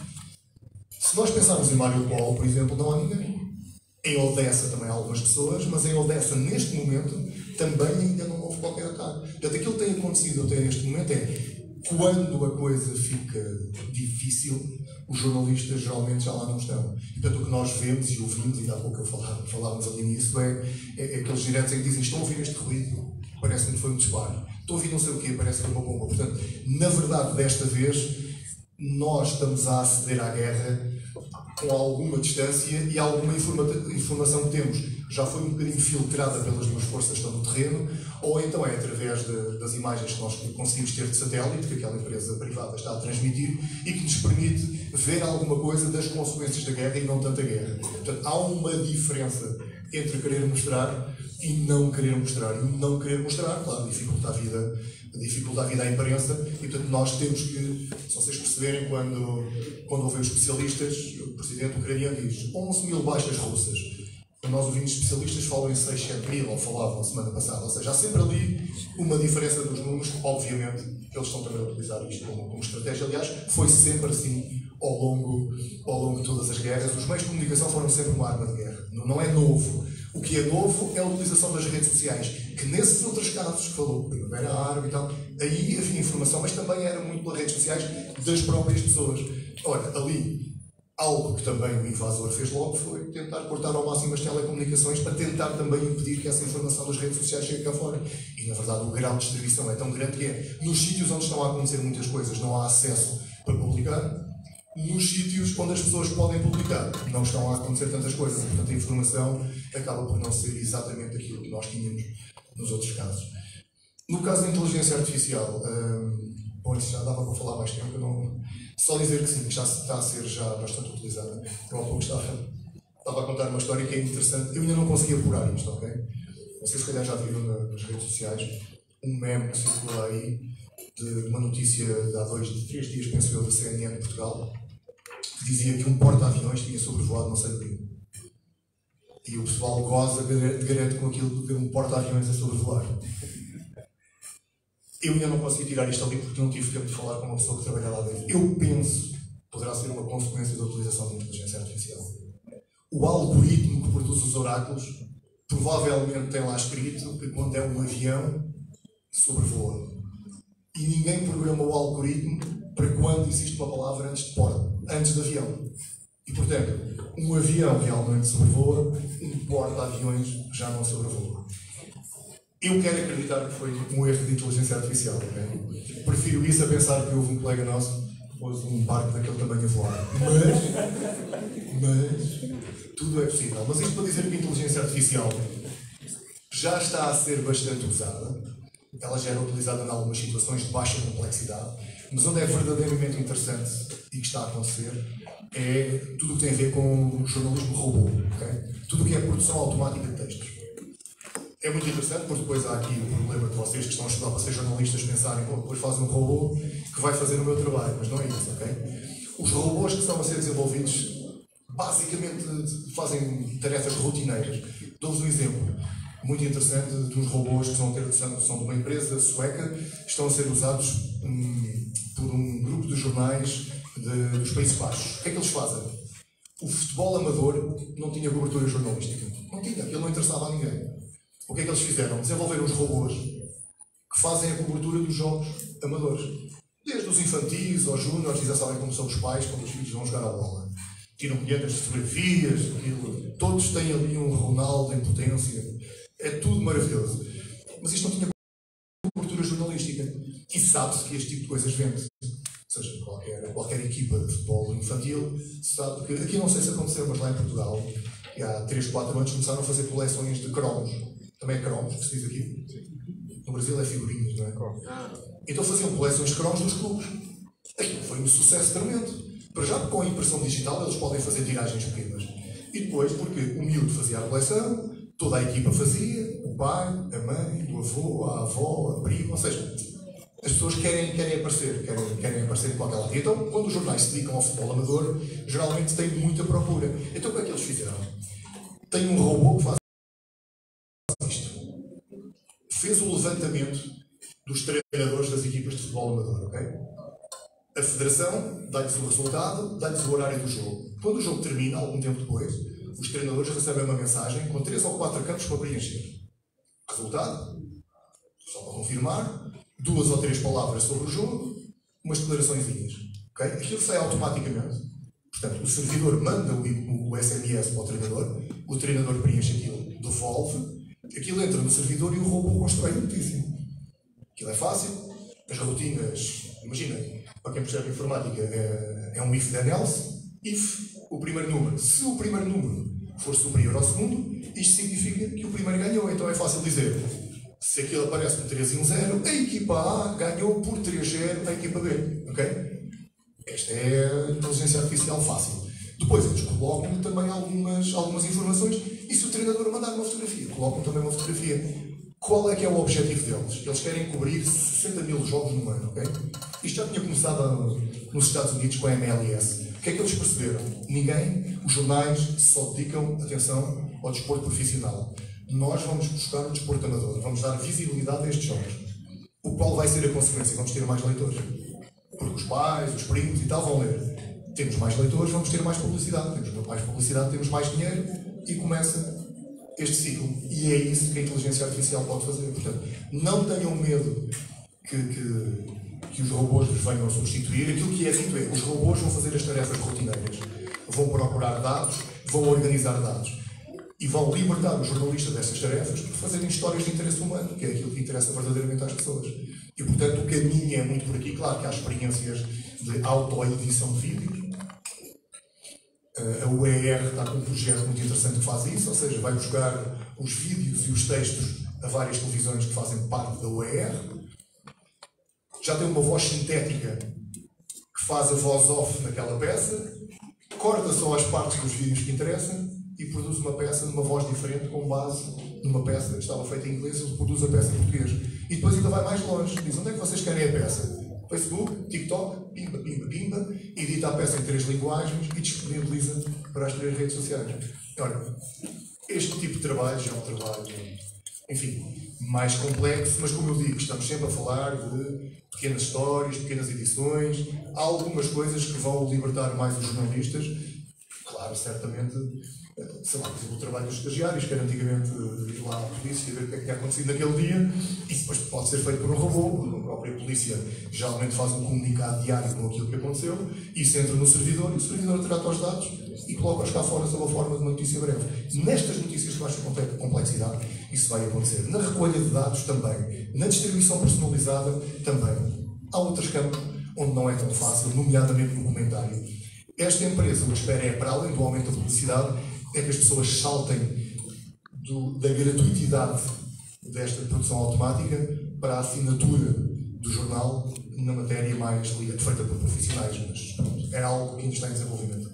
Se nós pensarmos em Mariupol, por exemplo, não há ninguém. Em Odessa também há algumas pessoas, mas em Odessa, neste momento, também ainda não houve qualquer ataque. Portanto, aquilo que tem acontecido até neste momento é, quando a coisa fica difícil, os jornalistas geralmente já lá não estão. E, portanto, o que nós vemos e ouvimos, e há pouco eu falava, falávamos ali nisso, é, é, é aqueles diretos em que dizem: estou a ouvir este ruído, parece-me que foi um disparo. Estou a ouvir não sei o quê, parece que foi uma bomba. Portanto, na verdade, desta vez, nós estamos a aceder à guerra com alguma distância e alguma informa informação que temos já foi um bocadinho filtrada pelas duas forças que estão no terreno, ou então é através de, das imagens que nós conseguimos ter de satélite, que aquela empresa privada está a transmitir, e que nos permite ver alguma coisa das consequências da guerra e não tanta guerra. Portanto, há uma diferença entre querer mostrar e não querer mostrar. E não querer mostrar, claro, dificulta a vida, dificulta a vida à imprensa, e portanto nós temos que, se vocês perceberem, quando, quando ouvem os especialistas, o presidente ucraniano diz onze mil baixas russas. Quando nós ouvimos especialistas falam em seis, sete mil, ou falavam a semana passada. Ou seja, há sempre ali uma diferença dos números. Obviamente, eles estão também a utilizar isto como, como estratégia. Aliás, foi sempre assim ao longo, ao longo de todas as guerras. Os meios de comunicação foram sempre uma arma de guerra. Não, não é novo. O que é novo é a utilização das redes sociais, que nesses outros casos que falou, Primavera Árabe e tal, aí havia informação, mas também era muito pelas redes sociais das próprias pessoas. Ora, ali, algo que também o invasor fez logo foi tentar cortar ao máximo as telecomunicações para tentar também impedir que essa informação das redes sociais chegue cá fora. E, na verdade, o grau de distribuição é tão grande que é, nos sítios onde estão a acontecer muitas coisas, não há acesso para publicar. Nos sítios onde as pessoas podem publicar, não estão a acontecer tantas coisas. Portanto, a informação acaba por não ser exatamente aquilo que nós tínhamos nos outros casos. No caso da inteligência artificial, hum, bom, isso já dava para falar mais tempo, eu não... só dizer que sim, que já está a ser já bastante utilizada. Eu há pouco estava, estava a contar uma história que é interessante. Eu ainda não consegui apurar isto, ok? Vocês se calhar já viram nas redes sociais um meme que circula aí de uma notícia de há dois, de três dias, penso eu, da C N N de Portugal, que dizia que um porta-aviões tinha sobrevoado não sei o quê. E o pessoal goza de garante com aquilo de ver um porta-aviões a sobrevoar. Eu ainda não consegui tirar isto ali porque não tive tempo de falar com uma pessoa que trabalha lá dentro. Eu penso que poderá ser uma consequência da utilização da inteligência artificial. O algoritmo que produz os oráculos provavelmente tem lá escrito que quando é um avião, sobrevoa. E ninguém programa o algoritmo para quando existe uma palavra antes de porta, antes de avião. E, portanto, um avião realmente sobrevoa, um porta-aviões já não sobrevoa. Eu quero acreditar que foi um erro de inteligência artificial, ok? Prefiro isso a pensar que houve um colega nosso que pôs um barco daquele tamanho a voar. Mas, mas, tudo é possível. Mas isto para dizer que a inteligência artificial já está a ser bastante usada. Ela já era utilizada em algumas situações de baixa complexidade, mas onde é verdadeiramente interessante e que está a acontecer é tudo o que tem a ver com o jornalismo robô, okay? Tudo o que é produção automática de textos. É muito interessante, porque depois há aqui o problema de vocês que estão a estudar para ser jornalistas pensarem, bom, depois fazem um robô que vai fazer o meu trabalho, mas não é isso, ok? Os robôs que estão a ser desenvolvidos basicamente fazem tarefas rotineiras. Dou-vos um exemplo muito interessante de uns robôs que são, ter, são de uma empresa sueca, estão a ser usados hum, por um grupo de jornais de, dos Países Baixos. O que é que eles fazem? O futebol amador não tinha cobertura jornalística. Não tinha, aquilo não interessava a ninguém. O que é que eles fizeram? Desenvolveram uns robôs que fazem a cobertura dos jogos amadores. Desde os infantis aos júniores, já sabem como são os pais quando os filhos vão jogar a bola. Tiram colheres de fotografias, aquilo. Todos têm ali um Ronaldo em potência. É tudo maravilhoso. Mas isto não tinha cobertura jornalística. E sabe-se que este tipo de coisas vende. Ou seja, qualquer, qualquer equipa de futebol infantil sabe que... Aqui não sei se aconteceu, mas lá em Portugal, há três, quatro anos, começaram a fazer coleções de cromos. Também é cromos, que se diz aqui. No Brasil é figurinhas, não é? Então faziam coleções de cromos dos clubes. Aquilo foi um sucesso tremendo. Para já, com a impressão digital, eles podem fazer tiragens pequenas. E depois, porque o miúdo fazia a coleção, toda a equipa fazia, o pai, a mãe, o avô, a avó, a prima, ou seja, as pessoas querem, querem aparecer, querem, querem aparecer em qualquer lado. Então, quando os jornais se dedicam ao futebol amador, geralmente têm muita procura. Então, o que é que eles fizeram? Tem um robô que faz isto. fez o levantamento dos treinadores das equipas de futebol amador, ok? A federação dá-lhes o resultado, dá-lhes o horário do jogo. Quando o jogo termina, algum tempo depois, os treinadores recebem uma mensagem com três ou quatro campos para preencher. Resultado, só para confirmar, duas ou três palavras sobre o jogo, umas declaraçõezinhas. Okay? Aquilo sai automaticamente. Portanto, o servidor manda o, o S M S para o treinador, o treinador preenche aquilo, devolve, aquilo entra no servidor e o robô constrói a notícia. Aquilo é fácil, as rotinas, imaginem, para quem percebe informática, é, é um if then else, if o primeiro número, se o primeiro número for superior ao segundo, isto significa que o primeiro ganhou, então é fácil dizer, se aquilo aparece um três e um zero, a equipa A ganhou por três zero a equipa B, ok? Esta é a inteligência artificial fácil. Depois eles colocam também algumas, algumas informações e se o treinador mandar uma fotografia, colocam também uma fotografia. Qual é que é o objetivo deles? Eles querem cobrir sessenta mil jogos no ano, ok? Isto já tinha começado nos Estados Unidos com a M L S. O que é que eles perceberam? Ninguém, os jornais só dedicam atenção ao desporto profissional. Nós vamos buscar o desporto amador, vamos dar visibilidade a estes jogos. O qual vai ser a consequência? Vamos ter mais leitores. Porque os pais, os primos e tal vão ler. Temos mais leitores, vamos ter mais publicidade. Temos mais publicidade, temos mais dinheiro e começa este ciclo. E é isso que a inteligência artificial pode fazer. Portanto, não tenham medo que, que, que os robôs vos venham a substituir. Aquilo que é dito é, os robôs vão fazer as tarefas rotineiras. Vão procurar dados, vão organizar dados. E vão libertar os jornalistas dessas tarefas para fazerem histórias de interesse humano, que é aquilo que interessa verdadeiramente às pessoas. E, portanto, o caminho é muito por aqui. Claro que há experiências de auto-edição de vídeos. A U E R está com um projeto muito interessante que faz isso, ou seja, vai buscar os vídeos e os textos a várias televisões que fazem parte da U E R. Já tem uma voz sintética que faz a voz off naquela peça, corta só as partes dos vídeos que interessam e produz uma peça numa voz diferente com base numa peça que estava feita em inglês, ele produz a peça em português. E depois ainda vai mais longe, diz, onde é que vocês querem a peça? Facebook, TikTok, pimba, pimba, pimba, edita a peça em três linguagens e disponibiliza para as três redes sociais. Ora, este tipo de trabalho já é um trabalho, enfim, mais complexo, mas como eu digo, estamos sempre a falar de pequenas histórias, pequenas edições, há algumas coisas que vão libertar mais os jornalistas. Claro, certamente, sei lá, por exemplo, o trabalho dos estagiários, que era antigamente ir lá à polícia ver o que é que tinha acontecido naquele dia, e depois pode ser feito por um robô, porque a própria polícia geralmente faz um comunicado diário com aquilo que aconteceu, isso entra no servidor, e o servidor trata os dados e coloca-os cá fora sob a forma de uma notícia breve. Nestas notícias de baixa complexidade, isso vai acontecer. Na recolha de dados também, na distribuição personalizada também. Há outros campos onde não é tão fácil, nomeadamente no comentário. Esta empresa, o que espera é, para além do aumento da publicidade, é que as pessoas saltem do, da gratuitidade desta produção automática para a assinatura do jornal na matéria mais feita por profissionais, mas é algo que ainda está em desenvolvimento.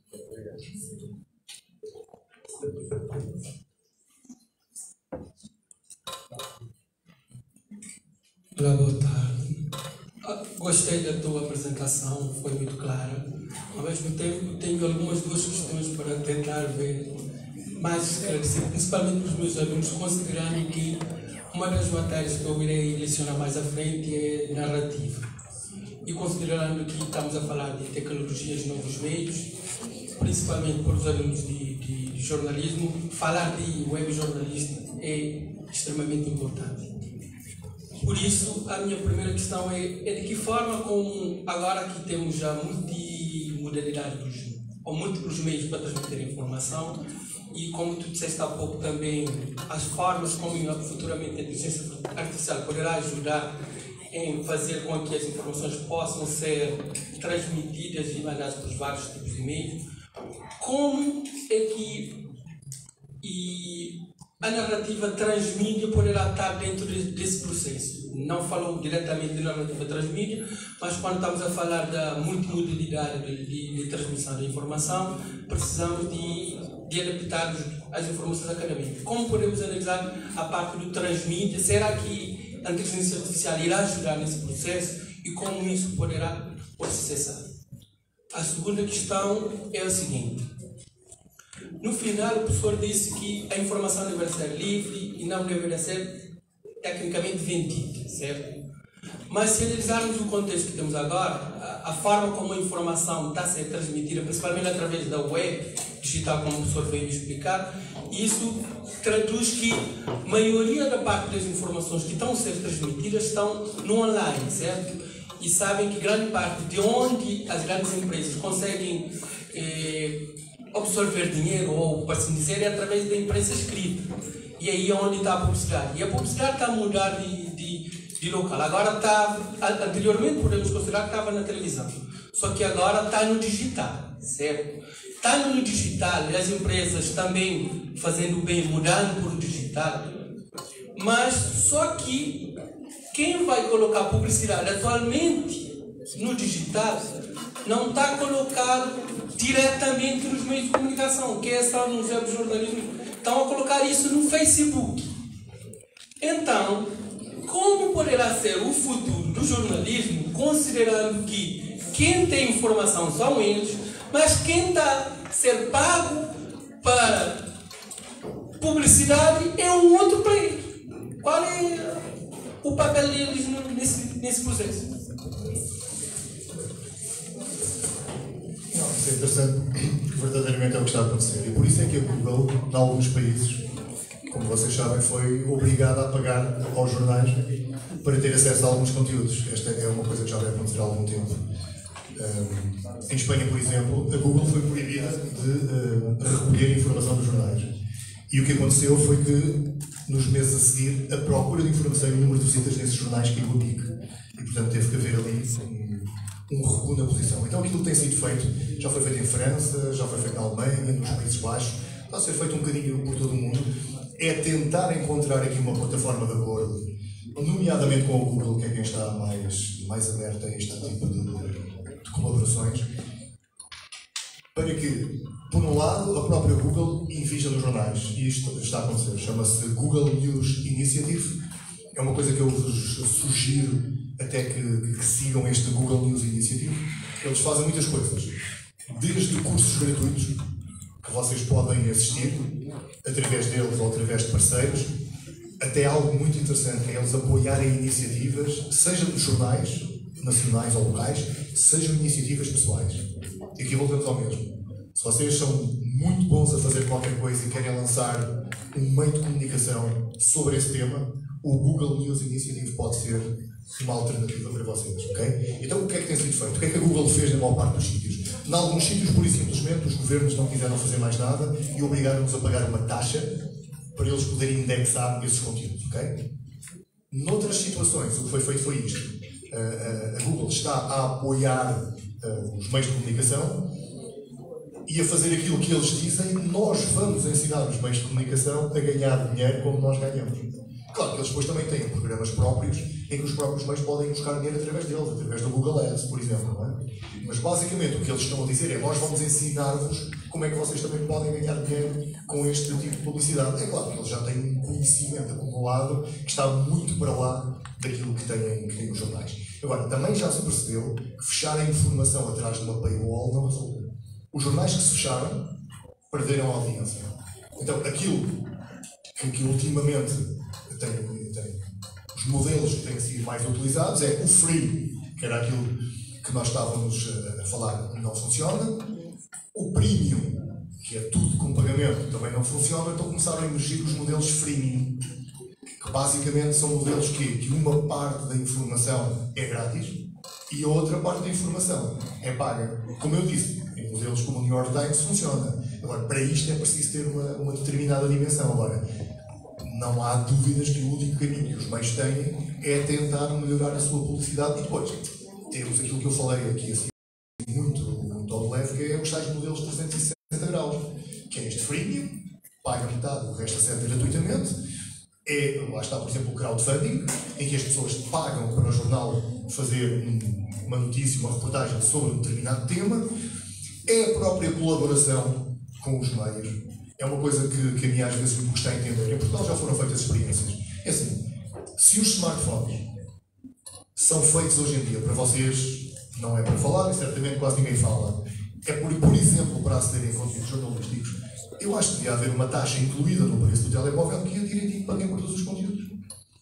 Olá, boa tarde. Gostei da tua apresentação, foi muito clara. Ao mesmo tempo, tenho algumas duas questões para tentar ver mais esclarecido, principalmente para os meus alunos, considerando que uma das matérias que eu irei lecionar mais à frente é narrativa. E considerando que estamos a falar de tecnologias e novos meios, principalmente para os alunos de, de jornalismo, falar de web jornalista é extremamente importante. Por isso, a minha primeira questão é, é de que forma, como agora que temos já multimodalidade dos, ou múltiplos meios para transmitir informação, e como tu disseste há pouco também, as formas como futuramente a inteligência artificial poderá ajudar em fazer com que as informações possam ser transmitidas e mandadas por vários tipos de meios, como é que e a narrativa transmídia poderá estar dentro desse processo? Não falou diretamente de narrativa transmídia, mas quando estamos a falar da multimodalidade de, de, de transmissão da informação, precisamos de, de adaptar as informações acadêmicas. Como podemos analisar a parte do transmídia? Será que a inteligência artificial irá ajudar nesse processo e como isso poderá processar? A segunda questão é o seguinte. No final, o professor disse que a informação deveria ser livre e não deveria ser tecnicamente vendida, certo? Mas se analisarmos o contexto que temos agora, a, a forma como a informação está a ser transmitida, principalmente através da web digital, como o professor veio explicar, isso traduz que a maioria da parte das informações que estão a ser transmitidas estão no online, certo? E sabem que grande parte de onde as grandes empresas conseguem eh, absorver dinheiro, ou, para assim dizer, é através da imprensa escrita. E aí é onde está a publicidade. E a publicidade está a mudar de, de, de local. Agora está, anteriormente podemos considerar que estava na televisão. Só que agora está no digital, certo? Está no digital, e as empresas também fazendo bem, mudando para o digital. Mas só que quem vai colocar publicidade atualmente no digital não está colocado diretamente nos meios de comunicação, que é só no jornalismo. Estão a colocar isso no Facebook. Então, como poderá ser o futuro do jornalismo, considerando que quem tem informação são eles, mas quem está a ser pago para publicidade é um outro player? Qual é o papel deles nesse, nesse processo? Não, isso é interessante, porque verdadeiramente é o que está a acontecer. E por isso é que a Google, em alguns países, como vocês sabem, foi obrigada a pagar aos jornais para ter acesso a alguns conteúdos. Esta é uma coisa que já vai acontecer há algum tempo. Um, em Espanha, por exemplo, a Google foi proibida de uh, recolher informação dos jornais. E o que aconteceu foi que, nos meses a seguir, a procura de informação e o número de visitas nesses jornais caiu a pique. E, portanto, teve que haver ali um, um recuo na posição. Então, aquilo que tem sido feito, já foi feito em França, já foi feito na Alemanha, nos Países Baixos, está a ser feito um bocadinho por todo o mundo, é tentar encontrar aqui uma plataforma de acordo, nomeadamente com o Google, que é quem está mais, mais aberto a este tipo de, de colaborações, para que, por um lado, a própria Google invista nos jornais, e isto está a acontecer, chama-se Google News Initiative, é uma coisa que eu vos sugiro até que, que sigam este Google News Initiative. Eles fazem muitas coisas, desde cursos gratuitos, que vocês podem assistir, através deles ou através de parceiros, até algo muito interessante, que é eles apoiarem iniciativas, seja dos jornais, nacionais ou locais, sejam iniciativas pessoais. E aqui voltamos ao mesmo. Se vocês são muito bons a fazer qualquer coisa e querem lançar um meio de comunicação sobre esse tema, o Google News Initiative pode ser uma alternativa para vocês, ok? Então, o que é que tem sido feito? O que é que a Google fez na maior parte dos sítios? Em alguns sítios, pura e simplesmente, os governos não quiseram fazer mais nada e obrigaram-nos a pagar uma taxa para eles poderem indexar esses conteúdos, ok? Noutras situações, o que foi feito foi isto. A Google está a apoiar os meios de comunicação e a fazer aquilo que eles dizem. Nós vamos ensinar os meios de comunicação a ganhar dinheiro como nós ganhamos. Claro que eles depois também têm programas próprios em que os próprios meios podem buscar dinheiro através deles, através do Google Ads, por exemplo, não é? Mas basicamente o que eles estão a dizer é: nós vamos ensinar-vos como é que vocês também podem ganhar dinheiro com este tipo de publicidade. É claro que eles já têm um conhecimento acumulado que está muito para lá daquilo que têm, que têm os jornais. Agora, também já se percebeu que fechar a informação atrás de uma paywall não resulta. Os jornais que se fecharam perderam a audiência. Então, aquilo que, que ultimamente tem, tem os modelos que têm sido mais utilizados é o free, que era aquilo que nós estávamos a falar, não funciona. O premium, que é tudo com pagamento, também não funciona. Então começaram a emergir os modelos freemium, que basicamente são modelos que, que uma parte da informação é grátis e a outra parte da informação é paga. Como eu disse, em modelos como o New York Times funciona. Agora, para isto é preciso ter uma, uma determinada dimensão. Agora, não há dúvidas que o único caminho que os meios têm é tentar melhorar a sua publicidade. E depois temos aquilo que eu falei aqui assim, muito, muito ao leve, que é os tais modelos de trezentos e sessenta graus, que é este freemium, paga metade, o resto acede gratuitamente. É, lá está, por exemplo, o crowdfunding, em que as pessoas pagam para o jornal fazer um, uma notícia, uma reportagem sobre um determinado tema. É a própria colaboração com os meios. É uma coisa que, que a mim às vezes me custa entender. Em Portugal já foram feitas experiências. É assim, se os smartphones são feitos hoje em dia para vocês, não é para falar, e certamente quase ninguém fala, é por, por exemplo, para acederem a conteúdos jornalísticos, eu acho que devia haver uma taxa incluída no preço do telemóvel que ia direitinho para quem por todos os conteúdos. E se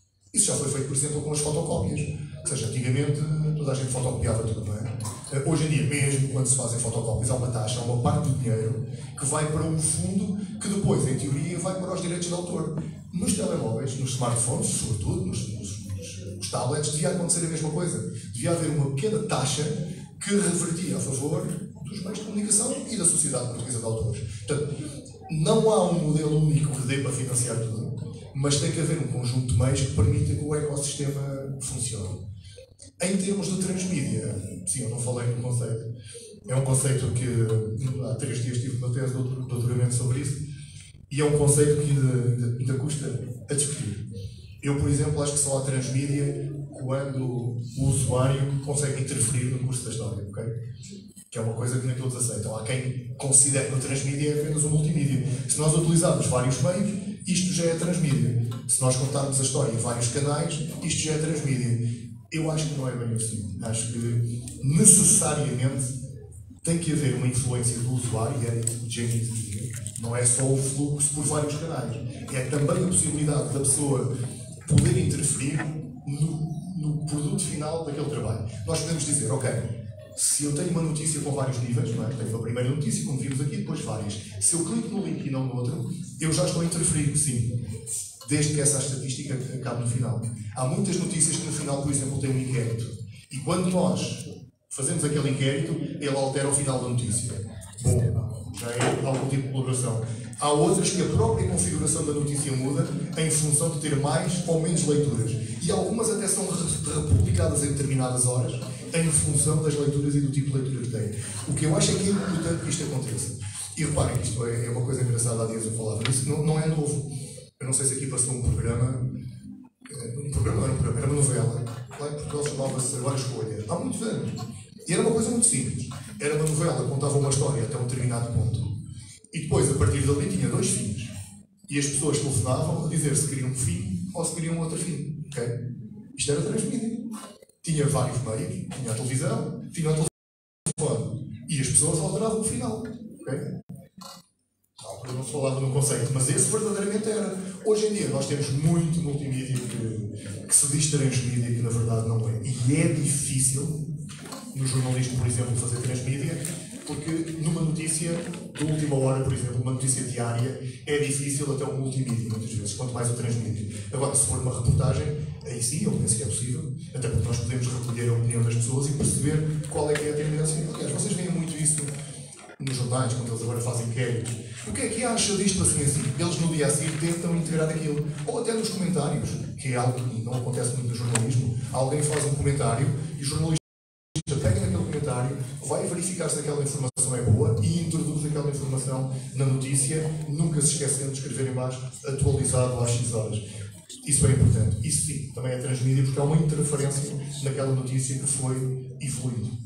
isso já foi feito, por exemplo, com as fotocópias. Ou seja, antigamente toda a gente fotocopiava tudo, não é? Hoje em dia, mesmo quando se fazem fotocópias, há uma taxa, há uma parte do dinheiro que vai para um fundo que depois, em teoria, vai para os direitos de autor. Nos telemóveis, nos smartphones, sobretudo, nos, nos, nos, nos tablets, devia acontecer a mesma coisa. Devia haver uma pequena taxa que revertia a favor dos meios de comunicação e da Sociedade Portuguesa de Autores. Portanto, não há um modelo único que dê para financiar tudo, mas tem que haver um conjunto de meios que permita que o ecossistema funcione. Em termos de transmídia, sim, eu não falei no conceito. É um conceito que há três dias tive uma tese de doutoramento sobre isso e é um conceito que ainda, ainda custa a discutir. Eu, por exemplo, acho que só há transmídia quando o usuário consegue interferir no curso da história, ok? Que é uma coisa que nem todos aceitam. Há quem considere que a transmídia é apenas um multimídia. Se nós utilizarmos vários meios, isto já é transmídia. Se nós contarmos a história em vários canais, isto já é transmídia. Eu acho que não é bem assim. Acho que necessariamente tem que haver uma influência do usuário, e é isso que James dizia. Não é só o fluxo por vários canais. É também a possibilidade da pessoa poder interferir no, no produto final daquele trabalho. Nós podemos dizer, ok, se eu tenho uma notícia com vários níveis, não é? Tenho a primeira notícia, como vimos aqui, depois várias. Se eu clico no link e não no outro, eu já estou a interferir, sim. Desde que essa estatística acabe no final. Há muitas notícias que no final, por exemplo, têm um inquérito. E quando nós fazemos aquele inquérito, ele altera o final da notícia. Bom, já é algum tipo de colaboração. Há outras que a própria configuração da notícia muda em função de ter mais ou menos leituras. E algumas até são republicadas em determinadas horas em função das leituras e do tipo de leitura que têm. O que eu acho é que é importante que isto aconteça. E reparem que isto é uma coisa engraçada, há dias eu falava nisso, não, não é novo. Eu não sei se aqui passou um programa, um programa não era um programa, era uma novela, lá em Portugal chamava-se Agora Escolha, há muitos anos. E era uma coisa muito simples. Era uma novela que contava uma história até um determinado ponto. E depois, a partir dali, tinha dois fins. E as pessoas telefonavam a dizer se queriam um fim ou se queriam outro fim. Okay? Isto era transmídia. Tinha vários meios, tinha a televisão, tinha o telefone. E as pessoas alteravam o final. Okay? Não se falava no conceito, mas esse verdadeiramente era. Hoje em dia nós temos muito multimídia que, que se diz transmídia e que na verdade não é. E é difícil no jornalismo, por exemplo, fazer transmídia, porque numa notícia de última hora, por exemplo, uma notícia diária, é difícil até um multimídia, muitas vezes, quanto mais o transmídia. Agora, se for uma reportagem, aí sim, eu penso que é possível, até porque nós podemos recolher a opinião das pessoas e perceber qual é que é a tendência. Aliás, vocês veem muito isso nos jornais, quando eles agora fazem inquéritos. O que é que acha disto assim assim? Eles no dia a seguir tentam integrar aquilo. Ou até nos comentários, que é algo que não acontece muito no jornalismo. Alguém faz um comentário e o jornalista pega naquele comentário, vai verificar se aquela informação é boa e introduz aquela informação na notícia, nunca se esquecendo de escrever em baixo atualizado às X horas. Isso é importante. Isso sim, também é transmídia porque há uma interferência naquela notícia que foi evoluindo.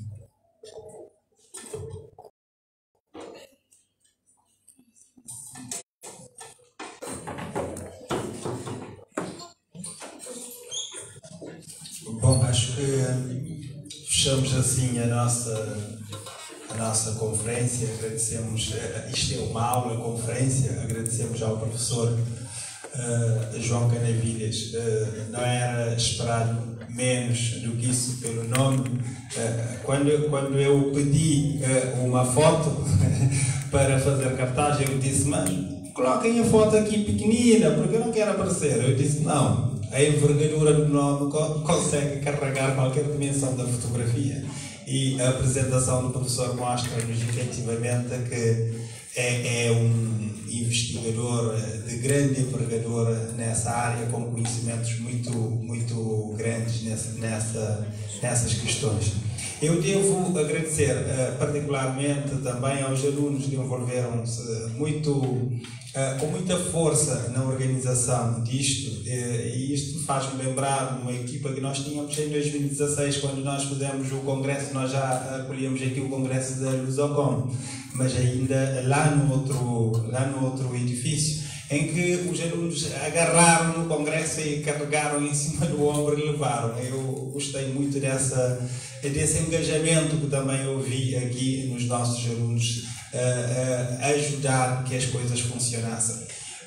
Bom, acho que fechamos assim a nossa, a nossa conferência. Agradecemos, isto é uma aula, conferência, agradecemos ao professor uh, João Canavilhas. Uh, não era esperado menos do que isso pelo nome. Uh, quando, quando eu pedi uh, uma foto para fazer cartaz, eu disse, mas coloquem a foto aqui pequenina, porque eu não quero aparecer. Eu disse, não. A envergadura do nome consegue carregar qualquer dimensão da fotografia. E a apresentação do professor mostra-nos efetivamente que é, é um investigador de grande envergadura nessa área, com conhecimentos muito, muito grandes nessa, nessa, nessas questões. Eu devo agradecer uh, particularmente também aos alunos que envolveram-se muito, uh, com muita força na organização disto, uh, e isto faz-me lembrar uma equipa que nós tínhamos em dois mil e dezasseis, quando nós fizemos o congresso. Nós já acolhemos aqui o congresso da Lusocom, mas ainda lá no outro, lá no outro edifício, em que os alunos agarraram no congresso e carregaram em cima do ombro e levaram. Eu gostei muito dessa, desse engajamento que também eu vi aqui nos nossos alunos, uh, uh, ajudar que as coisas funcionassem.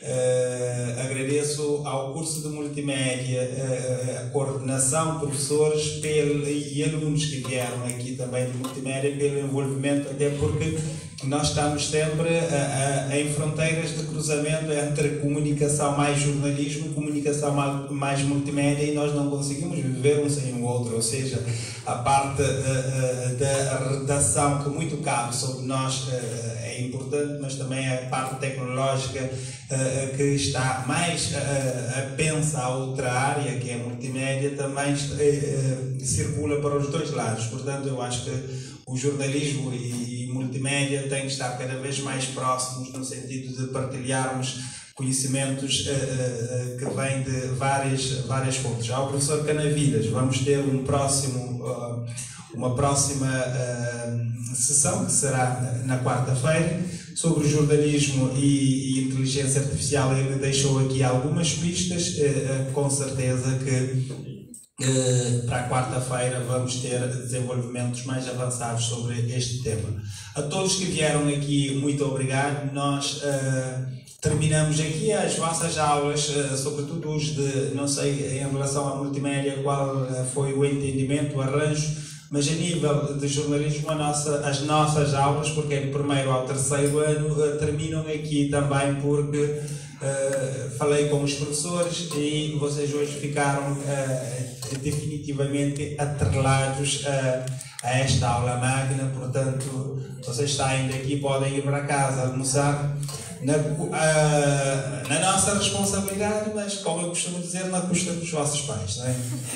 Uh, agradeço ao curso de multimédia, uh, a coordenação, professores pelo, e alunos que vieram aqui também de multimédia pelo envolvimento, até porque nós estamos sempre uh, uh, em fronteiras de cruzamento entre comunicação mais jornalismo, comunicação mais multimédia, e nós não conseguimos viver um sem o outro, ou seja, a parte uh, uh, da redação que muito cabe sobre nós uh, é importante, mas também a parte tecnológica uh, que está mais uh, apensa a outra área, que é a multimédia, também uh, circula para os dois lados. Portanto, eu acho que o jornalismo e, e multimédia têm que estar cada vez mais próximos, no sentido de partilharmos conhecimentos uh, uh, que vêm de várias, várias fontes. Ao professor Canavilhas, vamos ter um próximo, uh, uma próxima uh, sessão, que será na quarta-feira, sobre jornalismo e, e inteligência artificial. Ele deixou aqui algumas pistas, uh, uh, com certeza que Uh, para a quarta-feira vamos ter desenvolvimentos mais avançados sobre este tema. A todos que vieram aqui, muito obrigado. Nós uh, terminamos aqui as vossas aulas, uh, sobretudo os de, não sei, em relação à multimédia, qual uh, foi o entendimento, o arranjo, mas a nível de jornalismo, a nossa, as nossas aulas, porque é do primeiro ao terceiro ano, uh, terminam aqui também, porque Uh, falei com os professores e vocês hoje ficaram uh, definitivamente atrelados uh, a esta aula magna. Portanto, vocês saem daqui, podem ir para casa almoçar na, uh, na nossa responsabilidade, mas, como eu costumo dizer, na custa dos vossos pais, não é?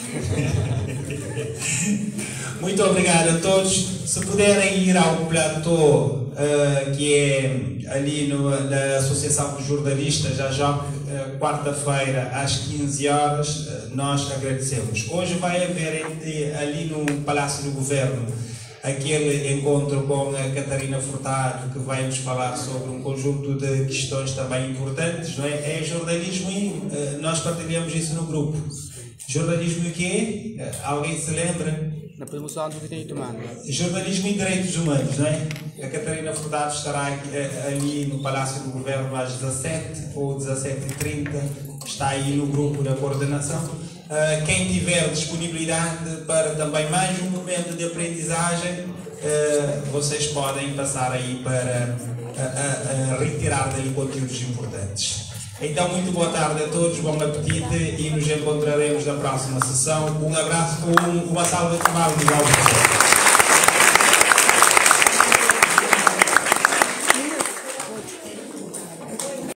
Muito obrigado a todos. Se puderem ir ao platô, Uh, que é ali no, na Associação dos Jornalistas, a J O C, uh, quarta-feira às quinze horas, uh, nós agradecemos. Hoje vai haver ali no Palácio do Governo aquele encontro com a Catarina Furtado, que vai nos falar sobre um conjunto de questões também importantes, não é? É jornalismo e uh, nós partilhamos isso no grupo. Jornalismo e o quê? Uh, alguém se lembra? Na promoção dos direitos humanos. Jornalismo e direitos humanos, não é? A Catarina Furtado estará aqui, ali no Palácio do Governo às dezassete ou dezassete e trinta, está aí no grupo da coordenação. Uh, quem tiver disponibilidade para também mais um momento de aprendizagem, uh, vocês podem passar aí para uh, uh, uh, retirar dali conteúdos importantes. Então, muito boa tarde a todos, bom apetite e nos encontraremos na próxima sessão. Um abraço, um, uma salva de palmas ao professor.